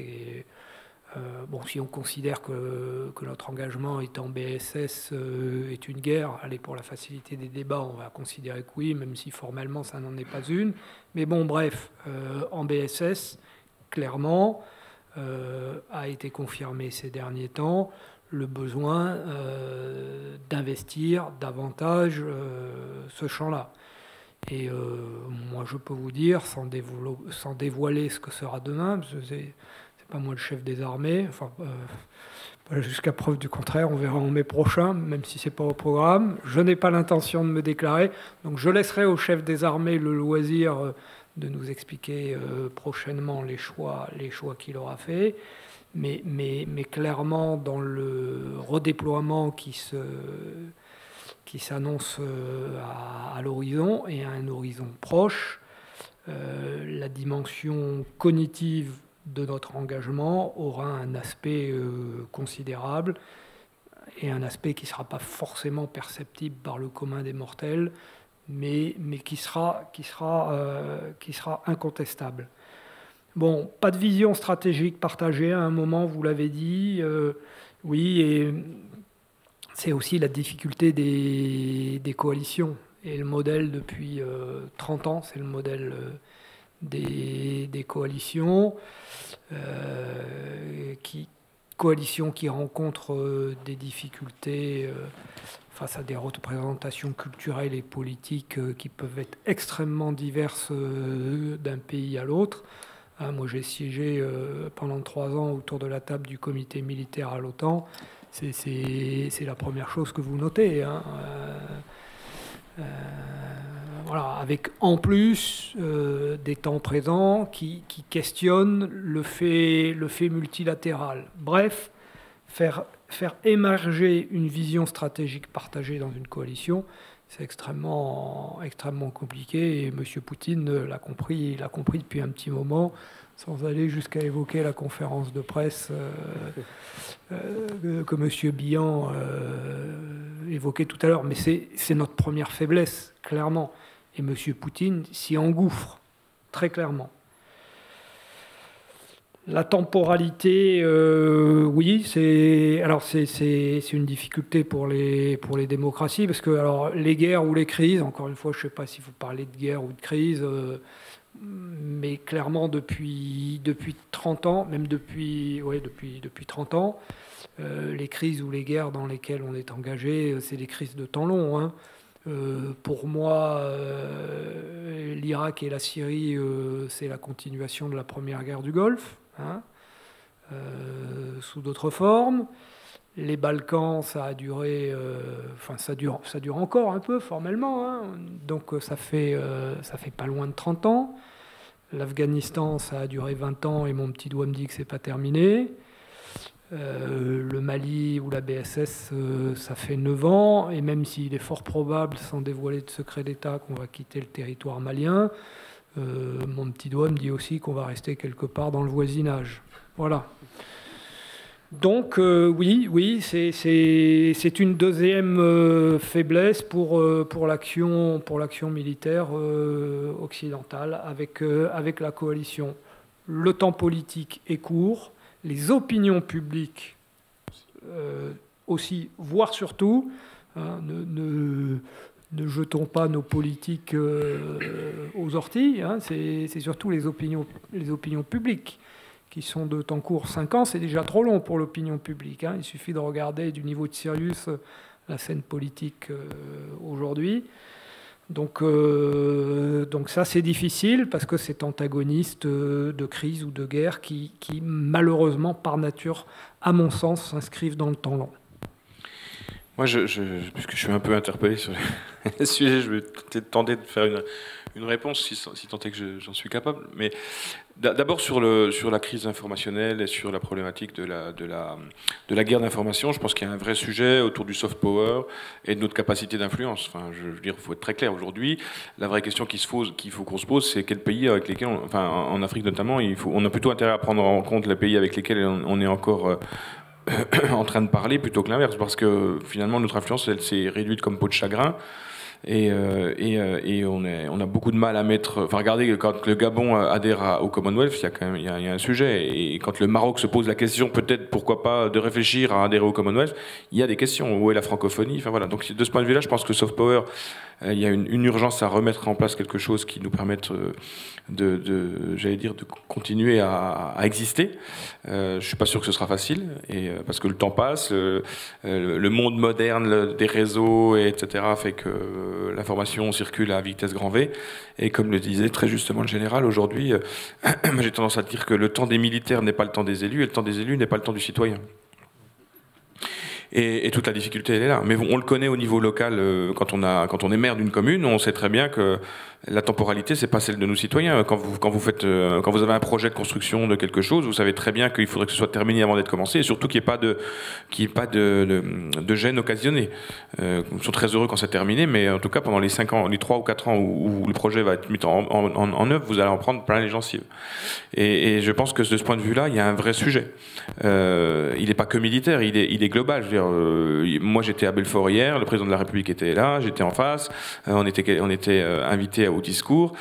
Bon, si on considère que notre engagement est en BSS est une guerre, allez, pour la facilité des débats, on va considérer que oui, même si formellement ça n'en est pas une. Mais bon, bref, en BSS, clairement, a été confirmé ces derniers temps le besoin d'investir davantage ce champ-là. Et moi, je peux vous dire, sans dévoiler ce que sera demain, parce que c'est pas moi le chef des armées, enfin, jusqu'à preuve du contraire, on verra en mai prochain, même si c'est pas au programme. Je n'ai pas l'intention de me déclarer, donc je laisserai au chef des armées le loisir de nous expliquer prochainement les choix qu'il aura fait. Mais clairement, dans le redéploiement qui s'annonce à l'horizon, et à un horizon proche, la dimension cognitive de notre engagement aura un aspect considérable, et un aspect qui ne sera pas forcément perceptible par le commun des mortels, mais qui sera incontestable. Bon, pas de vision stratégique partagée à un moment, vous l'avez dit, oui, et c'est aussi la difficulté des coalitions. Et le modèle depuis 30 ans, c'est le modèle des coalitions, coalitions qui rencontrent des difficultés face à des représentations culturelles et politiques qui peuvent être extrêmement diverses d'un pays à l'autre. Moi, j'ai siégé pendant 3 ans autour de la table du comité militaire à l'OTAN. C'est la première chose que vous notez. voilà, avec en plus des temps présents qui questionnent le fait multilatéral. Bref, faire émerger une vision stratégique partagée dans une coalition, c'est extrêmement compliqué, et M. Poutine l'a compris depuis un petit moment, sans aller jusqu'à évoquer la conférence de presse que M. Bihan évoquait tout à l'heure. Mais c'est notre première faiblesse, clairement. Et M. Poutine s'y engouffre, très clairement. La temporalité, oui, c'est une difficulté pour les démocraties, parce que alors, les guerres ou les crises, encore une fois, je ne sais pas si vous parlez de guerre ou de crise, mais clairement depuis 30 ans, même depuis 30 ans, les crises ou les guerres dans lesquelles on est engagé, c'est des crises de temps long, hein. Pour moi, l'Irak et la Syrie, c'est la continuation de la première guerre du Golfe, hein, sous d'autres formes. Les Balkans, ça a duré, ça dure encore un peu formellement, hein, donc ça fait pas loin de 30 ans. L'Afghanistan, ça a duré 20 ans et mon petit doigt me dit que c'est pas terminé. Le Mali ou la BSS, ça fait 9 ans, et même s'il est fort probable, sans dévoiler de secret d'État, qu'on va quitter le territoire malien, mon petit doigt me dit aussi qu'on va rester quelque part dans le voisinage. Voilà. Donc oui, c'est une deuxième faiblesse pour l'action militaire occidentale avec la coalition. Le temps politique est court, les opinions publiques aussi, voire surtout, hein, ne jetons pas nos politiques aux orties, hein, c'est surtout les opinions publiques qui sont de temps court. 5 ans, c'est déjà trop long pour l'opinion publique, hein. Il suffit de regarder du niveau de Sirius la scène politique aujourd'hui. Donc ça, c'est difficile parce que c'est antagoniste de crise ou de guerre qui, malheureusement, par nature, à mon sens, s'inscrivent dans le temps long. Moi, puisque je suis un peu interpellé sur le sujet, je vais peut-être tenter de faire une réponse, si tant est que j'en suis capable. Mais d'abord sur la crise informationnelle et sur la problématique de la guerre d'information, je pense qu'il y a un vrai sujet autour du soft power et de notre capacité d'influence. Enfin, je veux dire, il faut être très clair aujourd'hui. La vraie question qu'il faut qu'on se pose, c'est quels pays avec lesquels, en Afrique notamment, on a plutôt intérêt à prendre en compte les pays avec lesquels on est encore en train de parler plutôt que l'inverse, parce que finalement notre influence, elle s'est réduite comme peau de chagrin. Et on a beaucoup de mal à mettre. Enfin, regardez, quand le Gabon adhère au Commonwealth, il y a un sujet. Et quand le Maroc se pose la question, peut-être pourquoi pas, de réfléchir à adhérer au Commonwealth, il y a des questions. Où est la francophonie? Enfin voilà. Donc de ce point de vue-là, je pense que le soft power, il y a une urgence à remettre en place quelque chose qui nous permette de continuer à exister. Je suis pas sûr que ce sera facile, parce que le temps passe, le monde moderne des réseaux, etc., fait que l'information circule à vitesse grand V. Et comme le disait très justement le général, aujourd'hui, j'ai tendance à dire que le temps des militaires n'est pas le temps des élus, et le temps des élus n'est pas le temps du citoyen. Et toute la difficulté, elle est là. Mais on le connaît au niveau local, quand on est maire d'une commune, on sait très bien que la temporalité, c'est pas celle de nos citoyens. Quand vous avez un projet de construction de quelque chose, vous savez très bien qu'il faudrait que ce soit terminé avant d'être commencé, et surtout qu'il n'y ait pas de gêne occasionnée. Ils sont très heureux quand c'est terminé, mais en tout cas, pendant les 5 ans, les 3 ou 4 ans où le projet va être mis en œuvre, vous allez en prendre plein les gencives. Et je pense que de ce point de vue-là, il y a un vrai sujet. Il n'est pas que militaire, il est global. Je veux dire, moi, j'étais à Belfort hier, le président de la République était là, j'étais en face, on était invités au discours.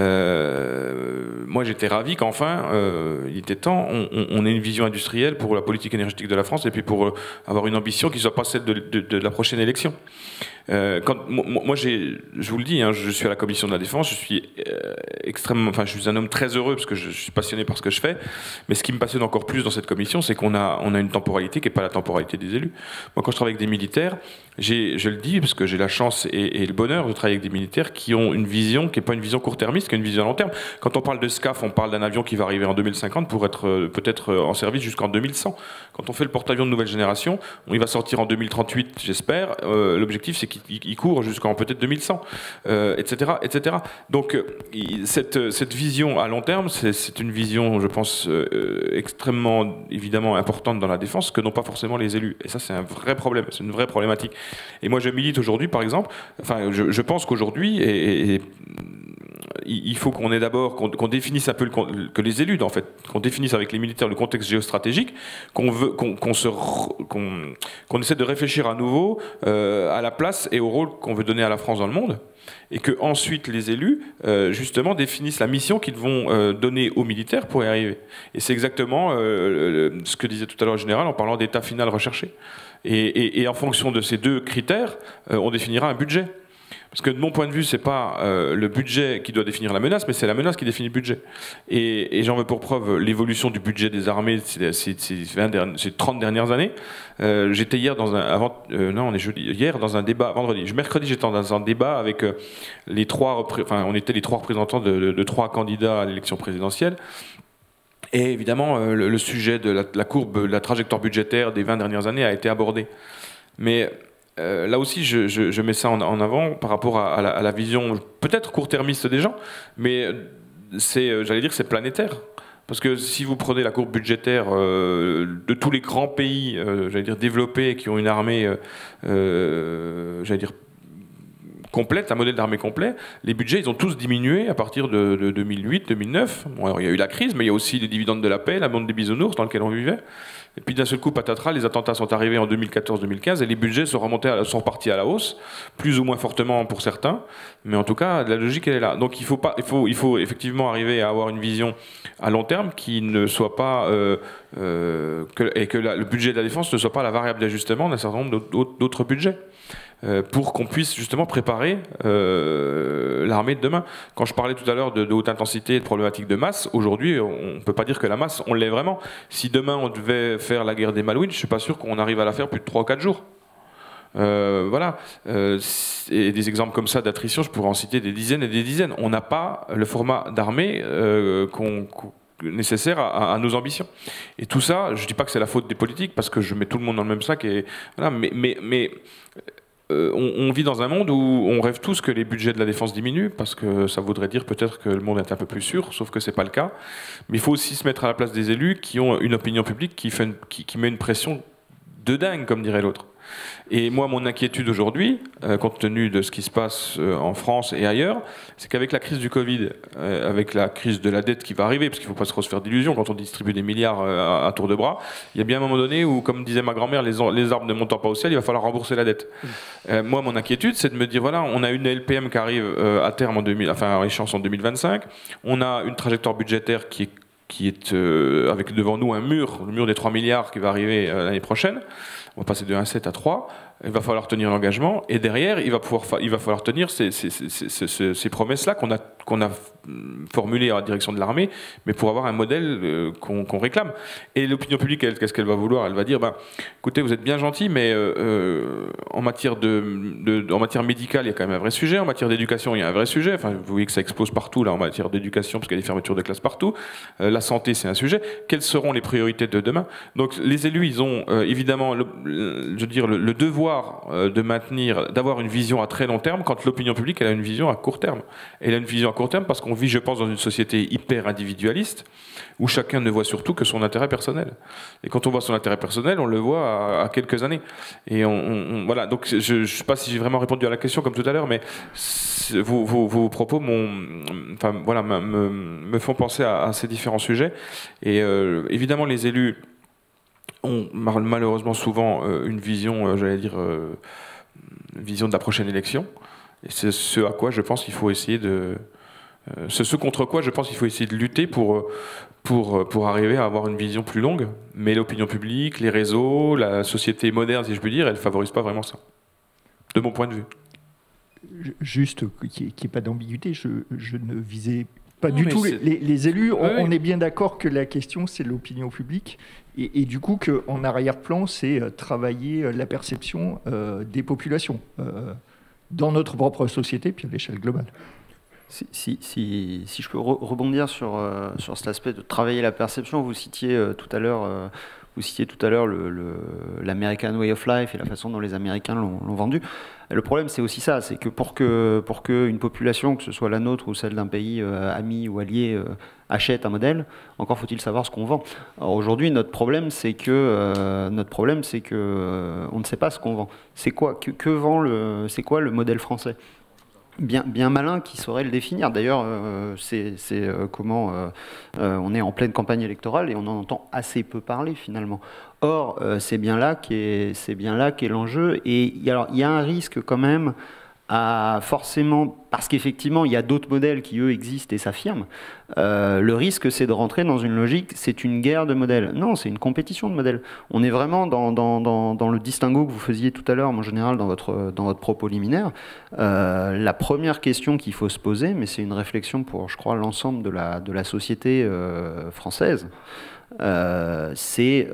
Moi, j'étais ravi qu'enfin, il était temps, on ait une vision industrielle pour la politique énergétique de la France, et puis pour avoir une ambition qui ne soit pas celle de la prochaine élection. Moi, je vous le dis, hein, je suis à la commission de la défense, je suis je suis un homme très heureux parce que je suis passionné par ce que je fais, mais ce qui me passionne encore plus dans cette commission, c'est qu'on a une temporalité qui n'est pas la temporalité des élus. Moi, quand je travaille avec des militaires, Je le dis parce que j'ai la chance et le bonheur de travailler avec des militaires qui ont une vision qui n'est pas une vision court-termiste, qui est une vision à long terme. Quand on parle de SCAF, on parle d'un avion qui va arriver en 2050 pour être peut-être en service jusqu'en 2100. Quand on fait le porte-avions de nouvelle génération, il va sortir en 2038, j'espère. L'objectif, c'est qu'il court jusqu'en peut-être 2100, etc., etc. Donc cette vision à long terme, c'est une vision, je pense, extrêmement évidemment importante dans la défense que n'ont pas forcément les élus. Et ça, c'est un vrai problème, c'est une vraie problématique. Et moi, je milite aujourd'hui, par exemple, enfin, je pense qu'aujourd'hui, il faut qu'on ait d'abord, qu'on définisse un peu, que les élus, en fait, qu'on définisse avec les militaires le contexte géostratégique, qu'on essaie de réfléchir à nouveau à la place et au rôle qu'on veut donner à la France dans le monde, et que ensuite les élus, justement, définissent la mission qu'ils vont donner aux militaires pour y arriver. Et c'est exactement ce que disait tout à l'heure le général en parlant d'état final recherché. Et en fonction de ces deux critères, on définira un budget. Parce que de mon point de vue, c'est pas le budget qui doit définir la menace, mais c'est la menace qui définit le budget. Et j'en veux pour preuve l'évolution du budget des armées ces 30 dernières années. J'étais hier dans hier dans un débat, mercredi j'étais dans un débat avec on était les trois représentants de trois candidats à l'élection présidentielle. Et évidemment, le sujet de la courbe, la trajectoire budgétaire des 20 dernières années a été abordé. Mais là aussi, je mets ça en avant par rapport à la vision peut-être court-termiste des gens, mais j'allais dire, c'est planétaire. Parce que si vous prenez la courbe budgétaire de tous les grands pays, j'allais dire développés, qui ont une armée, j'allais dire complète, un modèle d'armée complet, les budgets, ils ont tous diminué à partir de 2008, 2009. Bon, alors, il y a eu la crise, mais il y a aussi les dividendes de la paix, la bande des bisounours dans lequel on vivait. Et puis d'un seul coup, patatras, les attentats sont arrivés en 2014-2015 et les budgets sont repartis à la hausse, plus ou moins fortement pour certains, mais en tout cas, la logique, elle est là. Donc il faut effectivement arriver à avoir une vision à long terme qui ne soit pas... le budget de la défense ne soit pas la variable d'ajustement d'un certain nombre d'autres budgets. Pour qu'on puisse justement préparer l'armée de demain. Quand je parlais tout à l'heure de haute intensité et de problématiques de masse, aujourd'hui, on ne peut pas dire que la masse, on l'est vraiment. Si demain, on devait faire la guerre des Malouines, je ne suis pas sûr qu'on arrive à la faire plus de 3 ou 4 jours. Voilà. Et des exemples comme ça d'attrition, je pourrais en citer des dizaines et des dizaines. On n'a pas le format d'armée nécessaire à nos ambitions. Et tout ça, je ne dis pas que c'est la faute des politiques, parce que je mets tout le monde dans le même sac. Et, voilà, mais on vit dans un monde où on rêve tous que les budgets de la défense diminuent, parce que ça voudrait dire peut-être que le monde est un peu plus sûr, sauf que c'est pas le cas. Mais il faut aussi se mettre à la place des élus qui ont une opinion publique qui met une pression de dingue, comme dirait l'autre. Et moi, mon inquiétude aujourd'hui, compte tenu de ce qui se passe en France et ailleurs, c'est qu'avec la crise du Covid, avec la crise de la dette qui va arriver, parce qu'il ne faut pas se faire d'illusions quand on distribue des milliards à tour de bras, il y a bien un moment donné où, comme disait ma grand-mère, les arbres ne montant pas au ciel, il va falloir rembourser la dette. Moi, mon inquiétude, c'est de me dire, voilà, on a une LPM qui arrive à terme en échéance en 2025, on a une trajectoire budgétaire qui est avec devant nous le mur des 3 milliards qui va arriver l'année prochaine. On va passer de 1,7 à 3. Il va falloir tenir l'engagement. Et derrière, il va falloir tenir ces promesses-là qu'on a formulées à la direction de l'armée, mais pour avoir un modèle qu'on réclame. Et l'opinion publique, qu'est-ce qu'elle va vouloir? Elle va dire, écoutez, vous êtes bien gentil, mais en matière médicale, il y a quand même un vrai sujet. En matière d'éducation, il y a un vrai sujet. Enfin, vous voyez que ça explose partout, là, en matière d'éducation, parce qu'il y a des fermetures de classes partout. La santé, c'est un sujet. Quelles seront les priorités de demain? Donc, les élus, ils ont évidemment, le devoir d'avoir une vision à très long terme, quand l'opinion publique, elle a une vision à court terme. Elle a une vision à court terme parce qu'on vit, je pense, dans une société hyper individualiste, où chacun ne voit surtout que son intérêt personnel. Et quand on voit son intérêt personnel, on le voit à quelques années. Et voilà. Donc, je ne sais pas si j'ai vraiment répondu à la question comme tout à l'heure, mais vos propos me font penser à ces différents sujets. Et évidemment, les élus ont malheureusement souvent une vision, vision de la prochaine élection. Et c'est ce à quoi je pense qu'il faut essayer de... ce contre quoi je pense qu'il faut essayer de lutter pour arriver à avoir une vision plus longue. Mais l'opinion publique, les réseaux, la société moderne, si je puis dire, elle ne favorise pas vraiment ça, de mon point de vue. Juste qu'il n'y ait pas d'ambiguïté, je ne visais Pas Non, du mais tout. c'est- Les élus, Oui, on oui. est bien d'accord que la question, c'est l'opinion publique. Et du coup, qu'en arrière-plan, c'est travailler la perception des populations dans notre propre société, puis à l'échelle globale. Si je peux rebondir sur cet aspect de travailler la perception, vous citiez tout à l'heure l'American Way of Life et la façon dont les Américains l'ont vendu. Le problème, c'est aussi ça, c'est que pour que une population, que ce soit la nôtre ou celle d'un pays ami ou allié, achète un modèle, encore faut-il savoir ce qu'on vend. Alors aujourd'hui, notre problème, c'est que on ne sait pas ce qu'on vend. C'est quoi c'est quoi le modèle français ? Bien malin qui saurait le définir. D'ailleurs, on est en pleine campagne électorale et on en entend assez peu parler finalement. Or, c'est bien là qu'est l'enjeu. Et alors, il y a un risque quand même forcément, parce qu'effectivement, il y a d'autres modèles qui, eux, existent et s'affirment. Le risque, c'est de rentrer dans une logique, c'est une guerre de modèles. Non, c'est une compétition de modèles. On est vraiment dans le distinguo que vous faisiez tout à l'heure, en général, dans votre propos liminaire. La première question qu'il faut se poser, mais c'est une réflexion pour, je crois, l'ensemble de la société française, c'est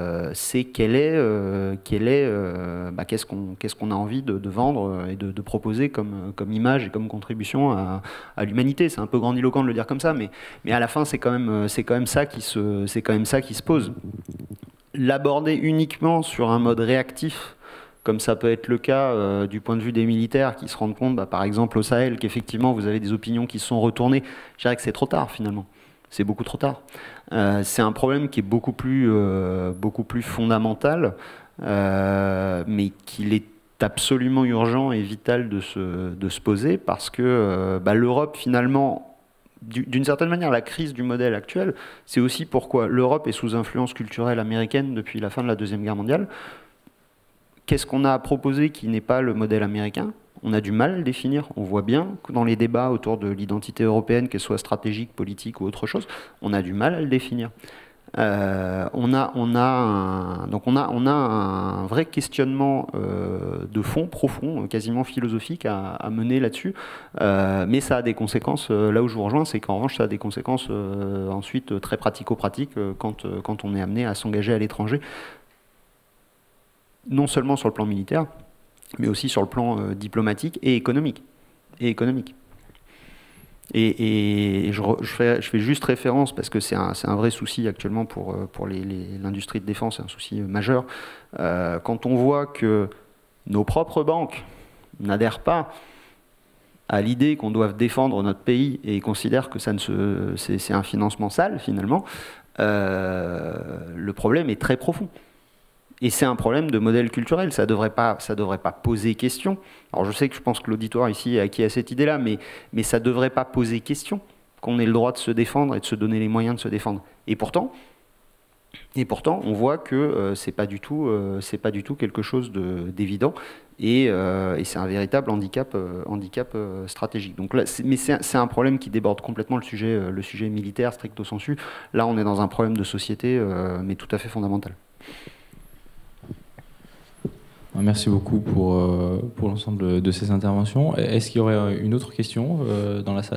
qu'est-ce qu'on a envie de vendre et de proposer comme image et comme contribution à l'humanité. C'est un peu grandiloquent de le dire comme ça, mais à la fin c'est quand même ça qui se pose. L'aborder uniquement sur un mode réactif, comme ça peut être le cas du point de vue des militaires qui se rendent compte, par exemple au Sahel, qu'effectivement vous avez des opinions qui se sont retournées, je dirais que c'est trop tard finalement. C'est beaucoup trop tard. C'est un problème qui est beaucoup plus fondamental, mais qu'il est absolument urgent et vital de se poser, parce que l'Europe, finalement, d'une certaine manière, la crise du modèle actuel, c'est aussi pourquoi l'Europe est sous influence culturelle américaine depuis la fin de la Deuxième Guerre mondiale. Qu'est-ce qu'on a à proposer qui n'est pas le modèle américain ? On a du mal à le définir. On voit bien que dans les débats autour de l'identité européenne, qu'elle soit stratégique, politique ou autre chose, on a du mal à le définir. On a un vrai questionnement de fond, profond, quasiment philosophique à mener là-dessus. Mais ça a des conséquences, là où je vous rejoins, c'est qu'en revanche, ça a des conséquences ensuite très pratico-pratiques quand on est amené à s'engager à l'étranger, non seulement sur le plan militaire, mais aussi sur le plan diplomatique et économique. Et je fais juste référence, parce que c'est un vrai souci actuellement pour l'industrie de défense, c'est un souci majeur. Quand on voit que nos propres banques n'adhèrent pas à l'idée qu'on doive défendre notre pays et considèrent que c'est un financement sale, finalement, le problème est très profond. Et c'est un problème de modèle culturel, ça devrait pas poser question. Alors je pense que l'auditoire ici est acquis à cette idée-là, mais ça devrait pas poser question qu'on ait le droit de se défendre et de se donner les moyens de se défendre. Et pourtant, on voit que c'est pas du tout quelque chose d'évident, et c'est un véritable handicap stratégique. Donc là, c'est un problème qui déborde complètement le sujet militaire stricto sensu. Là, on est dans un problème de société, mais tout à fait fondamental. Merci beaucoup pour l'ensemble de ces interventions. Est-ce qu'il y aurait une autre question dans la salle ?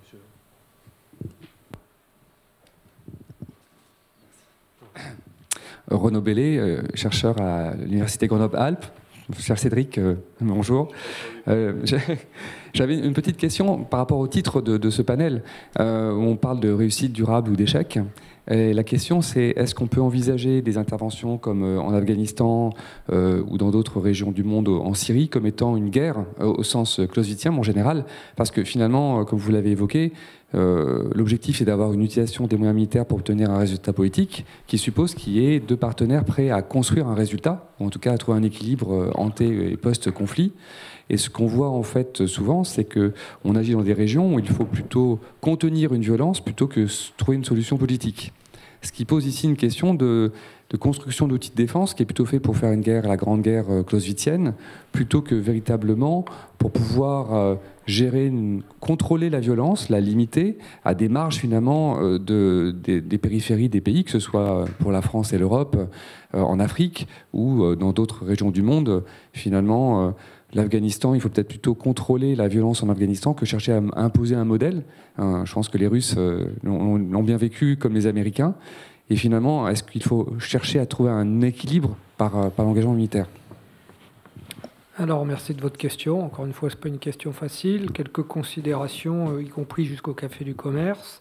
Renaud Bellet, chercheur à l'Université Grenoble-Alpes. Cher Cédric, bonjour. J'avais une petite question par rapport au titre de ce panel, où on parle de réussite durable ou d'échec. Et la question, c'est est-ce qu'on peut envisager des interventions comme en Afghanistan ou dans d'autres régions du monde, en Syrie, comme étant une guerre au sens clausewitzien en général? Parce que finalement, comme vous l'avez évoqué, l'objectif est d'avoir une utilisation des moyens militaires pour obtenir un résultat politique, qui suppose qu'il y ait deux partenaires prêts à construire un résultat, ou en tout cas à trouver un équilibre ante- et post-conflit. Et ce qu'on voit en fait souvent, c'est qu'on agit dans des régions où il faut plutôt contenir une violence plutôt que trouver une solution politique. Ce qui pose ici une question de construction d'outils de défense qui est plutôt fait pour faire une guerre, la grande guerre clausewitzienne, plutôt que véritablement pour pouvoir gérer, contrôler la violence, la limiter à des marges finalement des périphéries des pays, que ce soit pour la France et l'Europe, en Afrique ou dans d'autres régions du monde. Finalement, l'Afghanistan, il faut peut-être plutôt contrôler la violence en Afghanistan que chercher à imposer un modèle. Je pense que les Russes l'ont bien vécu comme les Américains. Et finalement, est-ce qu'il faut chercher à trouver un équilibre par l'engagement militaire? Alors, merci de votre question. Encore une fois, ce n'est pas une question facile. Quelques considérations, y compris jusqu'au Café du Commerce.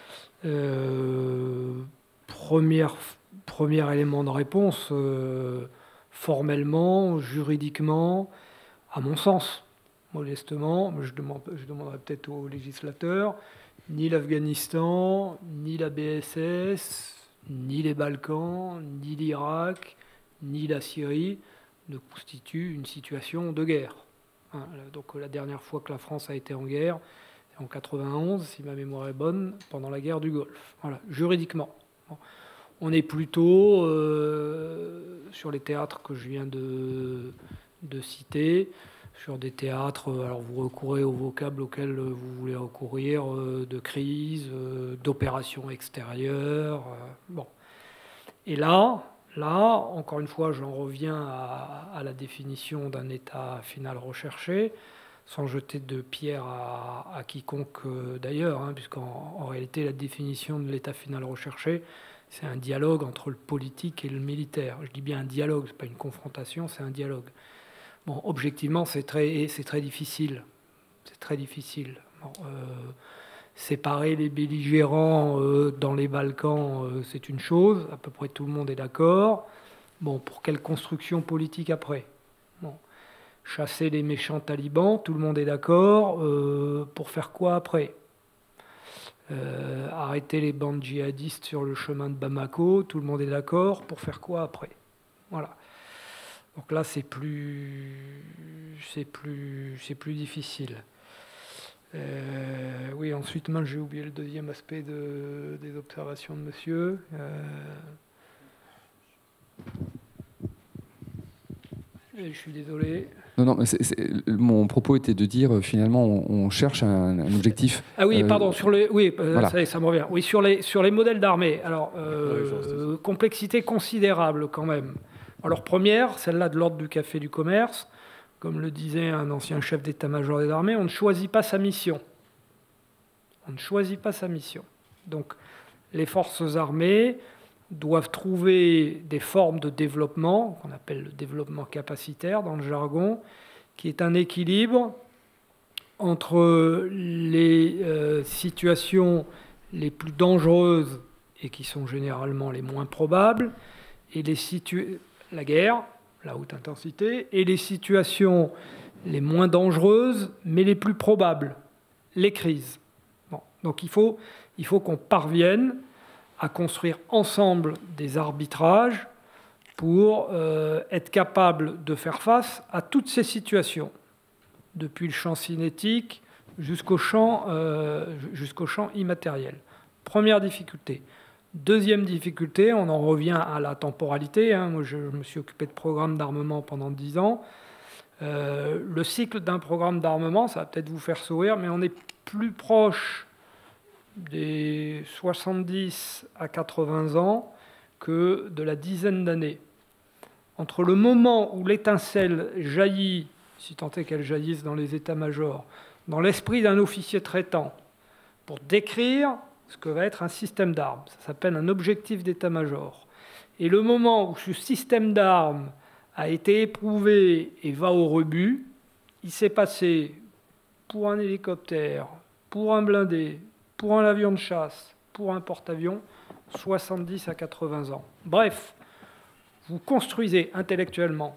Premier élément de réponse, formellement, juridiquement, à mon sens, modestement, je demanderai peut-être aux législateurs, ni l'Afghanistan, ni la BSS, ni les Balkans, ni l'Irak, ni la Syrie ne constituent une situation de guerre. Donc la dernière fois que la France a été en guerre, c'est en 91, si ma mémoire est bonne, pendant la guerre du Golfe. Voilà, juridiquement. On est plutôt sur les théâtres que je viens de citer, sur des théâtres, alors vous recourez au vocable auquel vous voulez recourir, de crise, d'opérations extérieures. Bon. Et là, encore une fois, j'en reviens à la définition d'un état final recherché, sans jeter de pierre à quiconque d'ailleurs, puisqu'en réalité, la définition de l'état final recherché, c'est un dialogue entre le politique et le militaire. Je dis bien un dialogue, ce n'est pas une confrontation, c'est un dialogue. Bon, objectivement, c'est très difficile. C'est très difficile. Bon, séparer les belligérants dans les Balkans, c'est une chose. À peu près tout le monde est d'accord. Bon, pour quelle construction politique après? Bon, chasser les méchants talibans, tout le monde est d'accord. Pour faire quoi après? Arrêter les bandes djihadistes sur le chemin de Bamako, tout le monde est d'accord. Pour faire quoi après? Voilà. Donc là, c'est plus difficile. Oui, ensuite, j'ai oublié le deuxième aspect des observations de monsieur. Je suis désolé. Non, mon propos était de dire, finalement, on cherche un objectif. Ah oui, pardon, voilà. Ça me revient. Oui, sur les modèles d'armée. Alors, complexité considérable quand même. Alors, première, celle-là de l'ordre du Café du Commerce, comme le disait un ancien chef d'état-major des armées, on ne choisit pas sa mission. On ne choisit pas sa mission. Donc, les forces armées doivent trouver des formes de développement, qu'on appelle le développement capacitaire dans le jargon, qui est un équilibre entre les situations les plus dangereuses et qui sont généralement les moins probables, et la guerre, la haute intensité, et les situations les moins dangereuses, mais les plus probables, les crises. Bon. Donc il faut qu'on parvienne à construire ensemble des arbitrages pour être capable de faire face à toutes ces situations, depuis le champ cinétique jusqu'au champ immatériel. Première difficulté. Deuxième difficulté, on en revient à la temporalité. Moi, je me suis occupé de programme d'armement pendant 10 ans. Le cycle d'un programme d'armement, ça va peut-être vous faire sourire, mais on est plus proche des 70 à 80 ans que de la dizaine d'années. Entre le moment où l'étincelle jaillit, si tant est qu'elle jaillisse dans les états-majors, dans l'esprit d'un officier traitant, pour décrire ce que va être un système d'armes. Ça s'appelle un objectif d'état-major. Et le moment où ce système d'armes a été éprouvé et va au rebut, il s'est passé pour un hélicoptère, pour un blindé, pour un avion de chasse, pour un porte-avions, 70 à 80 ans. Bref, vous construisez intellectuellement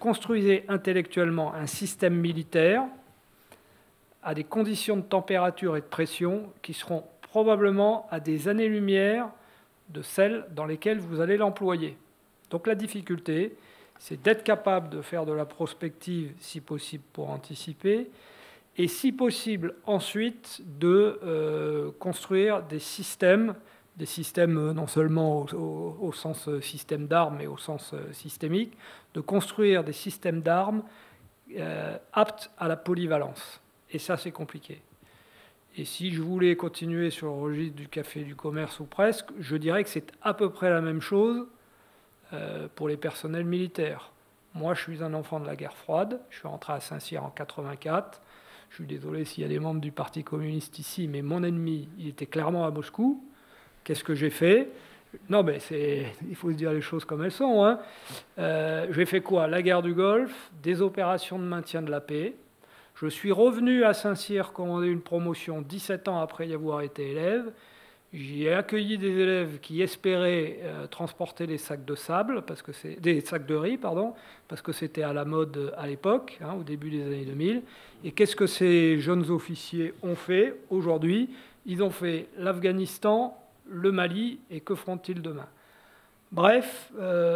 un système militaire à des conditions de température et de pression qui seront probablement à des années-lumière de celles dans lesquelles vous allez l'employer. Donc la difficulté, c'est d'être capable de faire de la prospective, si possible pour anticiper, et si possible ensuite de construire des systèmes non seulement au sens système d'armes, mais au sens systémique, de construire des systèmes d'armes aptes à la polyvalence. Et ça, c'est compliqué. Et si je voulais continuer sur le registre du Café du Commerce ou presque, je dirais que c'est à peu près la même chose pour les personnels militaires. Moi, je suis un enfant de la guerre froide. Je suis rentré à Saint-Cyr en 84. Je suis désolé s'il y a des membres du Parti communiste ici, mais mon ennemi, il était clairement à Moscou. Qu'est-ce que j'ai fait? Non, mais il faut se dire les choses comme elles sont. Hein. J'ai fait quoi? La guerre du Golfe, des opérations de maintien de la paix. Je suis revenu à Saint-Cyr commander une promotion 17 ans après y avoir été élève. J'y ai accueilli des élèves qui espéraient transporter des sacs de sable, des sacs de riz, pardon, parce que c'était à la mode à l'époque, hein, au début des années 2000. Et qu'est-ce que ces jeunes officiers ont fait aujourd'hui? Ils ont fait l'Afghanistan, le Mali, et que feront-ils demain? Bref,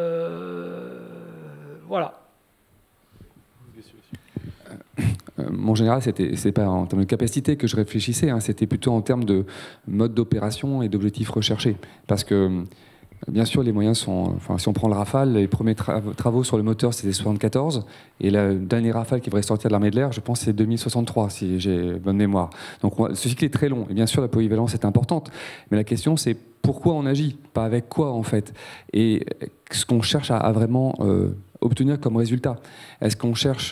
voilà. Mon général, c'est pas en termes de capacité que je réfléchissais, hein, c'était plutôt en termes de mode d'opération et d'objectifs recherchés. Parce que, bien sûr, les moyens sont... Enfin, si on prend le Rafale, les premiers travaux sur le moteur, c'était 74, et le dernier Rafale qui devrait sortir de l'armée de l'air, je pense, c'est 2063, si j'ai bonne mémoire. Donc, ce cycle est très long, et bien sûr, la polyvalence est importante. Mais la question, c'est pourquoi on agit, pas avec quoi, en fait. Et ce qu'on cherche à vraiment... obtenir comme résultat. Est-ce qu'on cherche...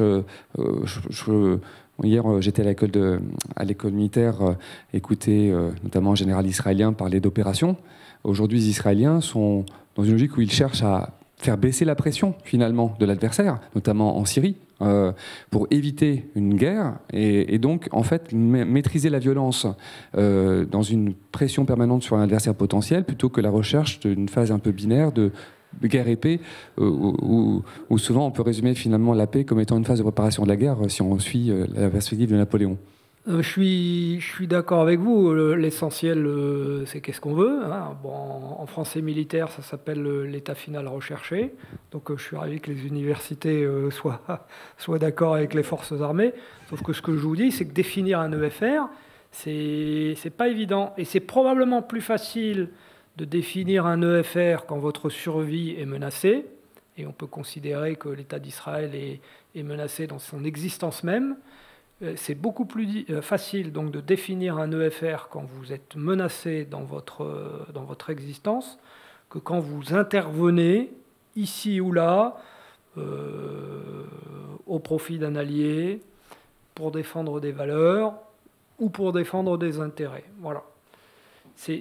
hier, j'étais à l'école militaire, écouter notamment un général israélien parler d'opérations. Aujourd'hui, les Israéliens sont dans une logique où ils cherchent à faire baisser la pression, finalement, de l'adversaire, notamment en Syrie, pour éviter une guerre et donc, en fait, maîtriser la violence dans une pression permanente sur un adversaire potentiel, plutôt que la recherche d'une phase un peu binaire de guerre et paix, où souvent on peut résumer finalement la paix comme étant une phase de préparation de la guerre si on suit la perspective de Napoléon. Je suis d'accord avec vous. L'essentiel, c'est qu'est-ce qu'on veut. Hein. Bon, en français militaire, ça s'appelle l'état final recherché. Donc je suis ravi que les universités soient d'accord avec les forces armées. Sauf que ce que je vous dis, c'est que définir un EFR, c'est pas évident. Et c'est probablement plus facile de définir un EFR quand votre survie est menacée, et on peut considérer que l'État d'Israël est menacé dans son existence même. C'est beaucoup plus facile donc de définir un EFR quand vous êtes menacé dans votre existence que quand vous intervenez ici ou là au profit d'un allié pour défendre des valeurs ou pour défendre des intérêts. Voilà. C'est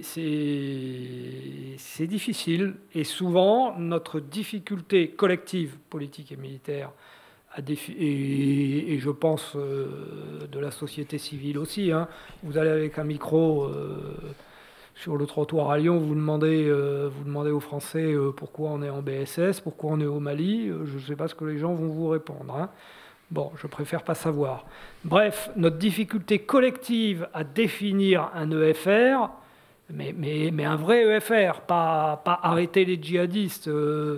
difficile, et souvent notre difficulté collective, politique et militaire, et je pense de la société civile aussi, hein. Vous allez avec un micro sur le trottoir à Lyon, vous demandez aux Français pourquoi on est en BSS, pourquoi on est au Mali, je ne sais pas ce que les gens vont vous répondre, hein. Bon, je préfère pas savoir. Bref, notre difficulté collective à définir un EFR, mais un vrai EFR, pas arrêter les djihadistes,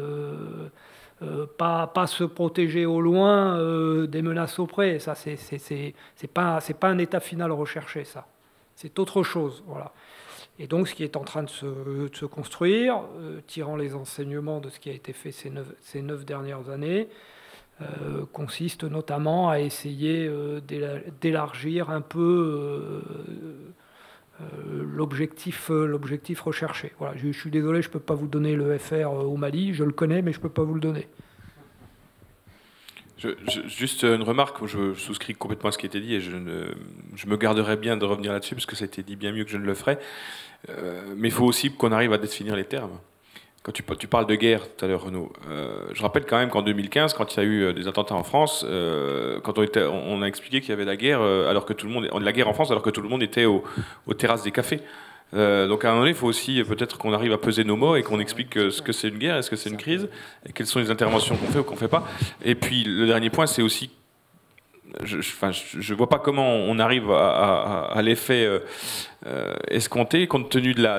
pas se protéger au loin des menaces auprès. Ça, c'est pas un état final recherché, ça. C'est autre chose, voilà. Et donc, ce qui est en train de se construire, tirant les enseignements de ce qui a été fait ces 9 dernières années, consiste notamment à essayer d'élargir un peu l'objectif recherché. Voilà, je suis désolé, je ne peux pas vous donner le FR au Mali, je le connais, mais je ne peux pas vous le donner. Juste une remarque, je souscris complètement à ce qui a été dit, et je me garderai bien de revenir là-dessus, parce que ça a été dit bien mieux que je ne le ferai. Mais il faut aussi qu'on arrive à définir les termes. Quand tu parles de guerre tout à l'heure, Renaud, je rappelle quand même qu'en 2015, quand il y a eu des attentats en France, quand on a expliqué qu'il y avait la guerre, la guerre en France, alors que tout le monde était aux terrasses des cafés. Donc à un moment donné, il faut aussi peut-être qu'on arrive à peser nos mots et qu'on explique ce que c'est une guerre, est-ce que c'est une crise, et quelles sont les interventions qu'on fait ou qu'on ne fait pas. Et puis le dernier point, c'est aussi, je ne vois pas comment on arrive à l'effet escompté, compte tenu de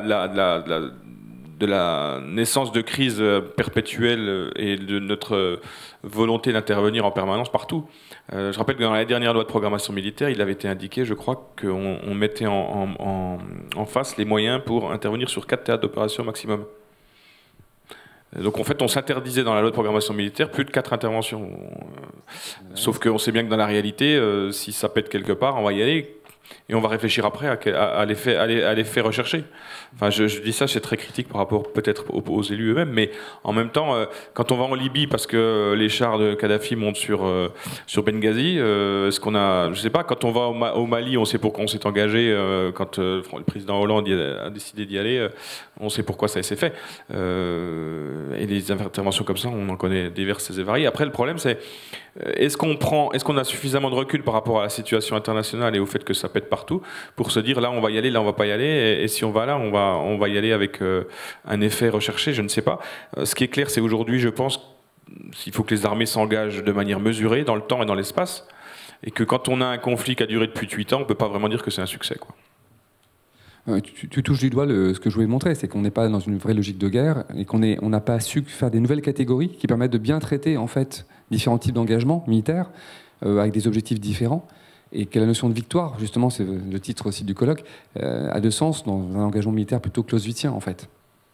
la naissance de crises perpétuelles et de notre volonté d'intervenir en permanence partout. Je rappelle que dans la dernière loi de programmation militaire, il avait été indiqué, je crois, qu'on mettait en face les moyens pour intervenir sur 4 théâtres d'opération maximum. Donc en fait, on s'interdisait dans la loi de programmation militaire plus de 4 interventions. Sauf qu'on sait bien que dans la réalité, si ça pète quelque part, on va y aller. Et on va réfléchir après à l'effet recherché. Enfin, je dis ça, c'est très critique par rapport peut-être aux élus eux-mêmes, mais en même temps, quand on va en Libye parce que les chars de Kadhafi montent sur Benghazi, est-ce qu'on a, je sais pas, quand on va au Mali, on sait pourquoi on s'est engagé, quand le président Hollande a décidé d'y aller, on sait pourquoi ça s'est fait. Et les interventions comme ça, on en connaît diverses et variées. Après, le problème, c'est est-ce qu'on a suffisamment de recul par rapport à la situation internationale et au fait que ça pète partout pour se dire là on va y aller, là on va pas y aller, et si on va là on va y aller avec un effet recherché, je ne sais pas. Ce qui est clair, c'est aujourd'hui, je pense qu'il faut que les armées s'engagent de manière mesurée dans le temps et dans l'espace, et que quand on a un conflit qui a duré depuis 8 ans, on peut pas vraiment dire que c'est un succès, quoi. Tu touches du doigt ce que je voulais montrer, c'est qu'on n'est pas dans une vraie logique de guerre et qu'on n'a pas su faire des nouvelles catégories qui permettent de bien traiter en fait différents types d'engagements militaires avec des objectifs différents, et que la notion de victoire, justement, c'est le titre aussi du colloque, a de sens dans un engagement militaire plutôt clausewitzien en fait.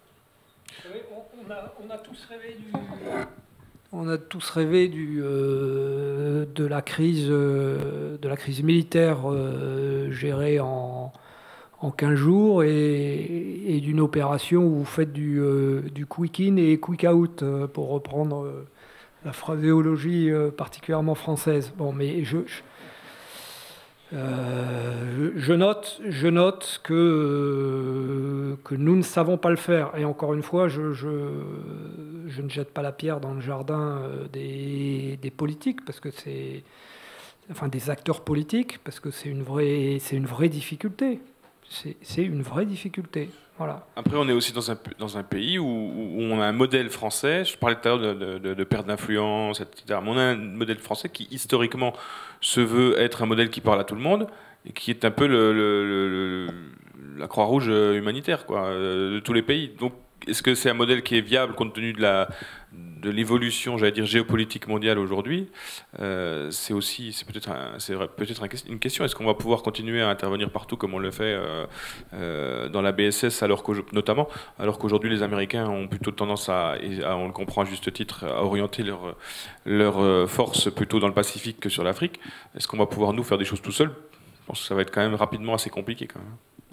On a tous rêvé de la crise militaire gérée en 15 jours et d'une opération où vous faites du quick in et quick out, pour reprendre la phraséologie particulièrement française. Bon, mais je note que nous ne savons pas le faire. Et encore une fois, je ne jette pas la pierre dans le jardin des politiques, parce que des acteurs politiques, parce que c'est une vraie difficulté. C'est une vraie difficulté. Voilà. Après, on est aussi dans un pays où on a un modèle français. Je parlais tout à l'heure de perte d'influence, etc. Mais on a un modèle français qui, historiquement, se veut être un modèle qui parle à tout le monde et qui est un peu la Croix-Rouge humanitaire, quoi, de tous les pays. Donc, est-ce que c'est un modèle qui est viable compte tenu de l'évolution, j'allais dire, géopolitique mondiale aujourd'hui? C'est peut-être une question. Est-ce qu'on va pouvoir continuer à intervenir partout comme on le fait dans la BSS, notamment, alors qu'aujourd'hui les Américains ont plutôt tendance on le comprend à juste titre, à orienter leur force plutôt dans le Pacifique que sur l'Afrique? Est-ce qu'on va pouvoir nous faire des choses tout seuls? Je pense que ça va être quand même rapidement assez compliqué quand même.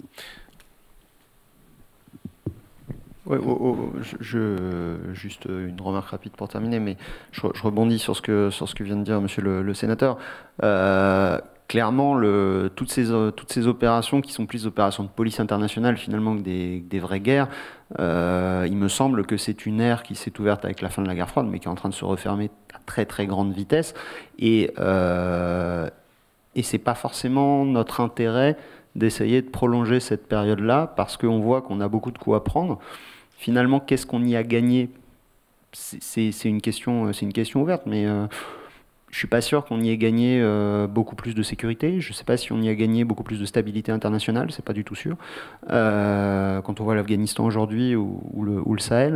Ouais, juste une remarque rapide pour terminer, mais je rebondis sur ce que vient de dire Monsieur le sénateur. Clairement, toutes ces opérations qui sont plus des opérations de police internationale finalement que des vraies guerres, il me semble que c'est une ère qui s'est ouverte avec la fin de la guerre froide, mais qui est en train de se refermer à très très grande vitesse, et c'est pas forcément notre intérêt d'essayer de prolonger cette période-là, parce qu'on voit qu'on a beaucoup de coups à prendre. Finalement, qu'est-ce qu'on y a gagné? C'est une question ouverte, mais je ne suis pas sûr qu'on y ait gagné beaucoup plus de sécurité. Je ne sais pas si on y a gagné beaucoup plus de stabilité internationale, c'est pas du tout sûr. Quand on voit l'Afghanistan aujourd'hui ou le Sahel.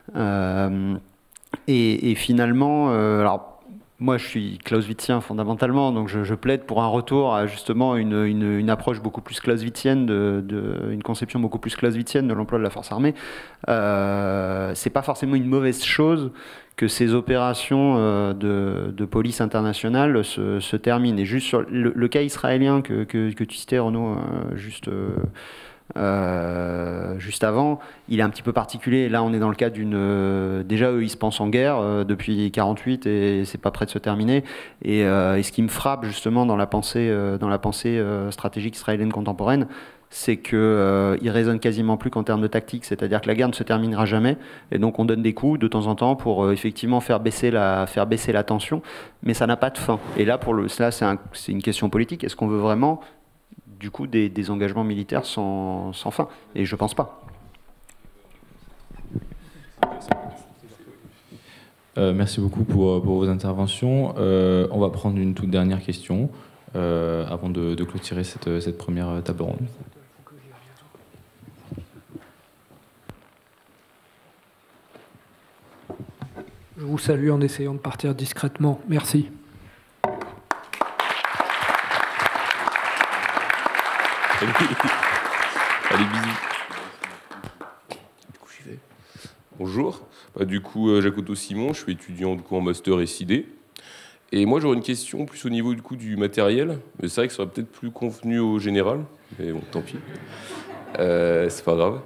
Et finalement, alors, moi, je suis clausewitzien fondamentalement, donc je plaide pour un retour à justement une approche beaucoup plus clausewitzienne, une conception beaucoup plus clausewitzienne de l'emploi de la force armée. C'est pas forcément une mauvaise chose que ces opérations de police internationale se terminent. Et juste sur le cas israélien que tu citais, Renaud, juste avant, il est un petit peu particulier. Là, on est dans le cas déjà, eux, ils se pensent en guerre depuis 48 et c'est pas prêt de se terminer. Et ce qui me frappe justement dans la pensée stratégique israélienne contemporaine, c'est qu'ils raisonnent quasiment plus qu'en termes de tactique. C'est-à-dire que la guerre ne se terminera jamais. Et donc, on donne des coups de temps en temps pour effectivement faire baisser la tension. Mais ça n'a pas de fin. Et là, c'est une question politique. Est-ce qu'on veut vraiment du coup des engagements militaires sans fin? Et je pense pas. Merci beaucoup pour vos interventions. On va prendre une toute dernière question avant de clôturer cette première table ronde. Je vous salue en essayant de partir discrètement. Merci. Allez, bisous. Du coup, j'y vais. Bonjour. Jacques Otto Simon, je suis étudiant en master SID. Et moi, j'aurais une question plus au niveau du coup du matériel. Mais c'est vrai que ça aurait peut-être plus convenu au général. Mais bon, tant pis. C'est pas grave.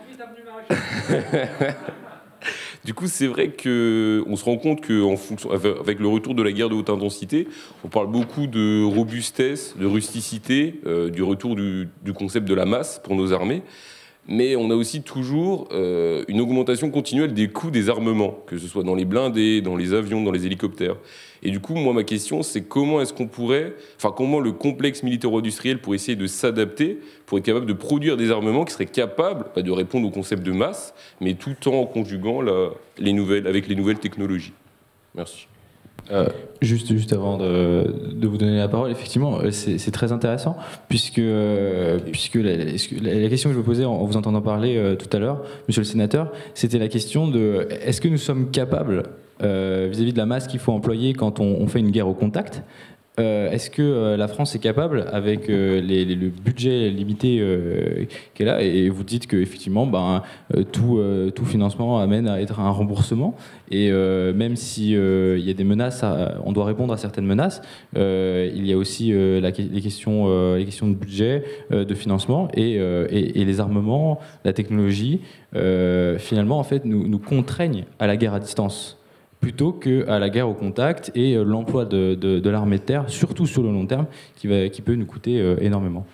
Du coup, c'est vrai qu'on se rend compte qu'en fonction, avec le retour de la guerre de haute intensité, on parle beaucoup de robustesse, de rusticité, du retour du concept de la masse pour nos armées. Mais on a aussi toujours une augmentation continuelle des coûts des armements, que ce soit dans les blindés, dans les avions, dans les hélicoptères. Et du coup, moi, ma question, c'est comment est-ce qu'on pourrait, enfin, comment le complexe militaro-industriel pourrait essayer de s'adapter pour être capable de produire des armements qui seraient capables de répondre au concept de masse, mais tout en conjuguant avec les nouvelles technologies. Merci. Juste avant de vous donner la parole, effectivement, c'est très intéressant, puisque la question que je me posais en vous entendant parler tout à l'heure, monsieur le sénateur, c'était la question de est-ce que nous sommes capables, vis-à-vis de la masse qu'il faut employer quand on fait une guerre au contact, est-ce que la France est capable, avec le budget limité qu'elle a, et vous dites qu'effectivement tout financement amène à être un remboursement, et même si il y a des menaces, on doit répondre à certaines menaces, il y a aussi les questions de budget, de financement, et les armements, la technologie, finalement en fait nous contraignent à la guerre à distance, plutôt qu'à la guerre au contact et l'emploi de l'armée de terre, surtout sur le long terme, qui peut nous coûter énormément.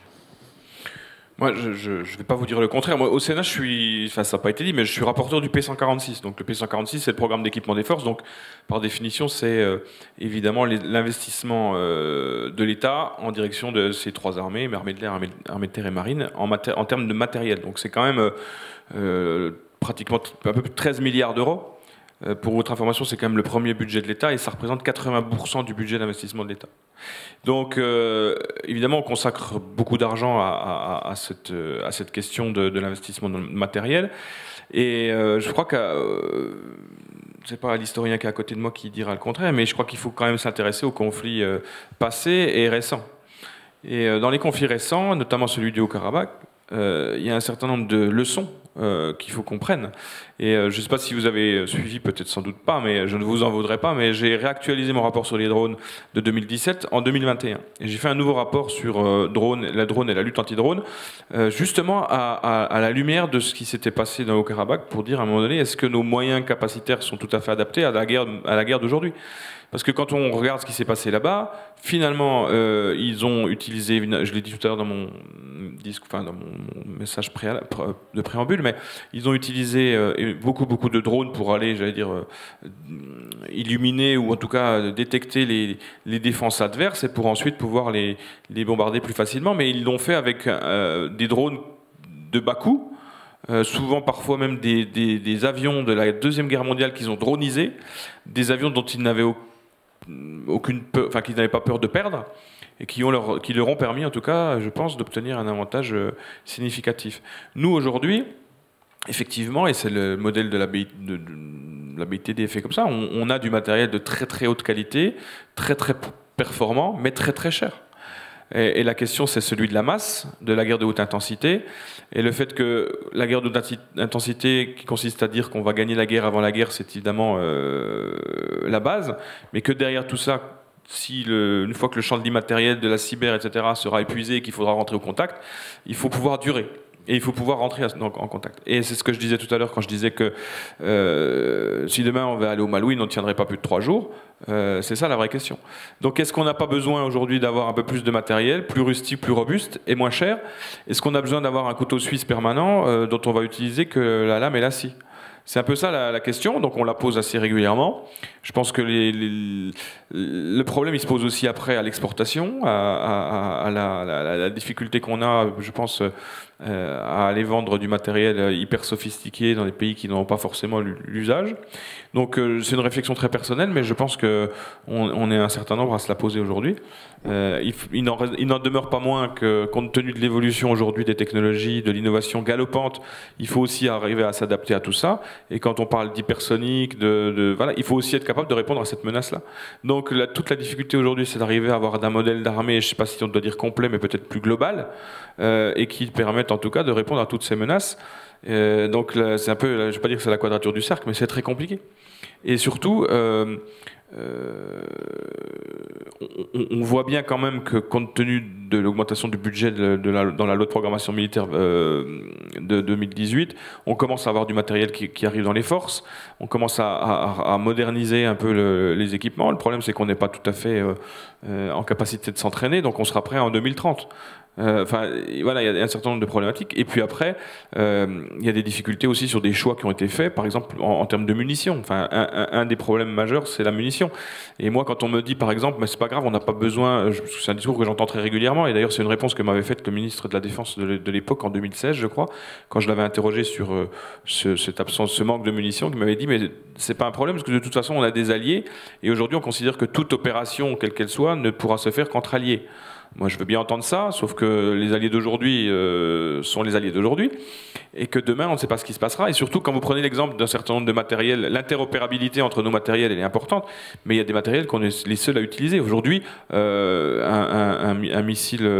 Moi, je ne vais pas vous dire le contraire. Moi, au Sénat, ça n'a pas été dit, mais je suis rapporteur du P146. Donc le P146, c'est le programme d'équipement des forces. Donc par définition, c'est évidemment l'investissement de l'État en direction de ces trois armées, armée de l'air, armée de terre et marine, en termes de matériel. Donc c'est quand même pratiquement un peu plus de 13 milliards d'euros. Pour votre information, c'est quand même le premier budget de l'État et ça représente 80% du budget d'investissement de l'État. Donc, évidemment, on consacre beaucoup d'argent à cette question de l'investissement matériel. Et je crois que c'est pas l'historien qui est à côté de moi qui dira le contraire, mais je crois qu'il faut quand même s'intéresser aux conflits passés et récents. Et dans les conflits récents, notamment celui du Haut-Karabakh, il y a un certain nombre de leçons qu'il faut qu'on prenne. Et je ne sais pas si vous avez suivi, peut-être sans doute pas, mais je ne vous en voudrais pas, mais j'ai réactualisé mon rapport sur les drones de 2017 en 2021. Et j'ai fait un nouveau rapport sur la drone et la lutte anti-drone, justement à la lumière de ce qui s'était passé dans le Haut-Karabakh, pour dire à un moment donné, est-ce que nos moyens capacitaires sont tout à fait adaptés à la guerre d'aujourd'hui ? Parce que quand on regarde ce qui s'est passé là-bas, finalement, ils ont utilisé, je l'ai dit tout à l'heure dans mon message de préambule, mais ils ont utilisé beaucoup de drones pour aller, j'allais dire, illuminer ou en tout cas détecter les défenses adverses et pour ensuite pouvoir les bombarder plus facilement. Mais ils l'ont fait avec des drones de bas coût. Souvent, parfois même des avions de la Deuxième Guerre mondiale qu'ils ont dronisés, des avions dont ils n'avaient qu'ils n'avaient pas peur de perdre et qui leur ont permis, en tout cas, je pense, d'obtenir un avantage significatif. Nous, aujourd'hui, effectivement, et c'est le modèle de la BITD fait comme ça, on a du matériel de très très haute qualité, très très performant, mais très très cher. Et la question, c'est celui de la masse, de la guerre de haute intensité, et le fait que la guerre de haute intensité, qui consiste à dire qu'on va gagner la guerre avant la guerre, c'est évidemment la base, mais que derrière tout ça, une fois que le champ de l'immatériel, de la cyber, etc., sera épuisé et qu'il faudra rentrer au contact, il faut pouvoir durer. Et il faut pouvoir rentrer en contact. Et c'est ce que je disais tout à l'heure quand je disais que si demain on va aller au Malouine, on ne tiendrait pas plus de 3 jours. C'est ça la vraie question. Donc est-ce qu'on n'a pas besoin aujourd'hui d'avoir un peu plus de matériel, plus rustique, plus robuste et moins cher? Est-ce qu'on a besoin d'avoir un couteau suisse permanent dont on va utiliser que la lame et la scie? C'est un peu ça la question, donc on la pose assez régulièrement. Je pense que le problème, il se pose aussi après à l'exportation, à la difficulté qu'on a, je pense, à aller vendre du matériel hyper sophistiqué dans des pays qui n'ont pas forcément l'usage. Donc c'est une réflexion très personnelle, mais je pense qu'on est un certain nombre à se la poser aujourd'hui. Il n'en demeure pas moins que, compte tenu de l'évolution aujourd'hui des technologies, de l'innovation galopante, il faut aussi arriver à s'adapter à tout ça. Et quand on parle d'hypersonique, voilà, il faut aussi être capable de répondre à cette menace-là. Donc toute la difficulté aujourd'hui, c'est d'arriver à avoir un modèle d'armée, je ne sais pas si on doit dire complet, mais peut-être plus global, et qui permette en tout cas de répondre à toutes ces menaces. Donc c'est un peu, je ne vais pas dire que c'est la quadrature du cercle, mais c'est très compliqué. Et surtout, on voit bien quand même que compte tenu de l'augmentation du budget dans la loi de programmation militaire de 2018, on commence à avoir du matériel qui arrive dans les forces, on commence à moderniser un peu les équipements. Le problème, c'est qu'on n'est pas tout à fait en capacité de s'entraîner, donc on sera prêt en 2030. Enfin, voilà, il y a un certain nombre de problématiques. Et puis après, il y a des difficultés aussi sur des choix qui ont été faits, par exemple en termes de munitions. Enfin, un des problèmes majeurs, c'est la munition. Et moi, quand on me dit, par exemple, mais c'est pas grave, on n'a pas besoin, c'est un discours que j'entends très régulièrement, et d'ailleurs c'est une réponse que m'avait faite le ministre de la Défense de l'époque, en 2016, je crois, quand je l'avais interrogé sur cette absence, ce manque de munitions, qui m'avait dit, mais c'est pas un problème, parce que de toute façon, on a des alliés, et aujourd'hui, on considère que toute opération, quelle qu'elle soit, ne pourra se faire qu'entre alliés. Moi, je veux bien entendre ça, sauf que les alliés d'aujourd'hui sont les alliés d'aujourd'hui, et que demain, on ne sait pas ce qui se passera. Et surtout, quand vous prenez l'exemple d'un certain nombre de matériels, l'interopérabilité entre nos matériels, elle est importante, mais il y a des matériels qu'on est les seuls à utiliser. Aujourd'hui, un missile,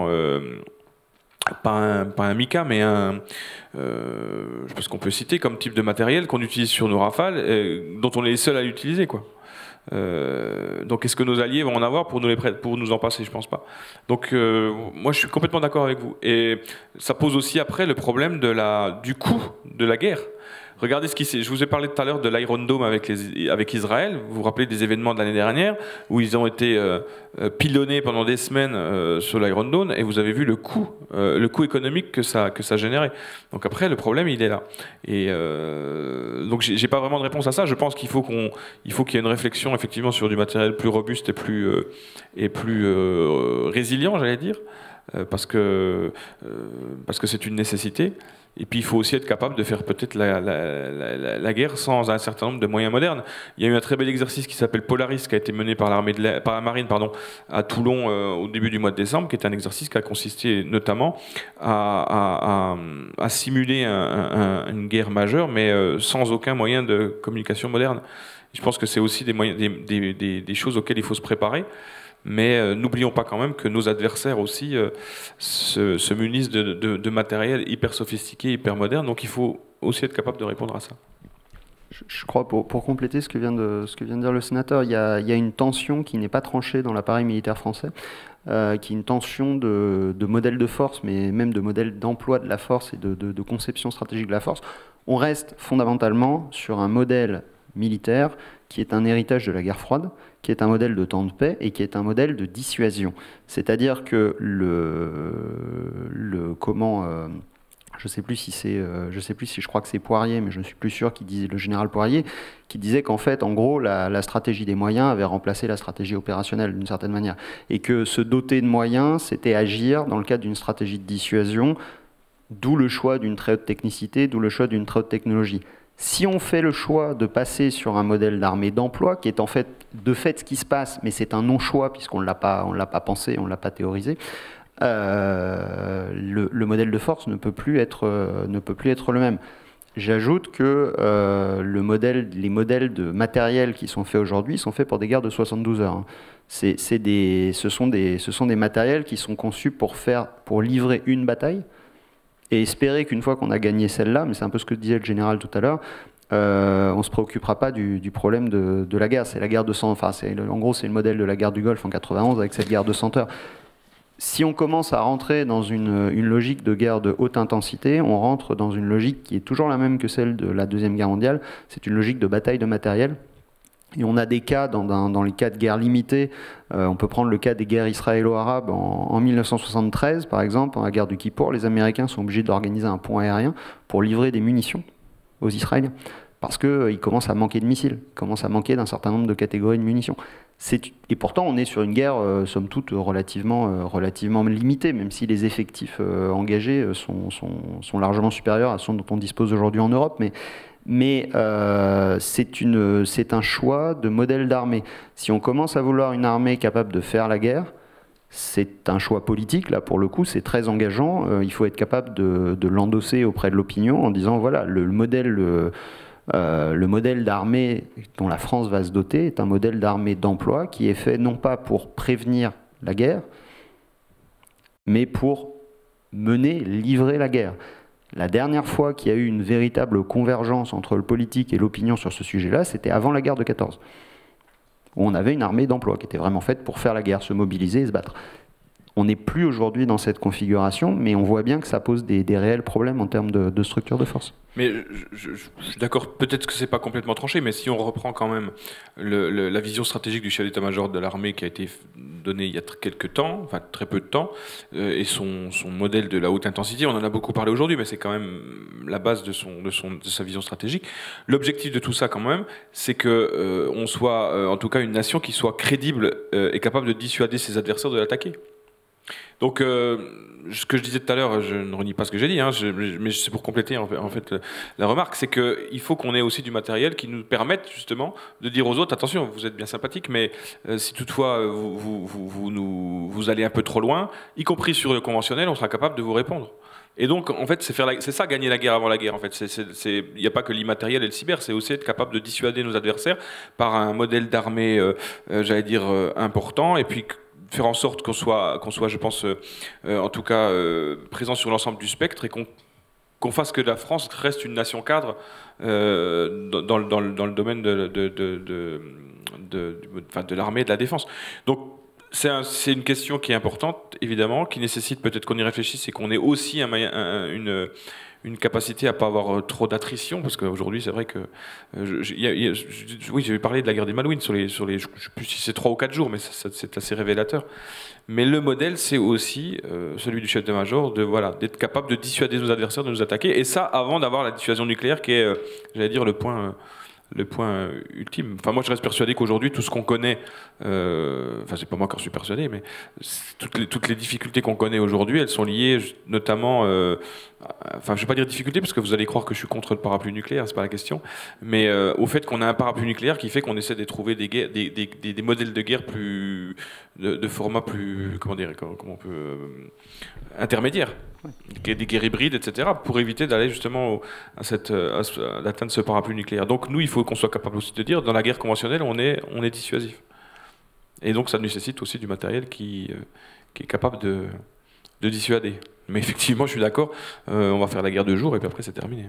pas un Mika, mais je sais pas ce qu'on peut citer comme type de matériel qu'on utilise sur nos Rafales, dont on est les seuls à l'utiliser, quoi. Donc est-ce que nos alliés vont en avoir pour nous en passer? Je pense pas. Donc moi je suis complètement d'accord avec vous. Et ça pose aussi après le problème du coût de la guerre. Regardez ce qui s'est... Je vous ai parlé tout à l'heure de l'Iron Dome avec Israël. Vous vous rappelez des événements de l'année dernière où ils ont été pilonnés pendant des semaines sur l'Iron Dome, et vous avez vu le coût économique que ça générait. Donc après, le problème, il est là. Et donc j'ai pas vraiment de réponse à ça. Je pense qu'il faut qu'il y ait une réflexion effectivement sur du matériel plus robuste et plus résilient, j'allais dire. Parce que c'est une nécessité. Et puis il faut aussi être capable de faire peut-être la guerre sans un certain nombre de moyens modernes. Il y a eu un très bel exercice qui s'appelle Polaris, qui a été mené par la marine à Toulon au début du mois de décembre, qui est un exercice qui a consisté notamment à simuler une guerre majeure, mais sans aucun moyen de communication moderne. Je pense que c'est aussi des choses auxquelles il faut se préparer. Mais n'oublions pas quand même que nos adversaires aussi se munissent de matériel hyper sophistiqué, hyper moderne. Donc il faut aussi être capable de répondre à ça. Je crois, pour compléter ce que vient de dire le sénateur, il y a une tension qui n'est pas tranchée dans l'appareil militaire français, qui est une tension de modèle de force, mais même de modèle d'emploi de la force et de conception stratégique de la force. On reste fondamentalement sur un modèle militaire qui est un héritage de la guerre froide, qui est un modèle de temps de paix et qui est un modèle de dissuasion. C'est-à-dire que je sais plus si je crois que c'est Poirier, mais je ne suis plus sûr, le général Poirier, qui disait qu'en fait, en gros, la stratégie des moyens avait remplacé la stratégie opérationnelle d'une certaine manière. Et que se doter de moyens, c'était agir dans le cadre d'une stratégie de dissuasion, d'où le choix d'une très haute technicité, d'où le choix d'une très haute technologie. Si on fait le choix de passer sur un modèle d'armée d'emploi, qui est en fait de fait ce qui se passe, mais c'est un non-choix puisqu'on ne l'a pas pensé, on ne l'a pas théorisé, le modèle de force ne peut plus être le même. J'ajoute que les modèles de matériel qui sont faits aujourd'hui sont faits pour des guerres de 72 heures. Ce sont des matériels qui sont conçus pour livrer une bataille, et espérer qu'une fois qu'on a gagné celle-là, mais c'est un peu ce que disait le général tout à l'heure, on ne se préoccupera pas du problème de la guerre. C'est la guerre de 100, en gros c'est le modèle de la guerre du Golfe en 91 avec cette guerre de 100 heures. Si on commence à rentrer dans une logique de guerre de haute intensité, on rentre dans une logique qui est toujours la même que celle de la Deuxième Guerre mondiale, c'est une logique de bataille de matériel. Et on a des cas, dans les cas de guerre limitée, on peut prendre le cas des guerres israélo-arabes en 1973, par exemple, dans la guerre du Kippour, les Américains sont obligés d'organiser un pont aérien pour livrer des munitions aux Israéliens, parce qu'ils commencent à manquer de missiles, ils commencent à manquer d'un certain nombre de catégories de munitions. Et pourtant, on est sur une guerre, somme toute, relativement limitée, même si les effectifs engagés sont largement supérieurs à ceux dont on dispose aujourd'hui en Europe, mais c'est un choix de modèle d'armée. Si on commence à vouloir une armée capable de faire la guerre, c'est un choix politique, là pour le coup, c'est très engageant. Il faut être capable de l'endosser auprès de l'opinion en disant voilà, le modèle d'armée dont la France va se doter est un modèle d'armée d'emploi qui est fait non pas pour prévenir la guerre, mais pour livrer la guerre. La dernière fois qu'il y a eu une véritable convergence entre le politique et l'opinion sur ce sujet-là, c'était avant la guerre de 14, où on avait une armée d'emploi qui était vraiment faite pour faire la guerre, se mobiliser et se battre. On n'est plus aujourd'hui dans cette configuration, mais on voit bien que ça pose des réels problèmes en termes de structure de force. Mais je suis d'accord, peut-être que c'est pas complètement tranché, mais si on reprend quand même la vision stratégique du chef d'état-major de l'armée qui a été donnée il y a quelques temps, enfin très peu de temps, et son modèle de la haute intensité, on en a beaucoup parlé aujourd'hui, mais c'est quand même la base de sa vision stratégique. L'objectif de tout ça quand même, c'est que on soit en tout cas une nation qui soit crédible et capable de dissuader ses adversaires de l'attaquer. Donc, ce que je disais tout à l'heure, je ne renie pas ce que j'ai dit, hein, mais c'est pour compléter en fait la remarque, c'est qu'il faut qu'on ait aussi du matériel qui nous permette justement de dire aux autres, attention, vous êtes bien sympathique, mais si toutefois vous allez un peu trop loin, y compris sur le conventionnel, on sera capable de vous répondre. Et donc, en fait, c'est ça, gagner la guerre avant la guerre. En fait, il n'y a pas que l'immatériel et le cyber, c'est aussi être capable de dissuader nos adversaires par un modèle d'armée, j'allais dire, important, et puis faire en sorte qu'on soit, je pense, en tout cas, présent sur l'ensemble du spectre et qu'on fasse que la France reste une nation cadre dans le domaine de l'armée et de la défense. Donc, c'est une question qui est importante, évidemment, qui nécessite peut-être qu'on y réfléchisse et qu'on ait aussi une capacité à ne pas avoir trop d'attrition, parce qu'aujourd'hui, c'est vrai que... oui, j'avais parlé de la guerre des Malouines, je ne sais plus si c'est 3 ou 4 jours, mais c'est assez révélateur. Mais le modèle, c'est aussi celui du chef d'état-major, d'être capable de dissuader nos adversaires de nous attaquer, et ça, avant d'avoir la dissuasion nucléaire, qui est, j'allais dire, le point ultime. Enfin, moi, je reste persuadé qu'aujourd'hui, tout ce qu'on connaît, enfin, c'est pas moi qui en suis persuadé, mais toutes les difficultés qu'on connaît aujourd'hui, elles sont liées notamment, enfin, je vais pas dire difficultés, parce que vous allez croire que je suis contre le parapluie nucléaire, c'est pas la question, mais au fait qu'on a un parapluie nucléaire qui fait qu'on essaie de trouver des modèles de guerre de format plus, comment on peut, intermédiaire, des guerres hybrides, etc., pour éviter d'aller justement à d'atteindre ce parapluie nucléaire. Donc nous, il faut qu'on soit capable aussi de dire, dans la guerre conventionnelle, on est dissuasif. Et donc ça nécessite aussi du matériel qui est capable de dissuader. Mais effectivement, je suis d'accord, on va faire la guerre de jour et puis après c'est terminé.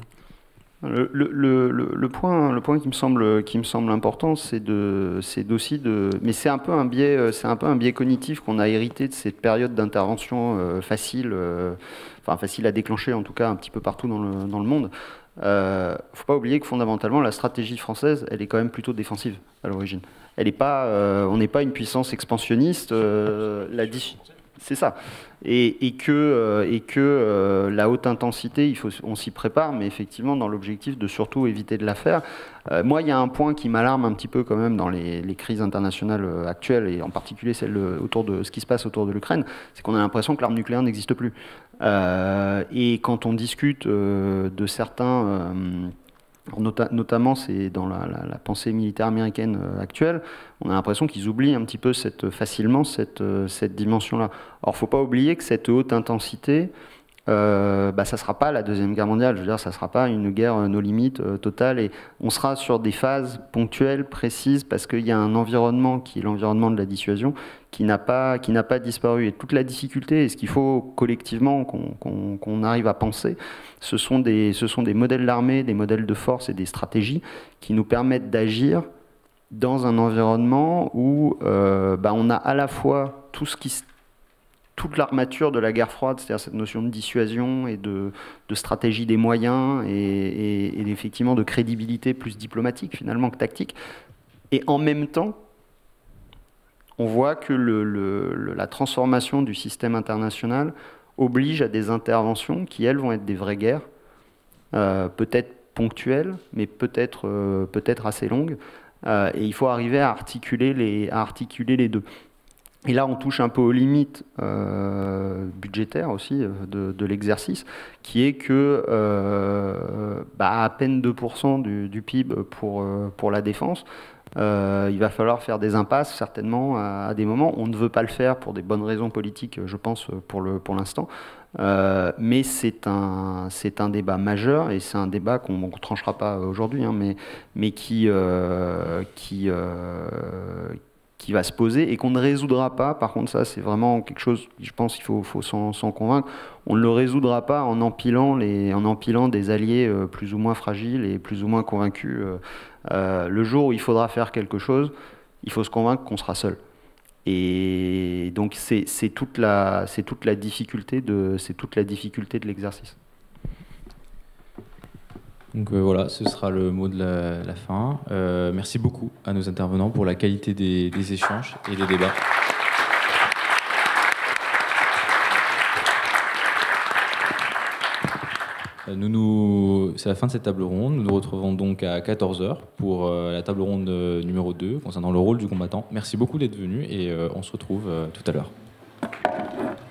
Le point qui me semble important, c'est aussi de, mais c'est un peu un biais cognitif qu'on a hérité de cette période d'intervention facile à déclencher en tout cas un petit peu partout dans le monde. Faut pas oublier que fondamentalement la stratégie française, elle est quand même plutôt défensive à l'origine. Elle est pas, on n'est pas une puissance expansionniste. C'est ça. Et que la haute intensité, on s'y prépare, mais effectivement dans l'objectif de surtout éviter de la faire. Moi, il y a un point qui m'alarme un petit peu quand même dans les crises internationales actuelles, et en particulier celle autour de ce qui se passe autour de l'Ukraine, c'est qu'on a l'impression que l'arme nucléaire n'existe plus. Et quand on discute de certains... notamment, c'est dans la pensée militaire américaine actuelle, on a l'impression qu'ils oublient un petit peu facilement cette dimension-là. Or, il ne faut pas oublier que cette haute intensité, ça ne sera pas la Deuxième Guerre mondiale, je veux dire, ça ne sera pas une guerre nos limites totale, et on sera sur des phases ponctuelles, précises, parce qu'il y a un environnement qui est l'environnement de la dissuasion, qui n'a pas disparu. Et toute la difficulté, et ce qu'il faut collectivement qu'on arrive à penser, ce sont des modèles d'armée, des modèles de force et des stratégies qui nous permettent d'agir dans un environnement où on a à la fois toute l'armature de la guerre froide, c'est-à-dire cette notion de dissuasion et de stratégie des moyens et effectivement de crédibilité plus diplomatique finalement que tactique. Et en même temps, on voit que la transformation du système international oblige à des interventions qui, elles, vont être des vraies guerres, peut-être ponctuelles, mais peut-être assez longues. Et il faut arriver à articuler les deux. Et là, on touche un peu aux limites budgétaires aussi de l'exercice, qui est que à peine 2% du PIB pour la défense, il va falloir faire des impasses certainement à des moments. On ne veut pas le faire pour des bonnes raisons politiques, je pense, pour l'instant. Mais c'est un débat majeur, et c'est un débat qu'on ne tranchera pas aujourd'hui, hein, mais qui qui va se poser et qu'on ne résoudra pas. Par contre, ça, c'est vraiment quelque chose, je pense qu'il faut s'en convaincre. On ne le résoudra pas en empilant des alliés plus ou moins fragiles et plus ou moins convaincus. Le jour où il faudra faire quelque chose, il faut se convaincre qu'on sera seul. Et donc, c'est toute la difficulté de l'exercice. Donc voilà, ce sera le mot de la fin. Merci beaucoup à nos intervenants pour la qualité des échanges et des débats. C'est la fin de cette table ronde. Nous nous retrouvons donc à 14h pour la table ronde numéro 2 concernant le rôle du combattant. Merci beaucoup d'être venus et on se retrouve tout à l'heure.